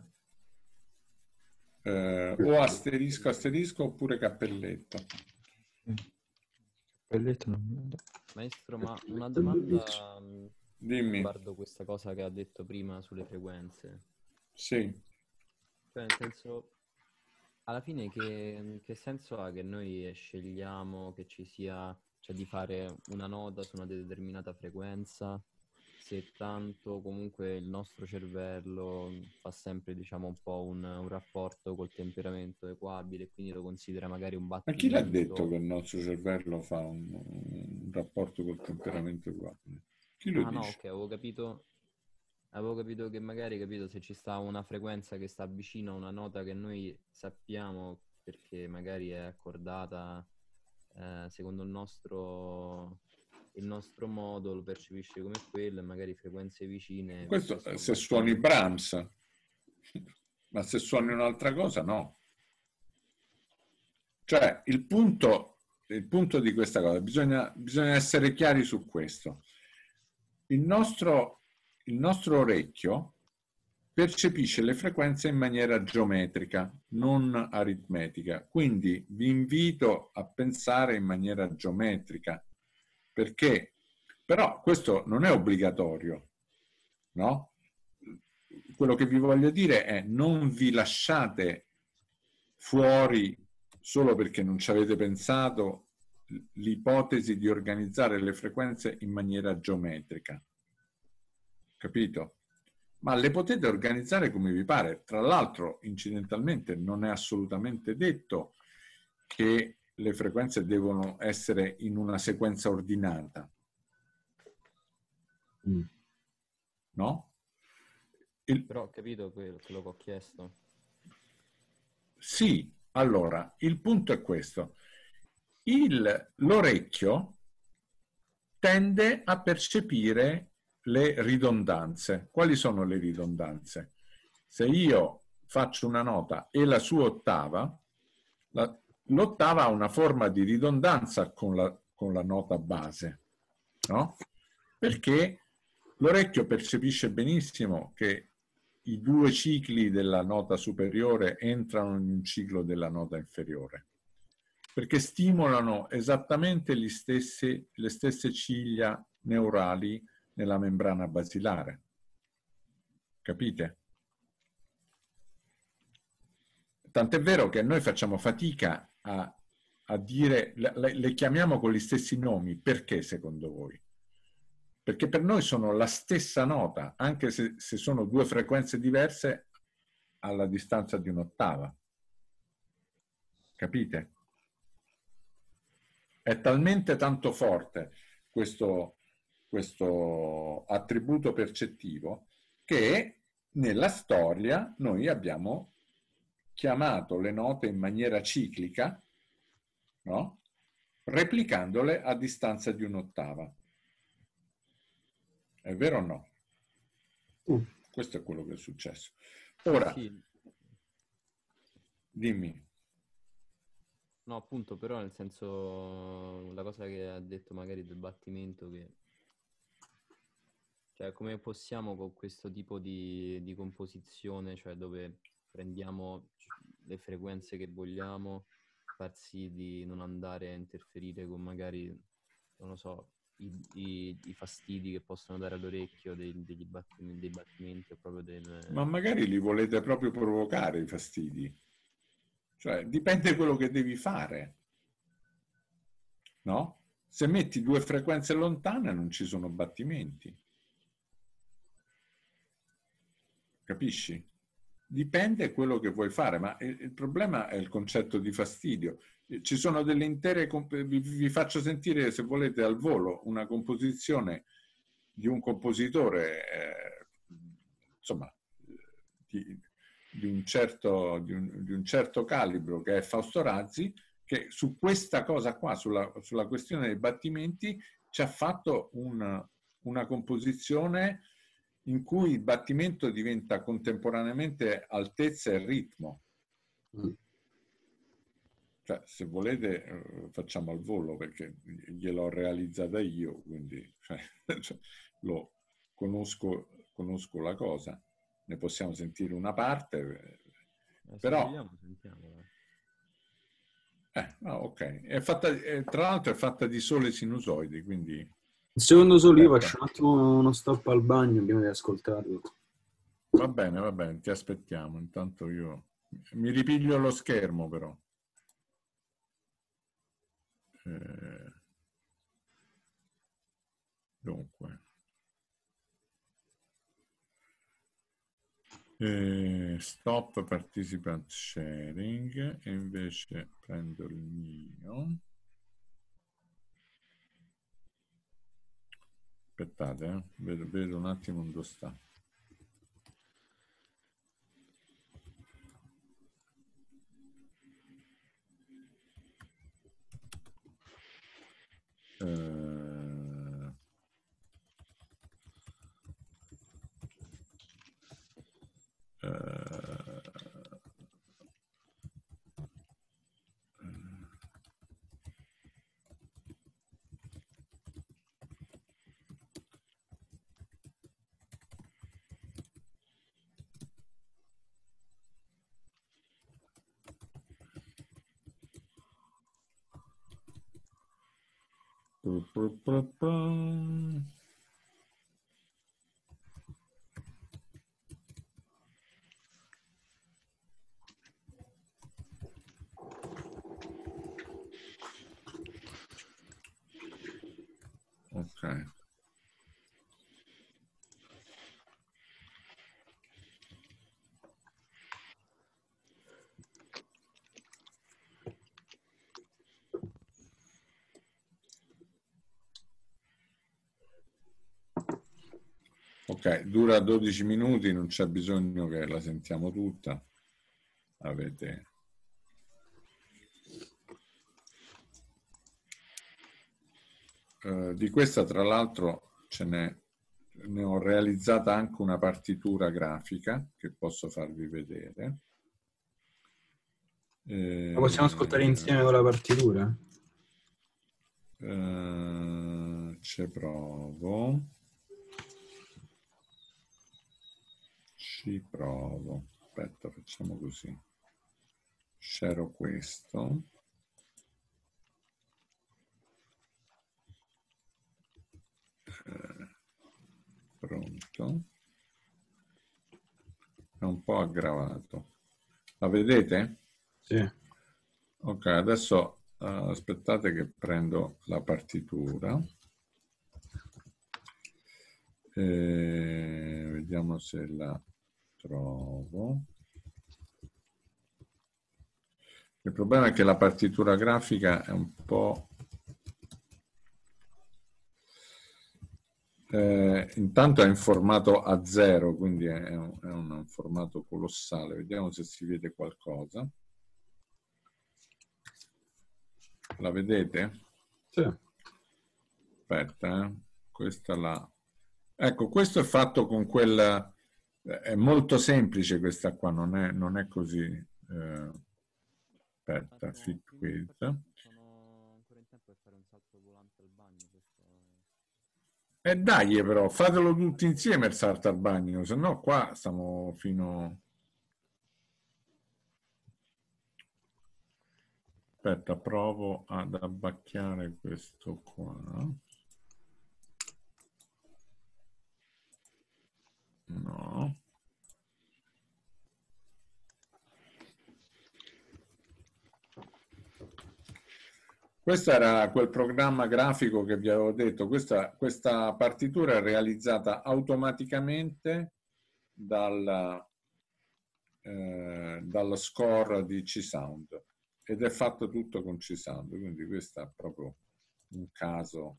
O asterisco asterisco oppure cappelletto. Cappelletto non me lo dà. Maestro, ma una domanda Dimmi. riguardo questa cosa che ha detto prima sulle frequenze. Sì. Cioè, nel senso, alla fine che senso ha che noi scegliamo che ci sia, cioè di fare una nota su una determinata frequenza, se tanto comunque il nostro cervello fa sempre, diciamo, un po' un rapporto col temperamento equabile, quindi lo considera magari un Ma chi l'ha battimento. detto che il nostro cervello fa un rapporto col temperamento uguale? Chi lo dice? No, ok, avevo capito che magari, capito, se ci sta una frequenza che sta vicino a una nota che noi sappiamo perché magari è accordata secondo il nostro modo, lo percepisce come quello, e magari frequenze vicine. Questo questo se suoni Brahms, ma se suoni un'altra cosa no. Cioè il punto di questa cosa, bisogna essere chiari su questo. Il nostro orecchio percepisce le frequenze in maniera geometrica, non aritmetica. Quindi vi invito a pensare in maniera geometrica, perché però questo non è obbligatorio, no? Quello che vi voglio dire è: non vi lasciate fuori solo perché non ci avete pensato l'ipotesi di organizzare le frequenze in maniera geometrica, capito? Ma le potete organizzare come vi pare. Tra l'altro, incidentalmente, non è assolutamente detto che le frequenze devono essere in una sequenza ordinata, no? Però ho capito quello che ho chiesto. Sì, allora, il punto è questo. L'orecchio tende a percepire le ridondanze. Quali sono le ridondanze? Se io faccio una nota e la sua ottava, l'ottava ha una forma di ridondanza con la nota base, no? Perché l'orecchio percepisce benissimo che i due cicli della nota superiore entrano in un ciclo della nota inferiore, perché stimolano esattamente le stesse ciglia neurali nella membrana basilare. Capite? Tant'è vero che noi facciamo fatica a dire, le chiamiamo con gli stessi nomi. Perché secondo voi? Perché per noi sono la stessa nota, anche se sono due frequenze diverse alla distanza di un'ottava. Capite? È talmente tanto forte questo attributo percettivo che nella storia noi abbiamo chiamato le note in maniera ciclica, no? Replicandole a distanza di un'ottava. È vero o no? Questo è quello che è successo. Ora, Sì. dimmi. No, appunto, però nel senso, la cosa che ha detto magari del battimento, che cioè come possiamo con questo tipo di composizione, cioè dove prendiamo le frequenze che vogliamo, far sì di non andare a interferire con magari, non lo so, i fastidi che possono dare all'orecchio dei battimenti o proprio Ma magari li volete proprio provocare i fastidi. Cioè, dipende quello che devi fare. No? Se metti due frequenze lontane non ci sono battimenti. Capisci? Dipende quello che vuoi fare, ma il problema è il concetto di fastidio. Ci sono delle intere... Vi faccio sentire, se volete, al volo una composizione di un compositore, insomma, di un certo calibro, che è Fausto Razzi, che su questa cosa qua, sulla questione dei battimenti, ci ha fatto una composizione in cui il battimento diventa contemporaneamente altezza e ritmo. Cioè, se volete, facciamo al volo, perché gliel'ho realizzata io, quindi lo conosco la cosa. Ne possiamo sentire una parte, se però... vogliamo, sentiamo. Ok. Tra l'altro è fatta di sole sinusoidi, quindi... Un secondo solo, io faccio un attimo uno stop al bagno prima di ascoltarlo. Va bene, ti aspettiamo. Intanto io mi ripiglio lo schermo, però. Dunque. Stop participant sharing, e invece prendo il mio. Aspettate, vedo un attimo dove sta. Ok, dura 12 minuti, non c'è bisogno che la sentiamo tutta. Avete... di questa, tra l'altro, ne ho realizzata anche una partitura grafica che posso farvi vedere. La possiamo ascoltare insieme con la partitura? Ci provo. Ci provo. Aspetta, facciamo così. Share questo. Pronto. È un po' aggravato. La vedete? Sì. Ok, adesso aspettate che prendo la partitura. Vediamo se la trovo. Il problema è che la partitura grafica è un po'... intanto è in formato A0, quindi è un formato colossale. Vediamo se si vede qualcosa. La vedete? Sì. Aspetta, questa la... Ecco, questo è fatto con quel... È molto semplice questa qua, non è così... aspetta, fit with. Sono ancora in tempo per fare un salto volante al bagno. E dai, però, fatelo tutti insieme il salto al bagno, se no qua stiamo fino... Aspetta, provo ad abbacchiare questo qua. No. Questo era quel programma grafico che vi avevo detto. Questa partitura è realizzata automaticamente dallo score di C-Sound ed è fatto tutto con C-Sound, quindi questo è proprio un caso.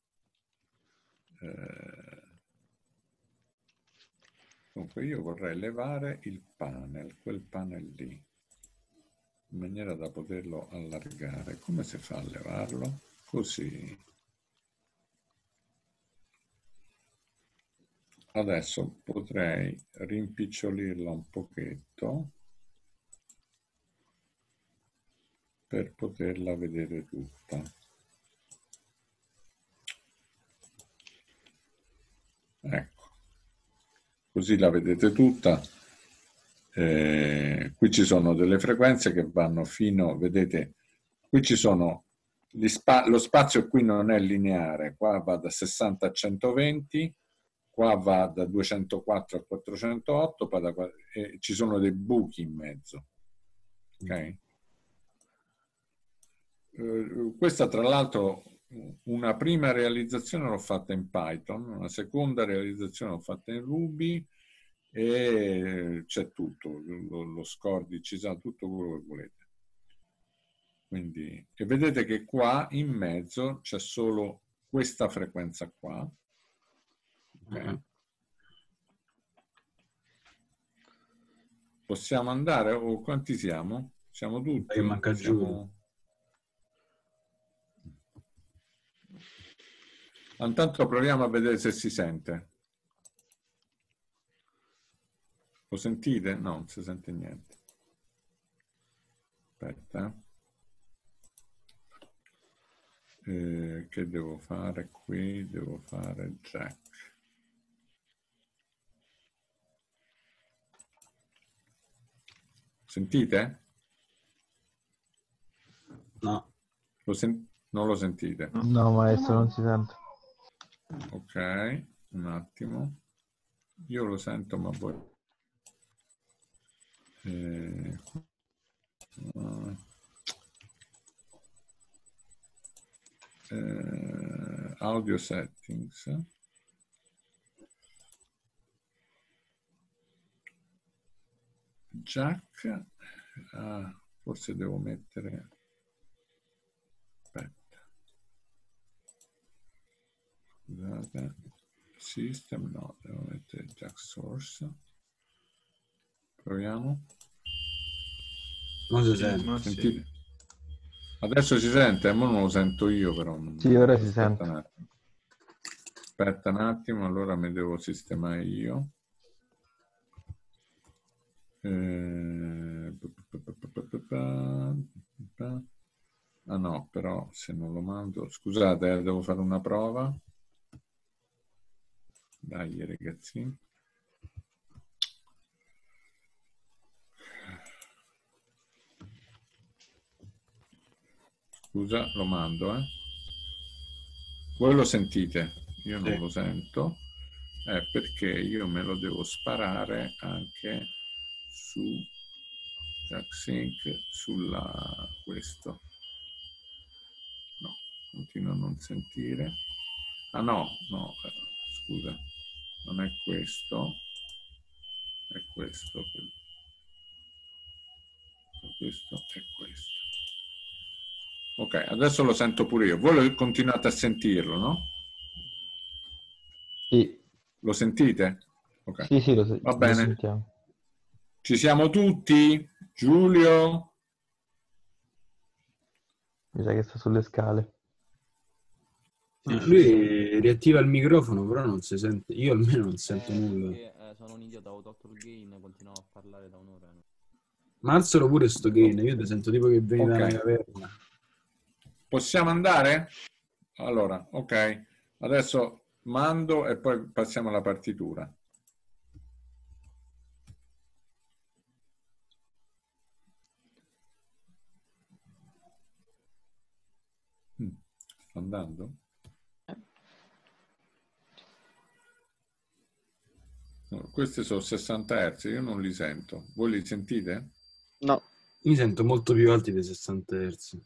Dunque io vorrei levare il panel, quel panel lì, in maniera da poterlo allargare. Come si fa a levarlo? Così. Adesso potrei rimpicciolirla un pochetto per poterla vedere tutta. Ecco, così la vedete tutta. Qui ci sono delle frequenze che vanno fino, vedete, qui ci sono lo spazio qui non è lineare, qua va da 60 a 120, qua va da 204 a 408, poi ci sono dei buchi in mezzo. Ok? Questa tra l'altro una prima realizzazione l'ho fatta in Python, una seconda realizzazione l'ho fatta in Ruby e c'è tutto, lo score di C-Sound, tutto quello che volete. Quindi, e vedete che qua in mezzo c'è solo questa frequenza qua. Okay. Possiamo andare o quanti siamo? Siamo tutti? Che manca Giulio. Intanto proviamo a vedere se si sente. Lo sentite? No, non si sente niente. Aspetta. Che devo fare qui? Devo fare jack. Sentite? No. Non lo sentite? No, maestro, non si sente. Ok, un attimo. Io lo sento, ma voi... audio settings. Jack. Forse devo mettere... Aspetta. Scusate. system, no, devo mettere jack source. Proviamo. Non si Sì, sente. ma sì. Sentite? Adesso si sente, ma non lo sento io però. Sì, ora si Aspetta sente. un attimo. Aspetta un attimo, allora mi devo sistemare io. Ah no, però se non lo mando... Scusate, devo fare una prova. Dai ragazzi. Scusa, lo mando, eh. Voi lo sentite? Io non Sì. lo sento. Perché io me lo devo sparare anche su JackSync, sulla questo. No, continuo a non sentire. Ah no, scusa, non è questo, è questo. Questo è questo. Ok, adesso lo sento pure io. Voi continuate a sentirlo, no? Sì, Lo sentite? Ok, sì, va lo bene. sentiamo. Ci siamo tutti? Giulio? Mi sa che sta sulle scale. Sì, sì, Lui riattiva il microfono, però non si sente. Io almeno non sento nulla. Perché sono un idiota, ho tolto il gain, continuavo a parlare da un'ora. Ma alzalo pure sto gain, io ti sento tipo che vieni da una Ok. caverna. Possiamo andare? Allora, ok. Adesso mando e poi passiamo alla partitura. Sta andando? No, questi sono 60 Hz, io non li sento. Voi li sentite? No. Mi sento molto più alti dei 60 Hz.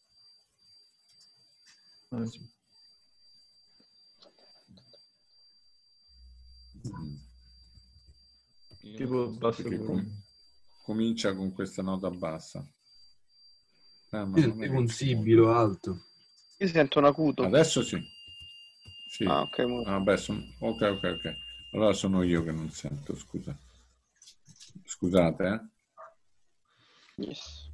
sì. Tipo basso Perché volume. comincia con questa nota bassa. Ma Io non è sentivo un che si sibilo alto. Io sento un acuto. Adesso sì. Sì. Ah, ok, molto. Vabbè, ok. Allora sono io che non sento, scusa. Scusate, eh. Yes.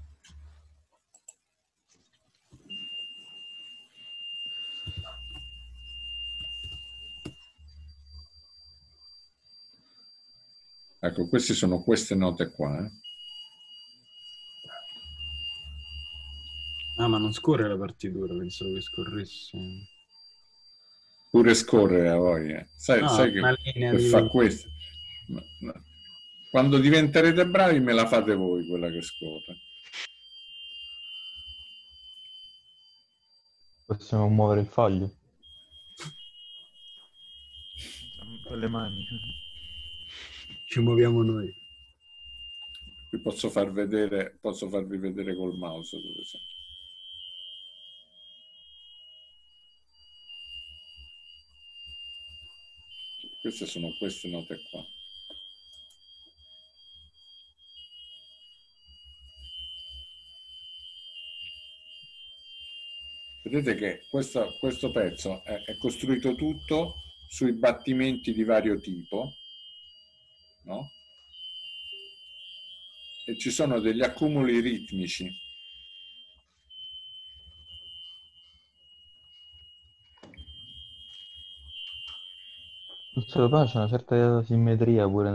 Ecco, queste sono queste note qua, eh. Ah, ma non scorre la partitura, pensavo che scorresse. Pure scorrere a voglia. Sai No, che una linea per di... fare questo, no. Quando diventerete bravi me la fate voi quella che scorre. Possiamo muovere il foglio. Con le mani. Ci muoviamo noi. Vi posso farvi vedere col mouse dove siamo. Queste sono queste note qua. Vedete che questo pezzo è costruito tutto sui battimenti di vario tipo, no? E ci sono degli accumuli ritmici. Non so, poi c'è una certa simmetria pure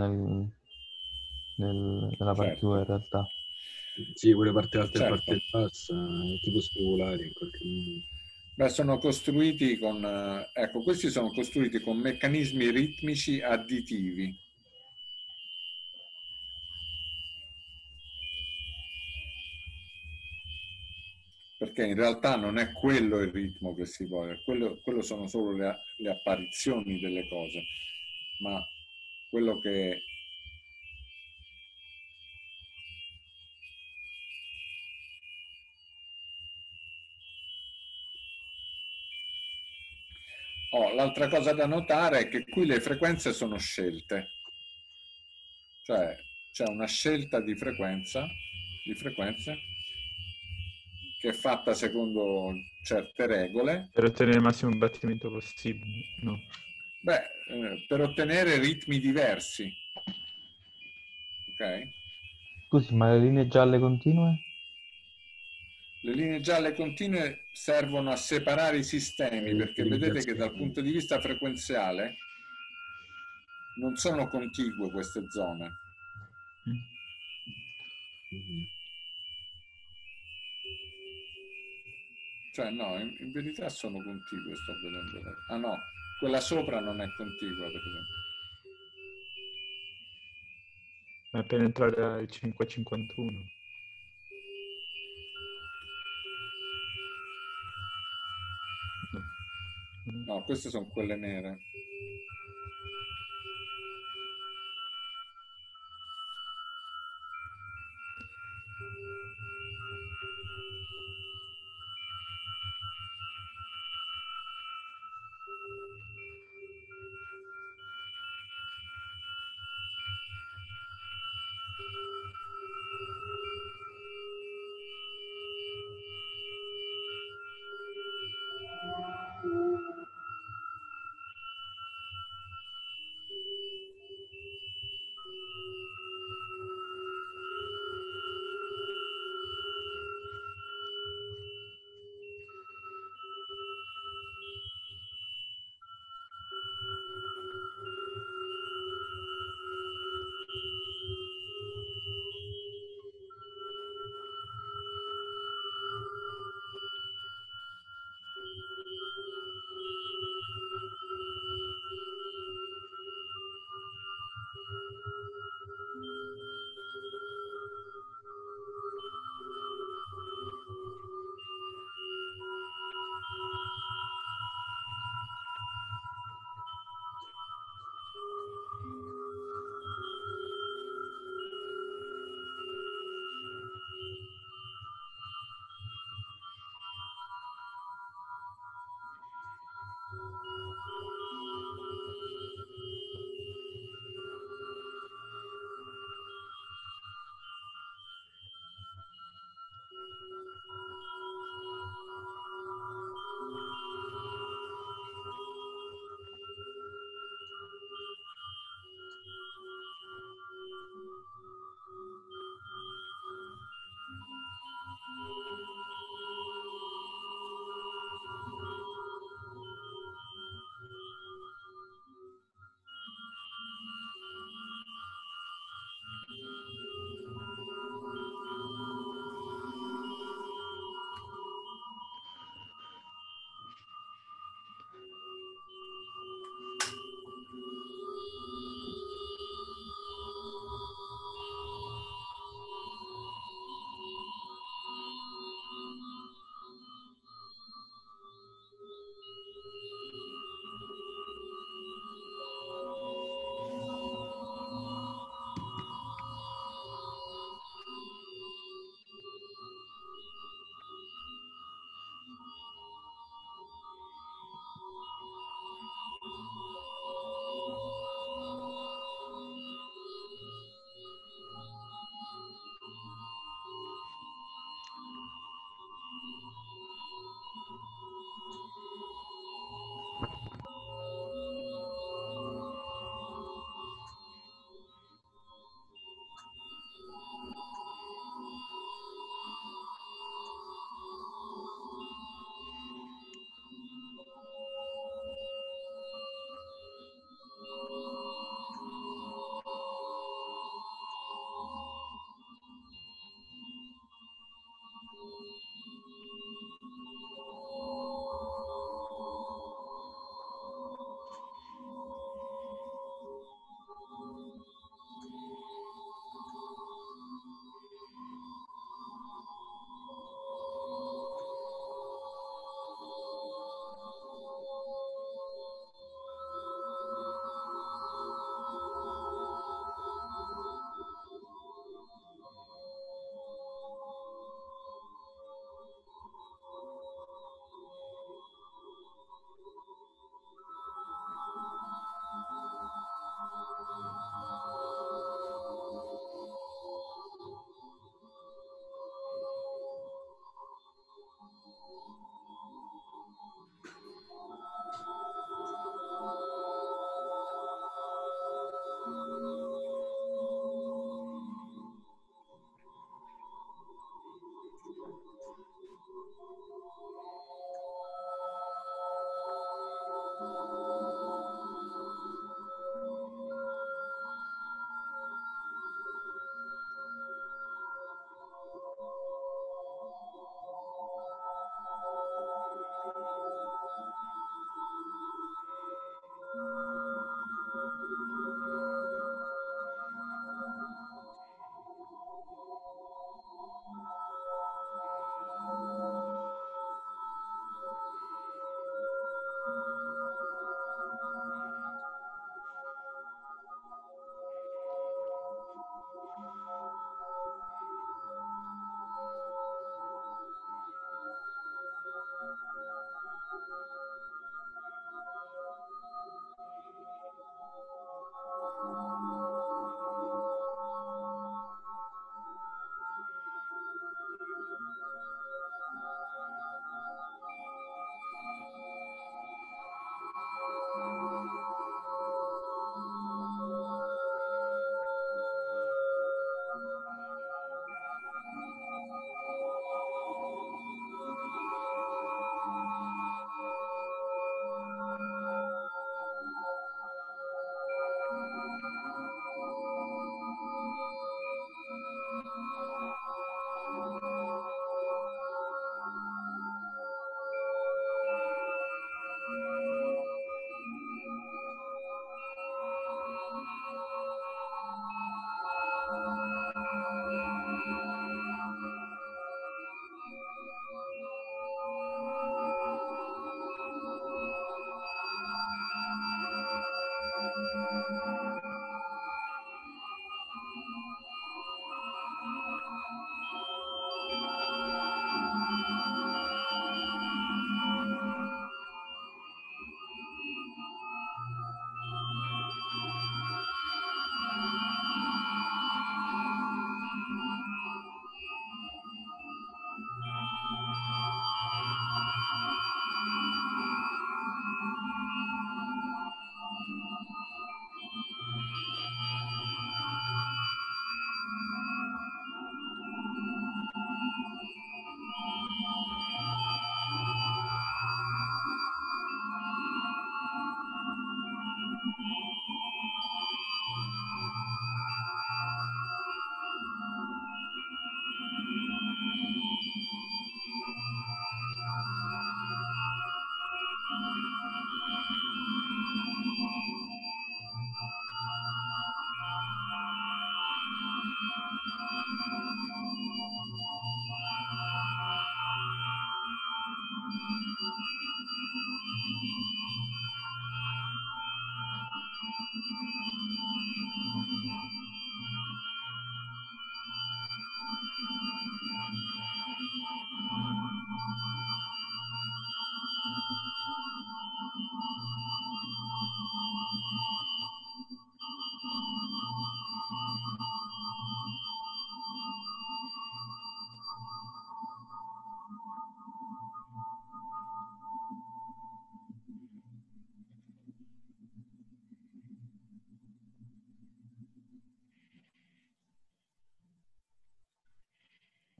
nella partitura in Certo, realtà. Sì, quelle parte alta e certo. parte bassa, tipo speculari in qualche modo. Beh, sono costruiti con, ecco, questi sono costruiti con meccanismi ritmici additivi. Perché in realtà non è quello il ritmo che si vuole, quello sono solo le apparizioni delle cose, ma quello che... Oh, l'altra cosa da notare è che qui le frequenze sono scelte, cioè c'è una scelta di frequenze che è fatta secondo certe regole. Per ottenere il massimo battimento possibile. No. Beh, per ottenere ritmi diversi. Ok? Scusi, ma le linee gialle continue? Le linee gialle continue servono a separare i sistemi, perché vedete che dal punto di vista frequenziale non sono contigue queste zone. Cioè no, in verità sono contigue, sto vedendo. Ah no, quella sopra non è contigua, per esempio. Ma per entrare al 551. No, queste sono quelle nere.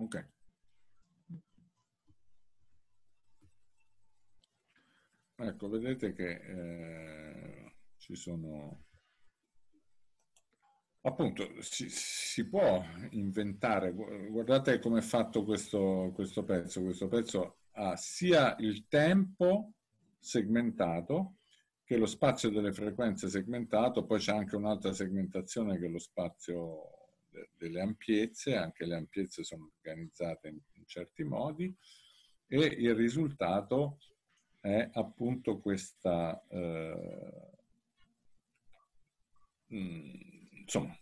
Ok. Ecco, vedete che ci sono... Appunto, si può inventare, guardate come è fatto questo pezzo. Questo pezzo ha sia il tempo segmentato che lo spazio delle frequenze segmentato, poi c'è anche un'altra segmentazione che è lo spazio delle ampiezze, anche le ampiezze sono organizzate in certi modi, e il risultato è appunto questa... insomma,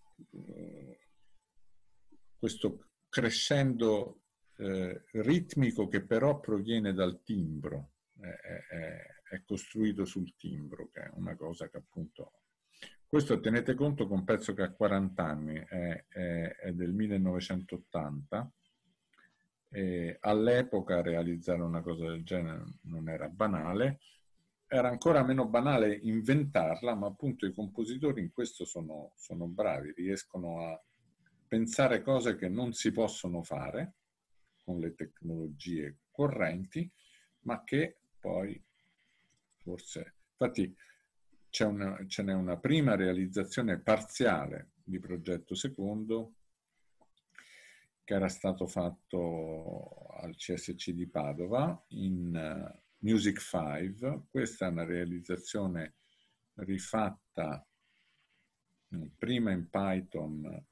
questo crescendo ritmico che però proviene dal timbro, è costruito sul timbro, che è una cosa che appunto... Questo tenete conto che un pezzo che ha 40 anni, è del 1980, e all'epoca realizzare una cosa del genere non era banale. Era ancora meno banale inventarla, ma appunto i compositori in questo sono bravi, riescono a pensare cose che non si possono fare con le tecnologie correnti, ma che poi forse... Infatti ce n'è una prima realizzazione parziale di Progetto Secondo che era stato fatto al CSC di Padova in Music 5. Questa è una realizzazione rifatta prima in Python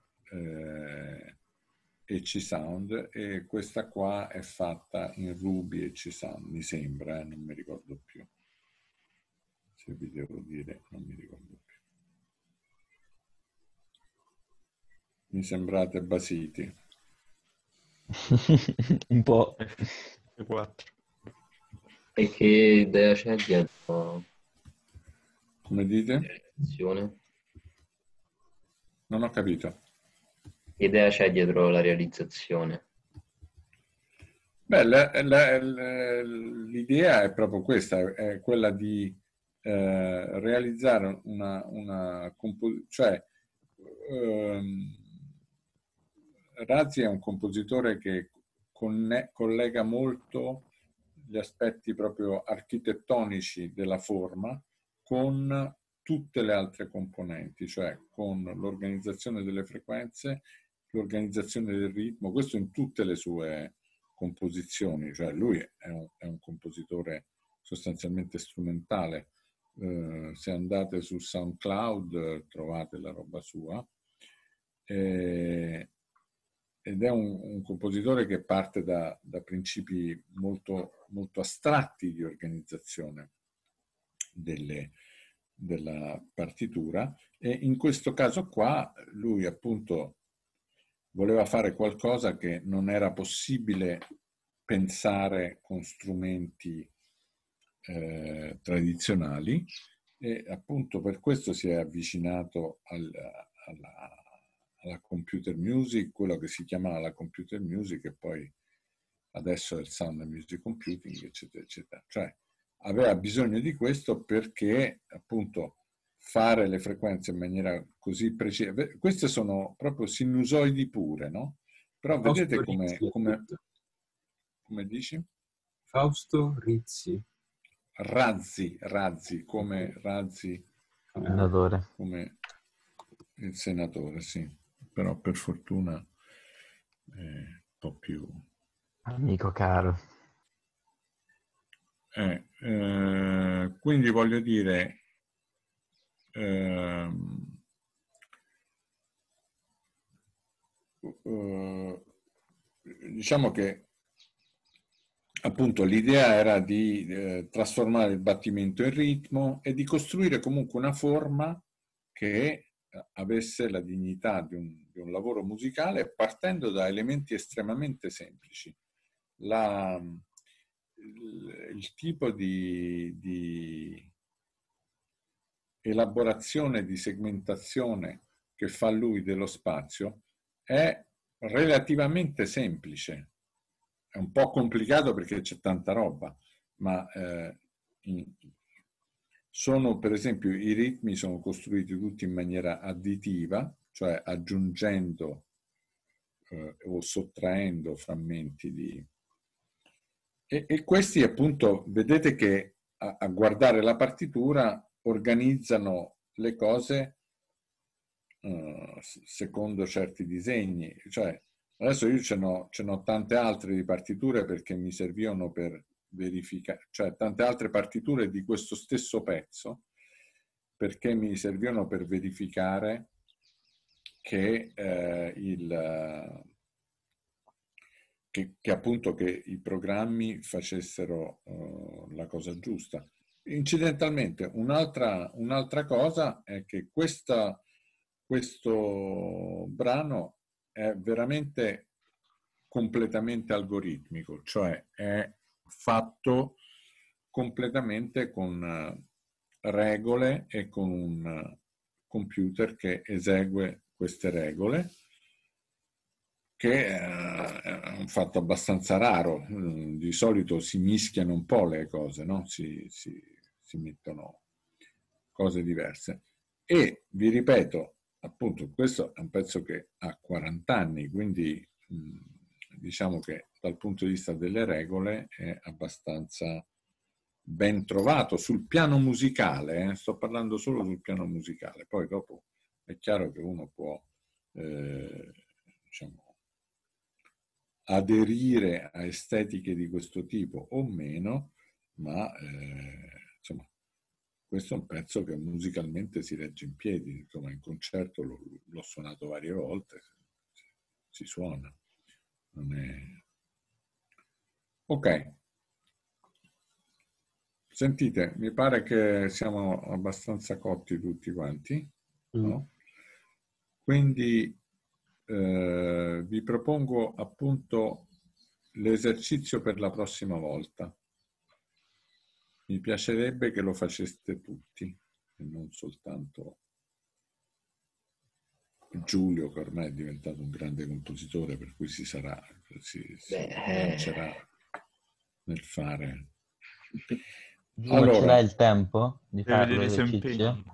e C-Sound, e questa qua è fatta in Ruby e C-Sound, mi sembra, non mi ricordo più. Se vi devo dire, non mi ricordo più. Mi sembrate basiti. Un po'. 4. E che idea c'è dietro Come la dite? realizzazione? Non ho capito. Che idea c'è dietro la realizzazione? Beh, l'idea è proprio questa, è quella di realizzare cioè Razzi è un compositore che collega molto gli aspetti proprio architettonici della forma con tutte le altre componenti, cioè con l'organizzazione delle frequenze, l'organizzazione del ritmo, questo in tutte le sue composizioni, cioè lui è un compositore sostanzialmente strumentale. Se andate su SoundCloud trovate la roba sua, ed è un compositore che parte da principi molto, molto astratti di organizzazione della partitura, e in questo caso qua lui appunto voleva fare qualcosa che non era possibile pensare con strumenti tradizionali, e appunto per questo si è avvicinato alla computer music, quello che si chiamava la computer music e poi adesso è il sound and music computing, eccetera, eccetera. Cioè aveva bisogno di questo perché appunto fare le frequenze in maniera così precisa. Queste sono proprio sinusoidi pure, no? Però vedete come dici? Fausto Rizzi. Razzi, come Razzi, Senatore. come il senatore, sì. Però per fortuna è un po' più... Amico caro. Quindi voglio dire, diciamo che appunto l'idea era di trasformare il battimento in ritmo e di costruire comunque una forma che avesse la dignità di un lavoro musicale, partendo da elementi estremamente semplici. Il tipo di elaborazione, di segmentazione che fa lui dello spazio è relativamente semplice. È un po' complicato perché c'è tanta roba, ma sono, per esempio, i ritmi sono costruiti tutti in maniera additiva, cioè aggiungendo o sottraendo frammenti di... E questi appunto, vedete che a guardare la partitura organizzano le cose secondo certi disegni. Cioè, adesso io ce n'ho tante altre di partiture perché mi servivano per verificare, cioè tante altre partiture di questo stesso pezzo perché mi servivano per verificare che che appunto che i programmi facessero la cosa giusta. Incidentalmente, un'altra cosa è che questo brano è veramente completamente algoritmico, cioè è fatto completamente con regole e con un computer che esegue queste regole, che è un fatto abbastanza raro. Di solito si mischiano un po' le cose, no? Si mettono cose diverse. E vi ripeto, appunto, questo è un pezzo che ha 40 anni, quindi diciamo che dal punto di vista delle regole è abbastanza ben trovato sul piano musicale, sto parlando solo sul piano musicale, poi dopo è chiaro che uno può diciamo, aderire a estetiche di questo tipo o meno, ma insomma questo è un pezzo che musicalmente si regge in piedi, insomma in concerto l'ho suonato varie volte, si suona, non è... Ok, sentite, mi pare che siamo abbastanza cotti tutti quanti, no? Quindi vi propongo appunto l'esercizio per la prossima volta. Mi piacerebbe che lo faceste tutti e non soltanto Giulio, che ormai è diventato un grande compositore, per cui si lancerà nel fare. Allora, ce l'hai il tempo di fare vedere i suoi l'esercizio? impegni.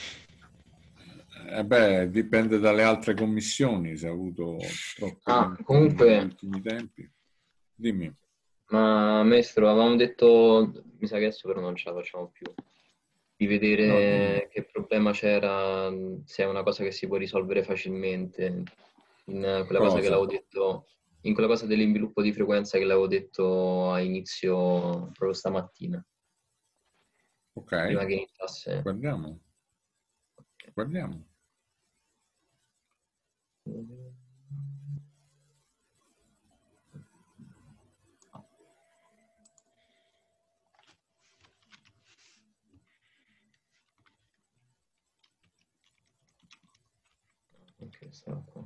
Dipende dalle altre commissioni, se ha avuto troppo comunque, negli ultimi tempi. Dimmi. Ma maestro, avevamo detto, mi sa che adesso però non ce la facciamo più, di vedere che problema c'era, se è una cosa che si può risolvere facilmente, in quella cosa che l'avevo detto, in quella cosa dell'inviluppo di frequenza che l'avevo detto a inizio proprio stamattina. Ok. Prima che iniziasse. Guardiamo. Ok, stavo qua.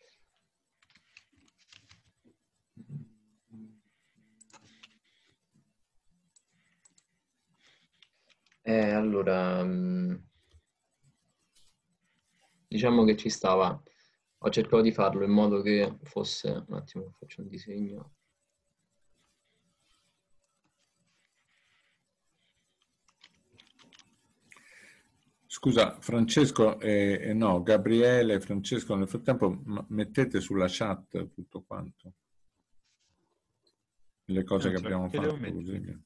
Allora, diciamo che ci stava. Ho cercato di farlo in modo che fosse... Un attimo, faccio un disegno. Scusa, Francesco, no, Gabriele, Francesco, nel frattempo mettete sulla chat tutto quanto. Le cose che abbiamo fatto così.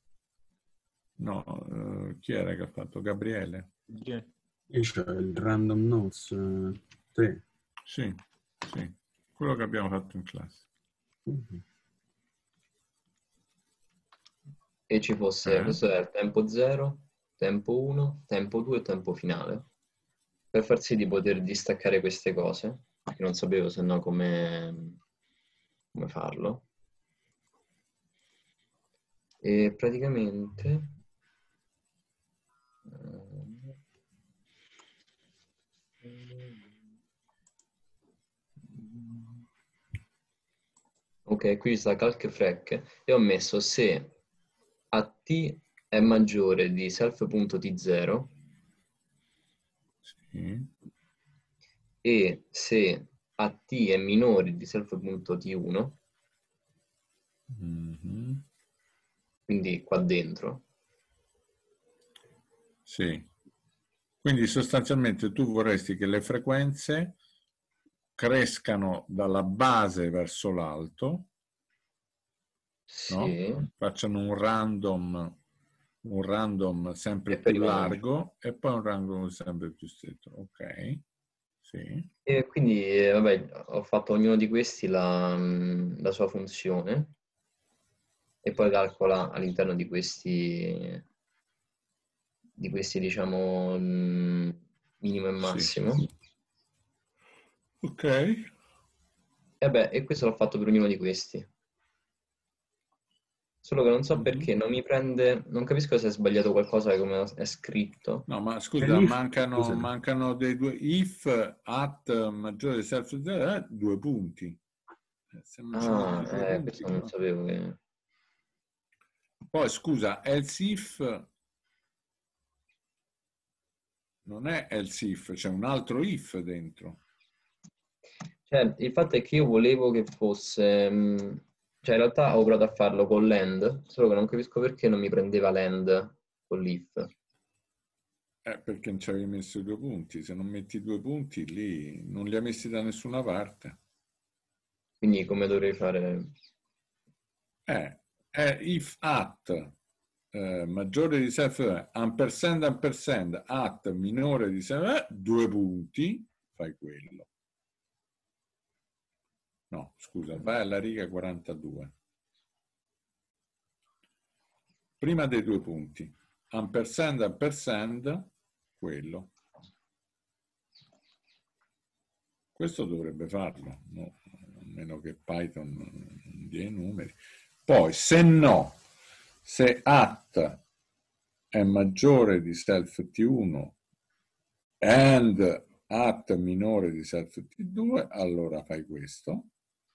No, chi era che ha fatto? Gabriele? Io c'ho il random notes 3. Sì, quello che abbiamo fatto in classe. E ci fosse, questo è il tempo 0, tempo 1, tempo 2 e tempo finale. Per far sì di poter distaccare queste cose, perché non sapevo se no come farlo. E praticamente... Ok, qui sta calc frec e ho messo se AT è maggiore di self.t0 e se AT è minore di self.t1, quindi qua dentro. Sì. Quindi sostanzialmente tu vorresti che le frequenze crescano dalla base verso l'alto, no? Sì. Facciano un random sempre E poi più rimane giù. largo e poi un random sempre più stretto. Ok, sì. E quindi, vabbè, ho fatto ognuno di questi la sua funzione e poi calcola all'interno di questi diciamo, minimo e Sì. massimo. Ok. E beh, e questo l'ho fatto per ognuno di questi. Solo che non so Mhm. perché non mi prende, non capisco se è sbagliato qualcosa come è scritto. No, ma È scusa, l'if, scusami. mancano dei due if at maggiore di self due punti. Se non ci metti Ah, due punti questo non qua. sapevo che... Poi scusa, else if non è else if, c'è un altro if dentro. Cioè, il fatto è che io volevo che fosse... cioè, in realtà ho provato a farlo con l'end, solo che non capisco perché non mi prendeva l'end con l'if. Perché non ci avevi messo i due punti. Se non metti i due punti lì, non li hai messi da nessuna parte. Quindi come dovrei fare? È if at maggiore di self ampersand at minore di self due punti, fai quello. No, scusa, vai alla riga 42. Prima dei due punti, ampersand, quello. Questo dovrebbe farlo, no? A meno che Python non dia i numeri. Poi, se no, se at è maggiore di self t1 and at minore di self t2, allora fai questo.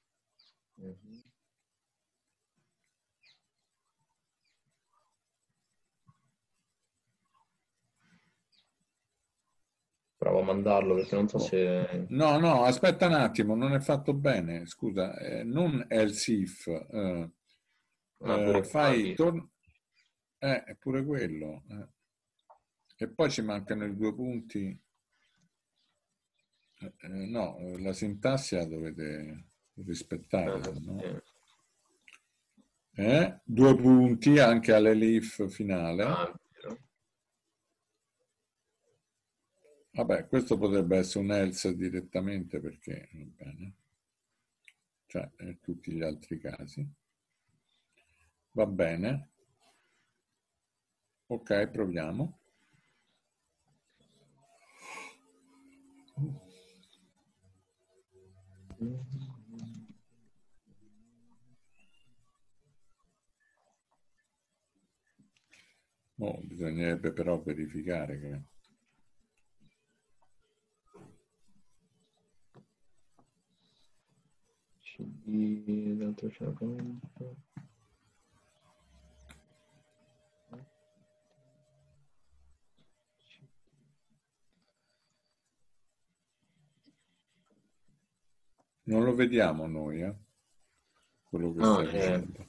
Provo a mandarlo perché non so se... No, aspetta un attimo, non è fatto bene, scusa, non else if, pure fai, qua, è pure quello, e poi ci mancano i due punti, no, la sintassi la dovete rispettare, se no. Due punti anche all'elif finale. Vero. Vabbè, questo potrebbe essere un else direttamente perché, va bene, cioè tutti gli altri casi. Va bene. Ok, proviamo. Bisognerebbe però verificare che... L'altro c'è la commento. Non lo vediamo noi, quello che stai facendo.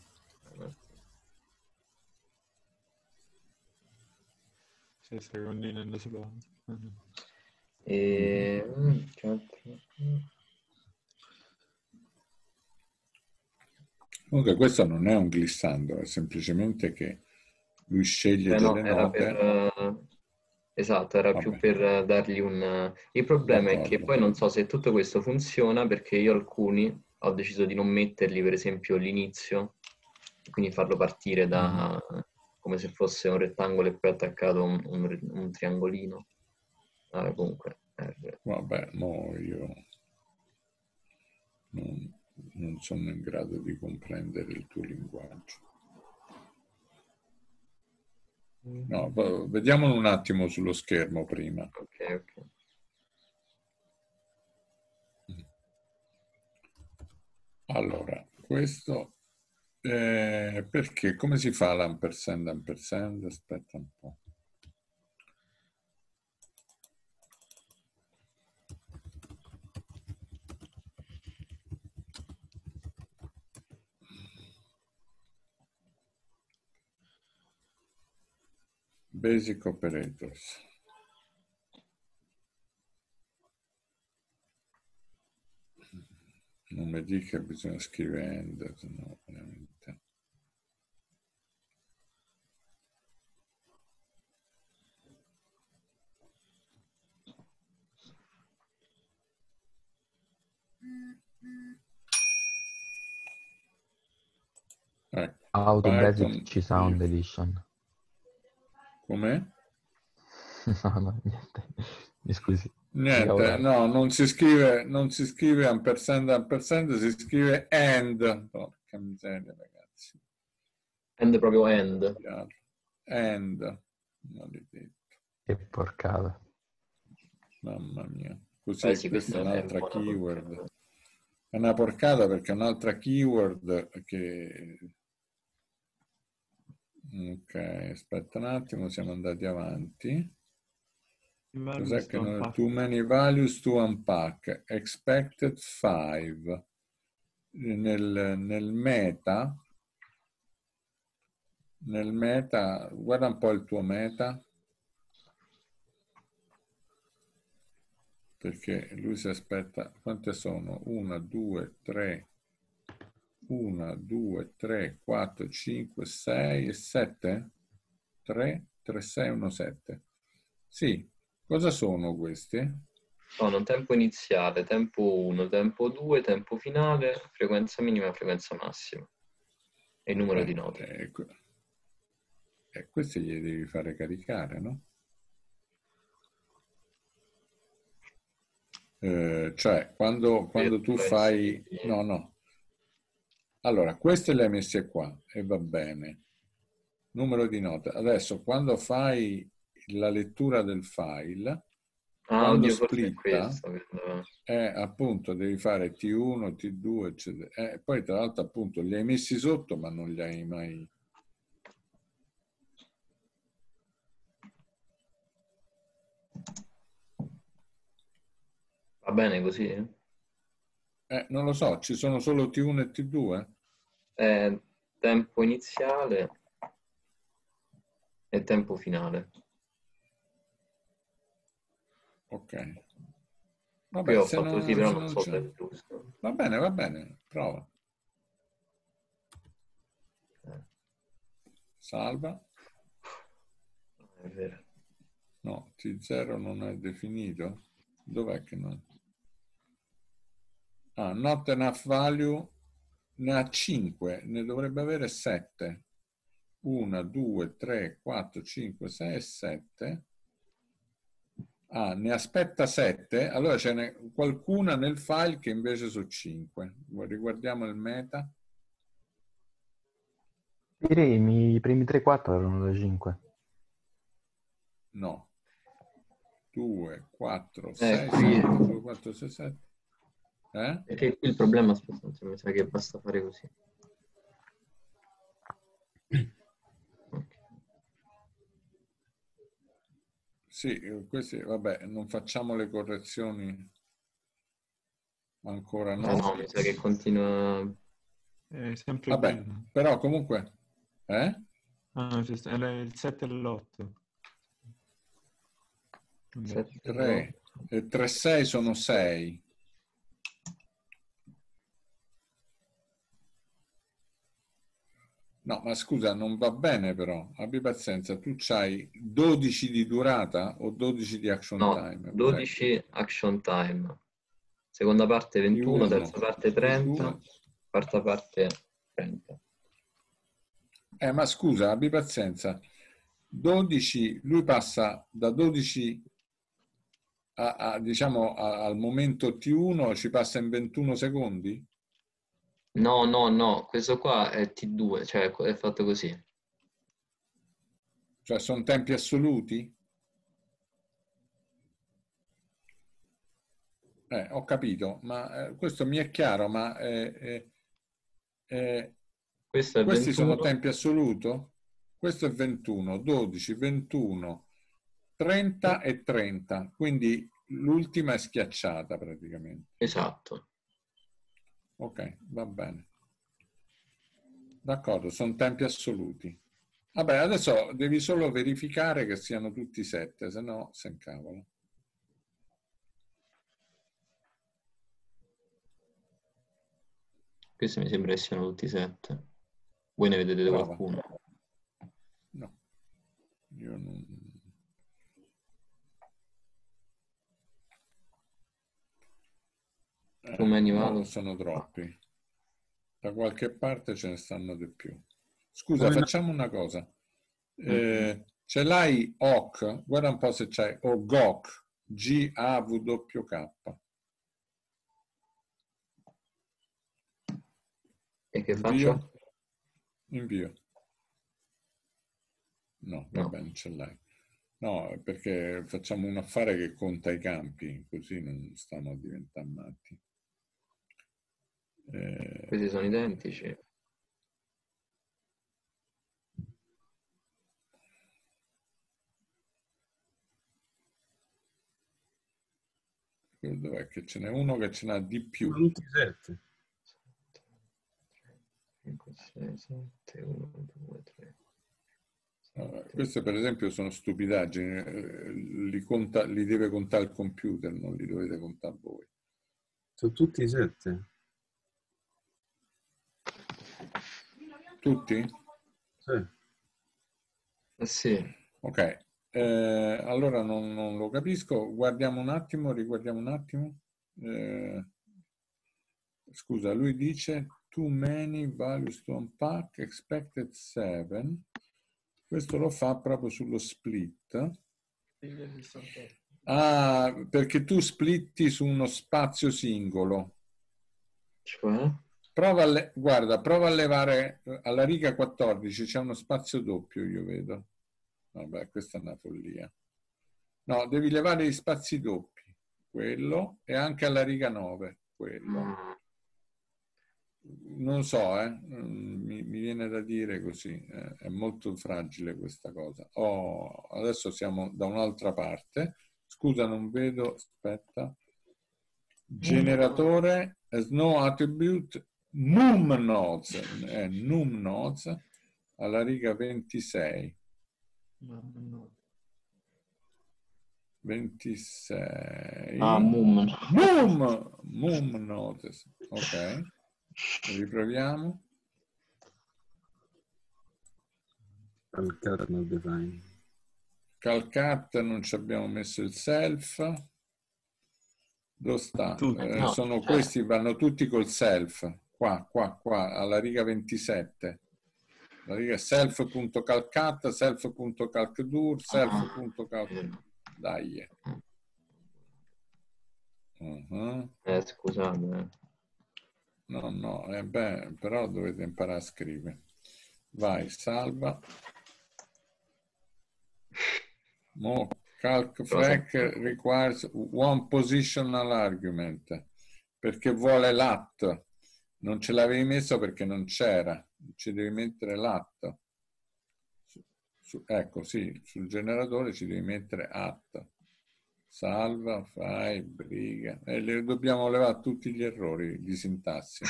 Sei secondi nello secondo. Comunque questo non è un glissando, è semplicemente che lui sceglie No, delle era note. esatto, era più Vabbè, per dargli un... Il problema è che d'accordo. poi non so se tutto questo funziona perché io alcuni ho deciso di non metterli, per esempio, all'inizio, quindi farlo partire da come se fosse un rettangolo e poi attaccato un triangolino. Comunque... Vabbè, no, io non sono in grado di comprendere il tuo linguaggio. No, vediamolo un attimo sullo schermo prima. Ok. Allora, questo perché? Come si fa l'ampersand ampersand? Aspetta un po'. Basic operators. Non mi dica che bisogna scrivere end, no, veramente. Ecco, Auto Python Basic Sound if. Edition. Com'è? No, niente. Mi scusi. Niente, no, non si scrive ampersand, si scrive and. Porca miseria, ragazzi. End proprio end. And. Maledetto. Che porcata. Mamma mia. Così Sì, questa è un'altra buona keyword. porcata. È una porcata perché è un'altra keyword che... Ok, aspetta un attimo, siamo andati avanti. Cos'è che non... Too many values to unpack. Expected 5. Nel meta, guarda un po' il tuo meta. Perché lui si aspetta, quante sono? 1, 2, 3, 1, 2, 3, 4, 5, 6 e 7? 3, 3, 6, 1, 7. Sì, cosa sono questi? Sono tempo iniziale, tempo 1, tempo 2, tempo finale, frequenza minima, frequenza massima. E il numero di note. Questi li devi fare caricare, no? Cioè, quando tu fai... No. Allora, queste le hai messe qua e va bene. Numero di note. Adesso, quando fai la lettura del file, quando splitta, appunto, devi fare T1, T2, eccetera. Poi, tra l'altro, appunto, li hai messi sotto, ma non li hai mai... Va bene così? Non lo so, ci sono solo T1 e T2? Tempo iniziale e tempo finale. Ok. Vabbè, Qui ho fatto così, però non so se è giusto. Va bene, prova. Salva. È vero. No, T0 non è definito. Dov'è che non... Ah, not enough value ne ha 5, ne dovrebbe avere 7. 1, 2, 3, 4, 5, 6 e 7. Ah, ne aspetta 7. Allora ce n'è qualcuna nel file che invece sono 5. Riguardiamo il meta. Direi i primi 3-4 erano da 5. No. 2, 4, 6, 7, 2, 4, 6, 7. Perché qui il problema, aspetta, mi sa che basta fare così. Sì, questi, vabbè, non facciamo le correzioni ancora, no? No, mi sa che continua... È sempre vabbè, bene. però comunque... Ah, il 7 e l'8. 3 e 3, 6 sono 6. No, ma scusa, non va bene però. Abbi pazienza, tu c'hai 12 di durata o 12 di action time? 12 action time. Seconda parte 21, T1, terza parte 30, T2. quarta parte 30. Ma scusa, abbi pazienza. 12, lui passa da 12 diciamo al momento T1, ci passa in 21 secondi? No, questo qua è T2, cioè è fatto così. Cioè sono tempi assoluti? Ho capito, ma questo mi è chiaro, ma questo è questi 21. sono tempi assoluto? Questo è 21, 12, 21, 30 e 30, quindi l'ultima è schiacciata praticamente. Esatto. Ok, va bene. D'accordo, sono tempi assoluti. Vabbè, adesso devi solo verificare che siano tutti 7, se no se incavola. Questi mi sembra che siano tutti 7. Voi ne vedete Prova. qualcuno? No, io non... Too many no, value. sono troppi. Da qualche parte ce ne stanno di più. Scusa, Come no? facciamo una cosa. Ce l'hai OC? Guarda un po' se c'hai, o GOK, G-A-W-K. E che Invio? faccio? Invio. No, va No. bene, ce l'hai. No, perché facciamo un affare che conta i campi, così non stiamo a diventare matti. Questi sono identici. Dov'è che ce n'è uno che ce n'ha di più? Sono tutti 7. 5, 6, 7, 1, 2, 3. Queste per esempio sono stupidaggini, li deve contare il computer, non li dovete contare voi. Sono tutti 7. Tutti? Sì. Sì. Ok, allora non lo capisco, guardiamo un attimo, riguardiamo un attimo. Scusa, lui dice too many values to unpack, expected 7. Questo lo fa proprio sullo split. Ah, perché tu splitti su uno spazio singolo. Cioè? Guarda, prova a levare alla riga 14, c'è uno spazio doppio, io vedo. Vabbè, questa è una follia. No, devi levare gli spazi doppi, quello, e anche alla riga 9, quello. Non so, mi viene da dire così, è molto fragile questa cosa. Adesso siamo da un'altra parte. Scusa, non vedo, aspetta. Generatore as no attribute num nodes, num nodes alla riga 26. 26. Ah, mum. Mum nodes. Ok. Riproviamo. Calcare nel design. Calcat non ci abbiamo messo il self. Dove sta? No, Sono questi, vanno tutti col self. Qua, alla riga 27. La riga self.calcat, self.calcdur, self.calc. Dai. Scusate. No, beh, però dovete imparare a scrivere. Vai, salva. Mo calc requires one positional argument, perché vuole lat. Non ce l'avevi messo perché non c'era. Ci devi mettere lat. Ecco, sì, sul generatore ci devi mettere at. Salva, fai, briga. E dobbiamo levare tutti gli errori di sintassi.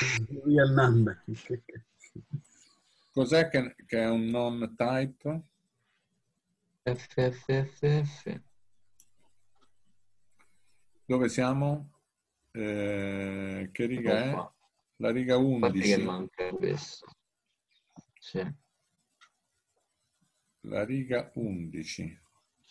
Cos'è che è un non type? FFFF. Dove siamo? Che riga è? Qua. La riga A parte che 11. manca questo. Sì. La riga 11.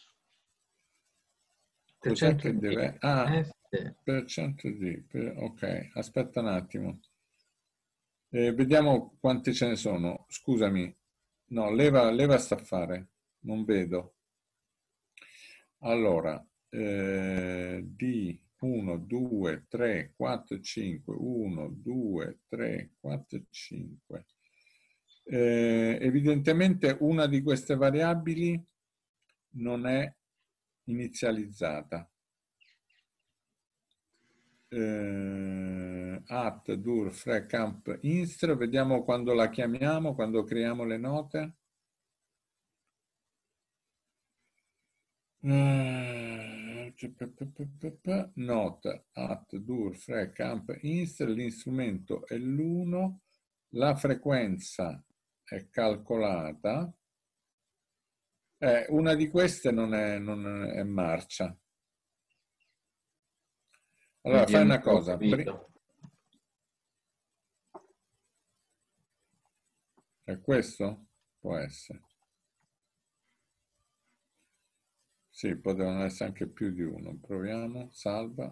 Per Cos'è 100 che D. deve... Ah, F. per 100 D. Ok, aspetta un attimo. Vediamo quanti ce ne sono. Scusami. No, leva sta affare. Non vedo. Allora, D 1, 2, 3, 4, 5. 1, 2, 3, 4, 5. Evidentemente una di queste variabili non è inizializzata. At, dur, fre, camp, instr. Vediamo quando la chiamiamo, quando creiamo le note. Note, at, dur, fre, camp, instr. L'instrumento è l'1. La frequenza è calcolata. Una di queste non è marcia. Allora, fai una cosa. È questo? Può essere. Sì, potevano essere anche più di uno. Proviamo, salva.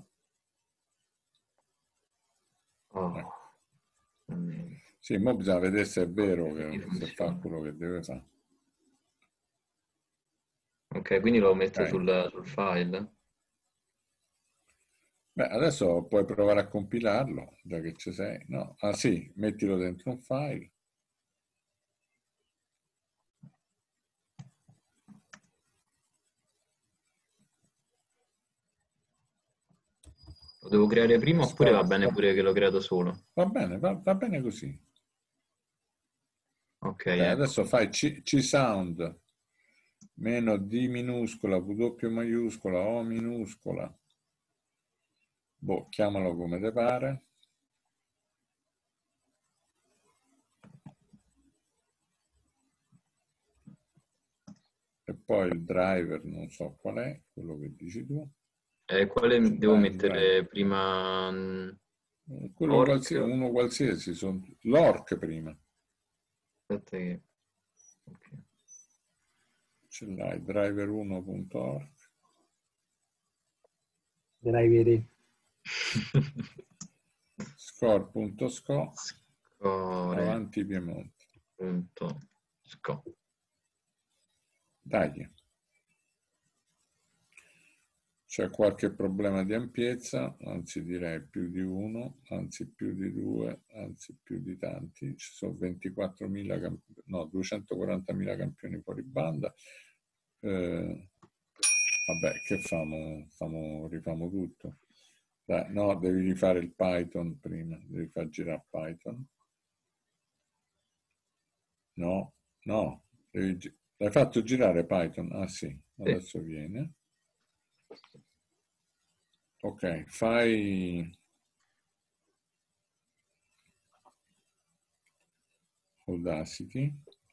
Oh. Sì, ma bisogna vedere se è vero che se funziona. fa quello che deve fare. Ok, quindi lo metto Ok. sul file. Beh, adesso puoi provare a compilarlo, già che ci sei. No? Ah sì, mettilo dentro un file. Lo devo creare prima oppure va Stop. bene pure che lo creo da solo? Va bene, va bene così. Ok, Dai, ecco. adesso fai C-sound meno D minuscola, W maiuscola, O minuscola. Boh, chiamalo come te pare. E poi il driver, non so qual è, quello che dici tu. Quale Ce devo l'hai il driver? mettere prima? Quello Orc? uno qualsiasi, l'orc prima. Aspetta che... ok. Ce l'hai, driver1.org. Driver. Score.sco. Score. Avanti Piemonte. Sco. Dai. C'è qualche problema di ampiezza, anzi direi più di uno, anzi più di due, anzi più di tanti. Ci sono 24.000, no, 240.000 campioni fuori banda. Vabbè, che rifamo tutto. Dai, no, devi rifare il Python prima, devi far girare Python. No, l'hai fatto girare Python? Ah sì, adesso viene. Ok, fai Audacity.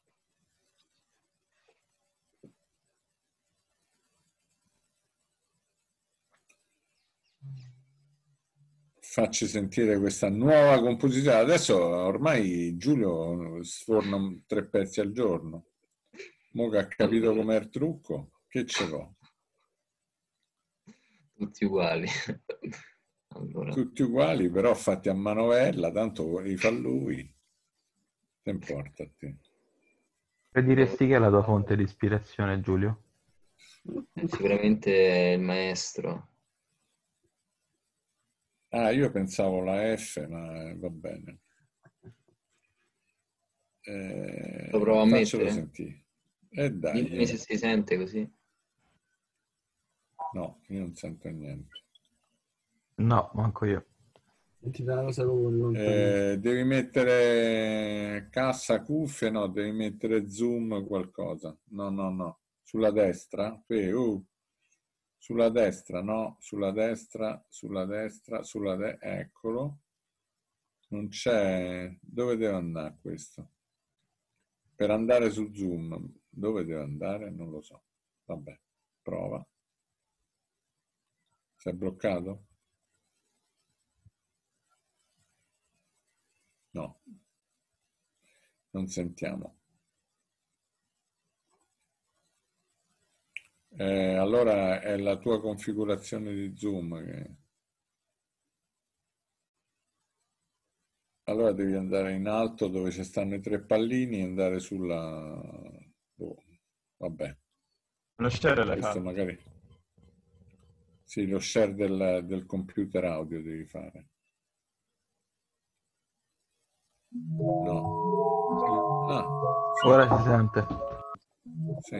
Facci sentire questa nuova composizione. Adesso ormai Giulio sforna 3 pezzi al giorno. Mo che ha capito Allora. com'è il trucco, che ce l'ho? Tutti uguali. Allora. Tutti uguali, però fatti a manovella, tanto li fa lui. Che importa a te? Diresti che è la tua fonte di ispirazione, Giulio? Sicuramente il maestro. Ah, io pensavo la F, ma va bene. Lo provo a Faccelo mettere? sentire. E dai. Dimmi se si sente così. No, io non sento niente. No, manco io. Ti dà una cosa proprio lontana. Devi mettere cassa, cuffie, no, devi mettere zoom qualcosa. No. Sulla destra. Sulla destra, no, sulla destra, eccolo. Non c'è. Dove deve andare questo? Per andare su Zoom, dove deve andare? Non lo so. Vabbè, prova. Si è bloccato? No. Non sentiamo. Allora è la tua configurazione di Zoom che... Allora devi andare in alto dove ci stanno i 3 pallini e andare sulla... vabbè. Lo share l'hai Questo fatto? magari... Sì, lo share del computer audio devi fare. No. Ah, sì. Ora si sente. Sì.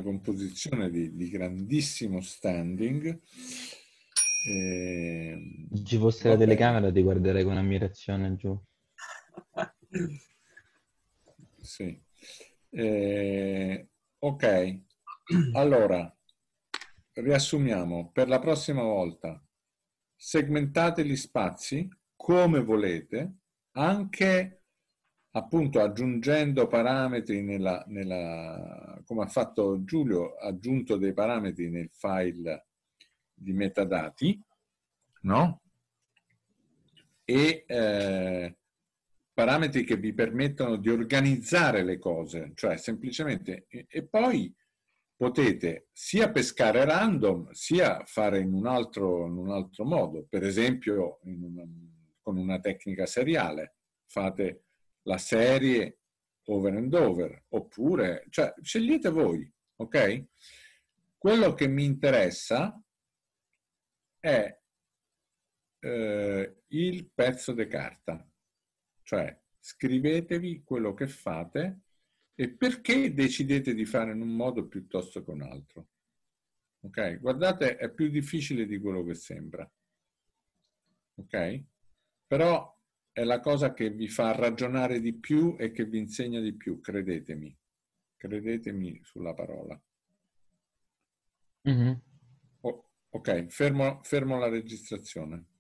composizione di grandissimo standing. Se ci fosse Va la bene. telecamera ti guarderei con ammirazione giù. Sì. Ok, allora riassumiamo. Per la prossima volta segmentate gli spazi come volete, anche appunto aggiungendo parametri come ha fatto Giulio, ha aggiunto dei parametri nel file di metadati, no? E parametri che vi permettono di organizzare le cose, cioè semplicemente, e poi potete sia pescare random, sia fare in un altro modo, per esempio con una tecnica seriale, fate la serie over and over, oppure, cioè, scegliete voi, ok? Quello che mi interessa è il pezzo di carta, cioè scrivetevi quello che fate e perché decidete di fare in un modo piuttosto che un altro. Ok? Guardate, è più difficile di quello che sembra. Ok? Però è la cosa che vi fa ragionare di più e che vi insegna di più, credetemi. Credetemi sulla parola. Mhm. Ok, fermo la registrazione.